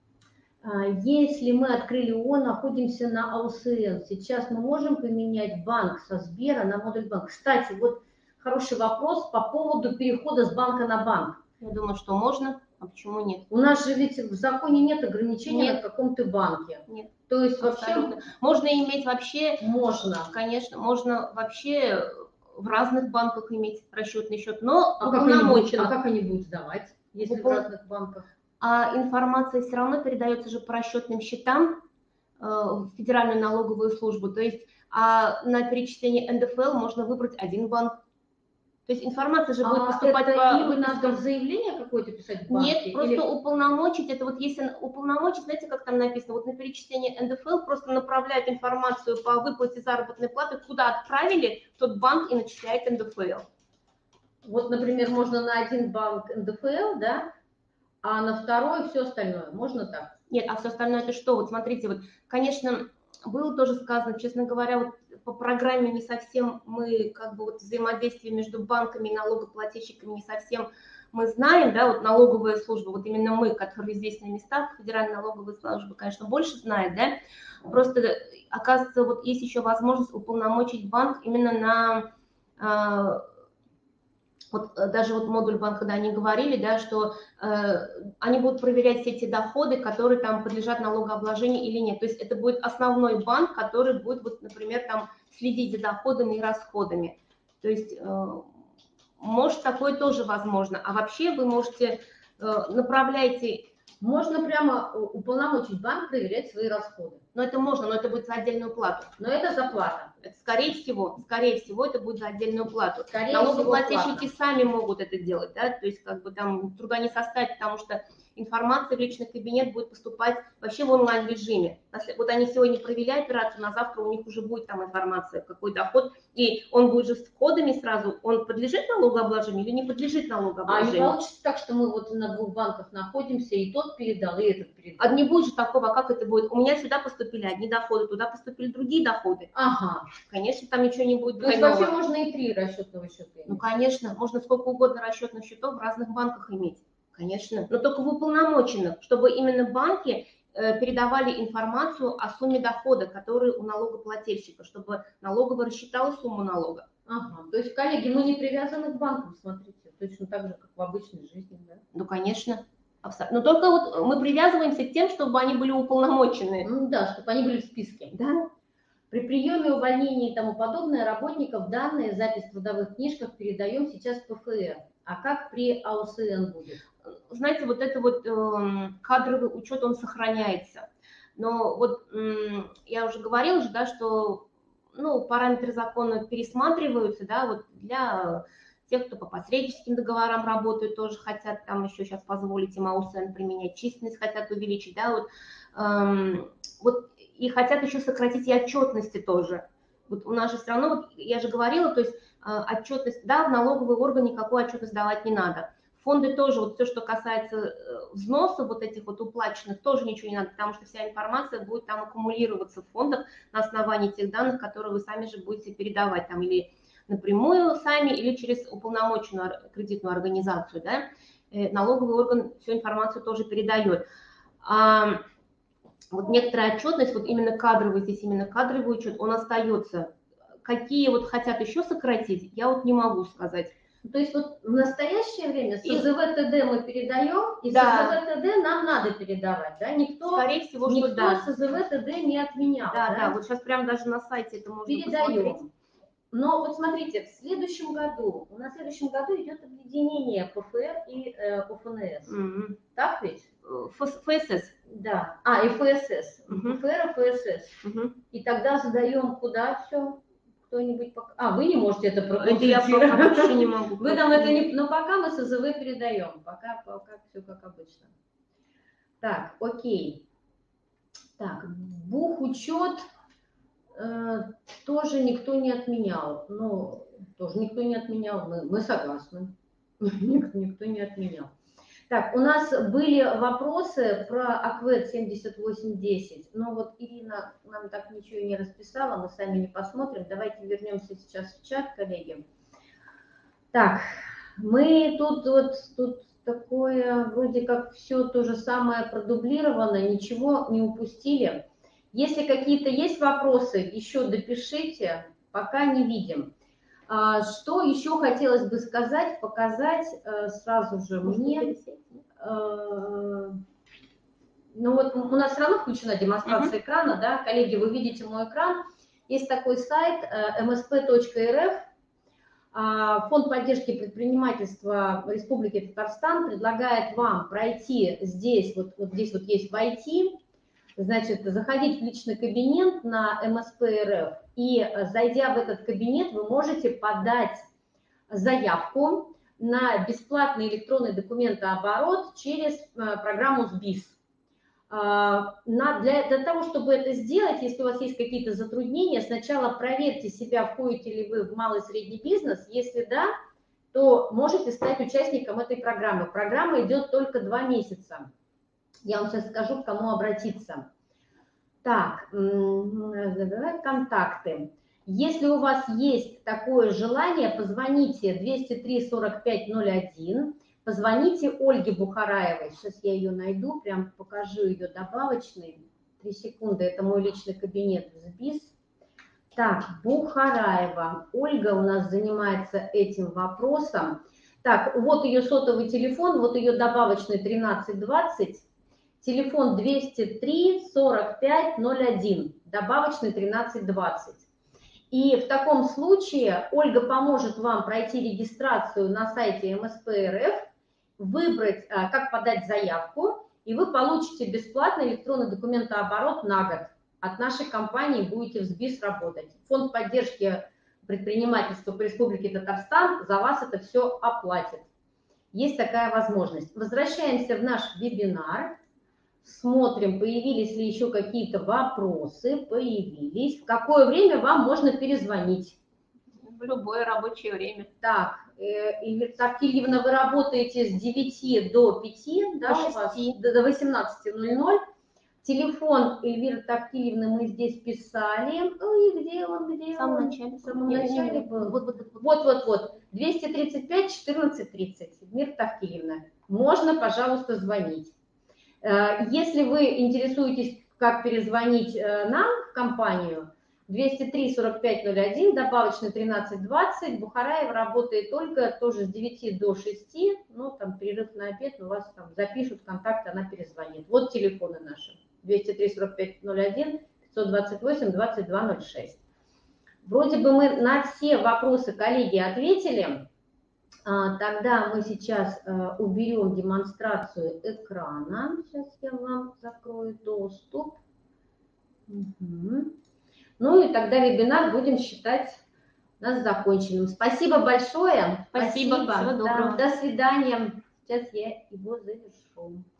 Если мы открыли ООО, находимся на АУСН, сейчас мы можем поменять банк со Сбера на модуль банк. Кстати, вот хороший вопрос по поводу перехода с банка на банк. Я думаю, что можно, а почему нет? У нас же ведь в законе нет ограничений на каком-то банке. Нет. То есть Абсолютно. вообще... Можно иметь вообще... Можно. Конечно, можно вообще в разных банках иметь расчетный счет, но как они будут сдавать, если в разных банках? А информация все равно передается же по расчетным счетам в Федеральную налоговую службу. То есть на перечисление НДФЛ можно выбрать один банк. То есть информация же будет поступать по выпискам. Надо заявление какое-то писать в банке? Нет, просто уполномочить. Это вот если уполномочить, знаете, как там написано, вот на перечисление НДФЛ просто направляют информацию по выплате заработной платы, куда отправили, в тот банк и начисляет НДФЛ. Вот, например, можно на один банк НДФЛ, да, а на второй все остальное. Можно так? Нет, а все остальное это что? Вот смотрите, вот, конечно, было тоже сказано, честно говоря, вот по программе не совсем мы, как бы, вот взаимодействие между банками и налогоплательщиками не совсем мы знаем, да, вот налоговая служба, вот именно мы, которые здесь на местах, Федеральная налоговая служба, конечно, больше знает, да, просто, оказывается, вот есть еще возможность уполномочить банк именно на... Вот даже вот модуль банка, когда они говорили, да, что они будут проверять все эти доходы, которые там подлежат налогообложению или нет. То есть это будет основной банк, который будет, вот, например, там следить за доходами и расходами. То есть может такое тоже возможно. А вообще вы можете направляйте... Можно прямо уполномочить банк проверять свои расходы. Но это можно, но это будет за отдельную плату. Но это за плату. Скорее всего, это будет за отдельную плату. Налогоплательщики сами могут это делать, да, то есть как бы там труда не составит, потому что информация в личный кабинет будет поступать вообще в онлайн-режиме. Вот они сегодня провели операцию, на завтра у них уже будет там информация, какой доход, и он будет же с кодами сразу, он подлежит налогообложению или не подлежит налогообложению. А не получится так, что мы вот на двух банках находимся, и тот передал, и этот передал? А не будет же такого, как это будет? У меня сюда поступили одни доходы, туда поступили другие доходы. Ага. Конечно, там ничего не будет. То есть вообще можно и 3 расчетного счета иметь? Ну, конечно, можно сколько угодно расчетных счетов в разных банках иметь. Конечно, но только в уполномоченных, чтобы именно банки передавали информацию о сумме дохода, который у налогоплательщика, чтобы налоговая рассчитала сумму налога. Ага, то есть, коллеги, мы не привязаны к банкам, смотрите, точно так же, как в обычной жизни, да? Ну, конечно. Но только вот мы привязываемся к тем, чтобы они были уполномочены. Ну да, чтобы они были в списке. Да. При приеме, увольнении и тому подобное работников данные, запись в трудовых книжках передаем сейчас в ПФР. А как при АУСН будет? Знаете, вот это вот кадровый учет, он сохраняется. Но вот я уже говорила же, да, что параметры закона пересматриваются, да, вот для тех, кто по посредническим договорам работают, тоже хотят там еще сейчас позволить им АУСН применять, численность хотят увеличить, да, вот и хотят еще сократить и отчетности тоже. Вот у нас же все равно, вот я же говорила, то есть отчетность, да, в налоговый орган никакой отчетность давать не надо. Фонды тоже, вот все, что касается взносов вот этих вот уплаченных, тоже ничего не надо, потому что вся информация будет там аккумулироваться в фондах на основании тех данных, которые вы сами же будете передавать там или напрямую сами, или через уполномоченную кредитную организацию, да. Налоговый орган всю информацию тоже передает. Вот некоторая отчетность, вот именно кадровый, здесь именно кадровый учет, он остается. Какие вот хотят еще сократить, я вот не могу сказать. То есть вот в настоящее время СЗВ-ТД мы передаем, и да. СЗВ-ТД нам надо передавать, да? Никто СЗВ-ТД не отменял. Да, вот сейчас прям даже на сайте это можно посмотреть. Но вот смотрите, у нас в следующем году идет объединение ПФР и ПФНС. Так ведь? ФСС. Да. И ФСС. ПФР и ФСС. И тогда задаем куда все? кто-нибудь... вы не можете это Это я проконсультировать. пока вообще не могу. Вы нам это не... Но пока мы СЗВ передаем. Пока все как обычно. Так, окей. Так, бухучет тоже никто не отменял. Ну, тоже никто не отменял. Мы согласны. Никто не отменял. Так, у нас были вопросы про АКВЭД 7810, но вот Ирина нам так ничего и не расписала, мы сами не посмотрим. Давайте вернемся сейчас в чат, коллеги. Так, мы тут такое, вроде как все то же самое продублировано, ничего не упустили. Если какие-то есть вопросы, еще допишите, пока не видим. Что еще хотелось бы сказать, показать сразу же мне. Ну вот у нас все равно включена демонстрация экрана, да, коллеги, вы видите мой экран. Есть такой сайт msp.rf. Фонд поддержки предпринимательства Республики Татарстан предлагает вам пройти здесь, вот здесь вот есть «Войти», значит, заходить в личный кабинет на МСП.РФ, и, зайдя в этот кабинет, вы можете подать заявку на бесплатный электронный документооборот через программу СБИС. Для того, чтобы это сделать, если у вас есть какие-то затруднения, сначала проверьте себя, входите ли вы в малый и средний бизнес. Если да, то можете стать участником этой программы. Программа идет только 2 месяца. Я вам сейчас скажу, к кому обратиться. Так, контакты. Если у вас есть такое желание, позвоните 203-45-01, позвоните Ольге Бухараевой. Сейчас я ее найду, прям покажу ее добавочный. 3 секунды, это мой личный кабинет в СБИС. Так, Бухараева. Ольга у нас занимается этим вопросом. Так, вот ее сотовый телефон, вот ее добавочный 1320. Телефон 203-45-01, добавочный 1320. И в таком случае Ольга поможет вам пройти регистрацию на сайте МСП.РФ, выбрать, как подать заявку, и вы получите бесплатный электронный документооборот на год. От нашей компании будете в СБИС работать. Фонд поддержки предпринимательства по Республике Татарстан за вас это все оплатит. Есть такая возможность. Возвращаемся в наш вебинар. Смотрим, появились ли еще какие-то вопросы. Появились. В какое время вам можно перезвонить? В любое рабочее время. Так, Эльвира Тавкильевна, вы работаете с 9 до 5, да, у вас? До 18:00. Телефон Эльвиры Тавкильевны мы здесь писали. Ну и где он? В самом начале был. Вот. 235-14-30. Эльвира Тавкильевна, можно, пожалуйста, звонить. Если вы интересуетесь, как перезвонить нам в компанию, 203-45-01, добавочный 1320, Бухараева работает только тоже с 9 до 6, ну там перерыв на обед, у вас там запишут контакт, она перезвонит. Вот телефоны наши, 203-45-01, 528-2206. Вроде бы мы на все вопросы коллеги ответили. Тогда мы сейчас уберем демонстрацию экрана. Сейчас я вам закрою доступ. Ну и тогда вебинар будем считать нас законченным. Спасибо большое. Спасибо. Всего доброго. Да, до свидания. Сейчас я его завершу.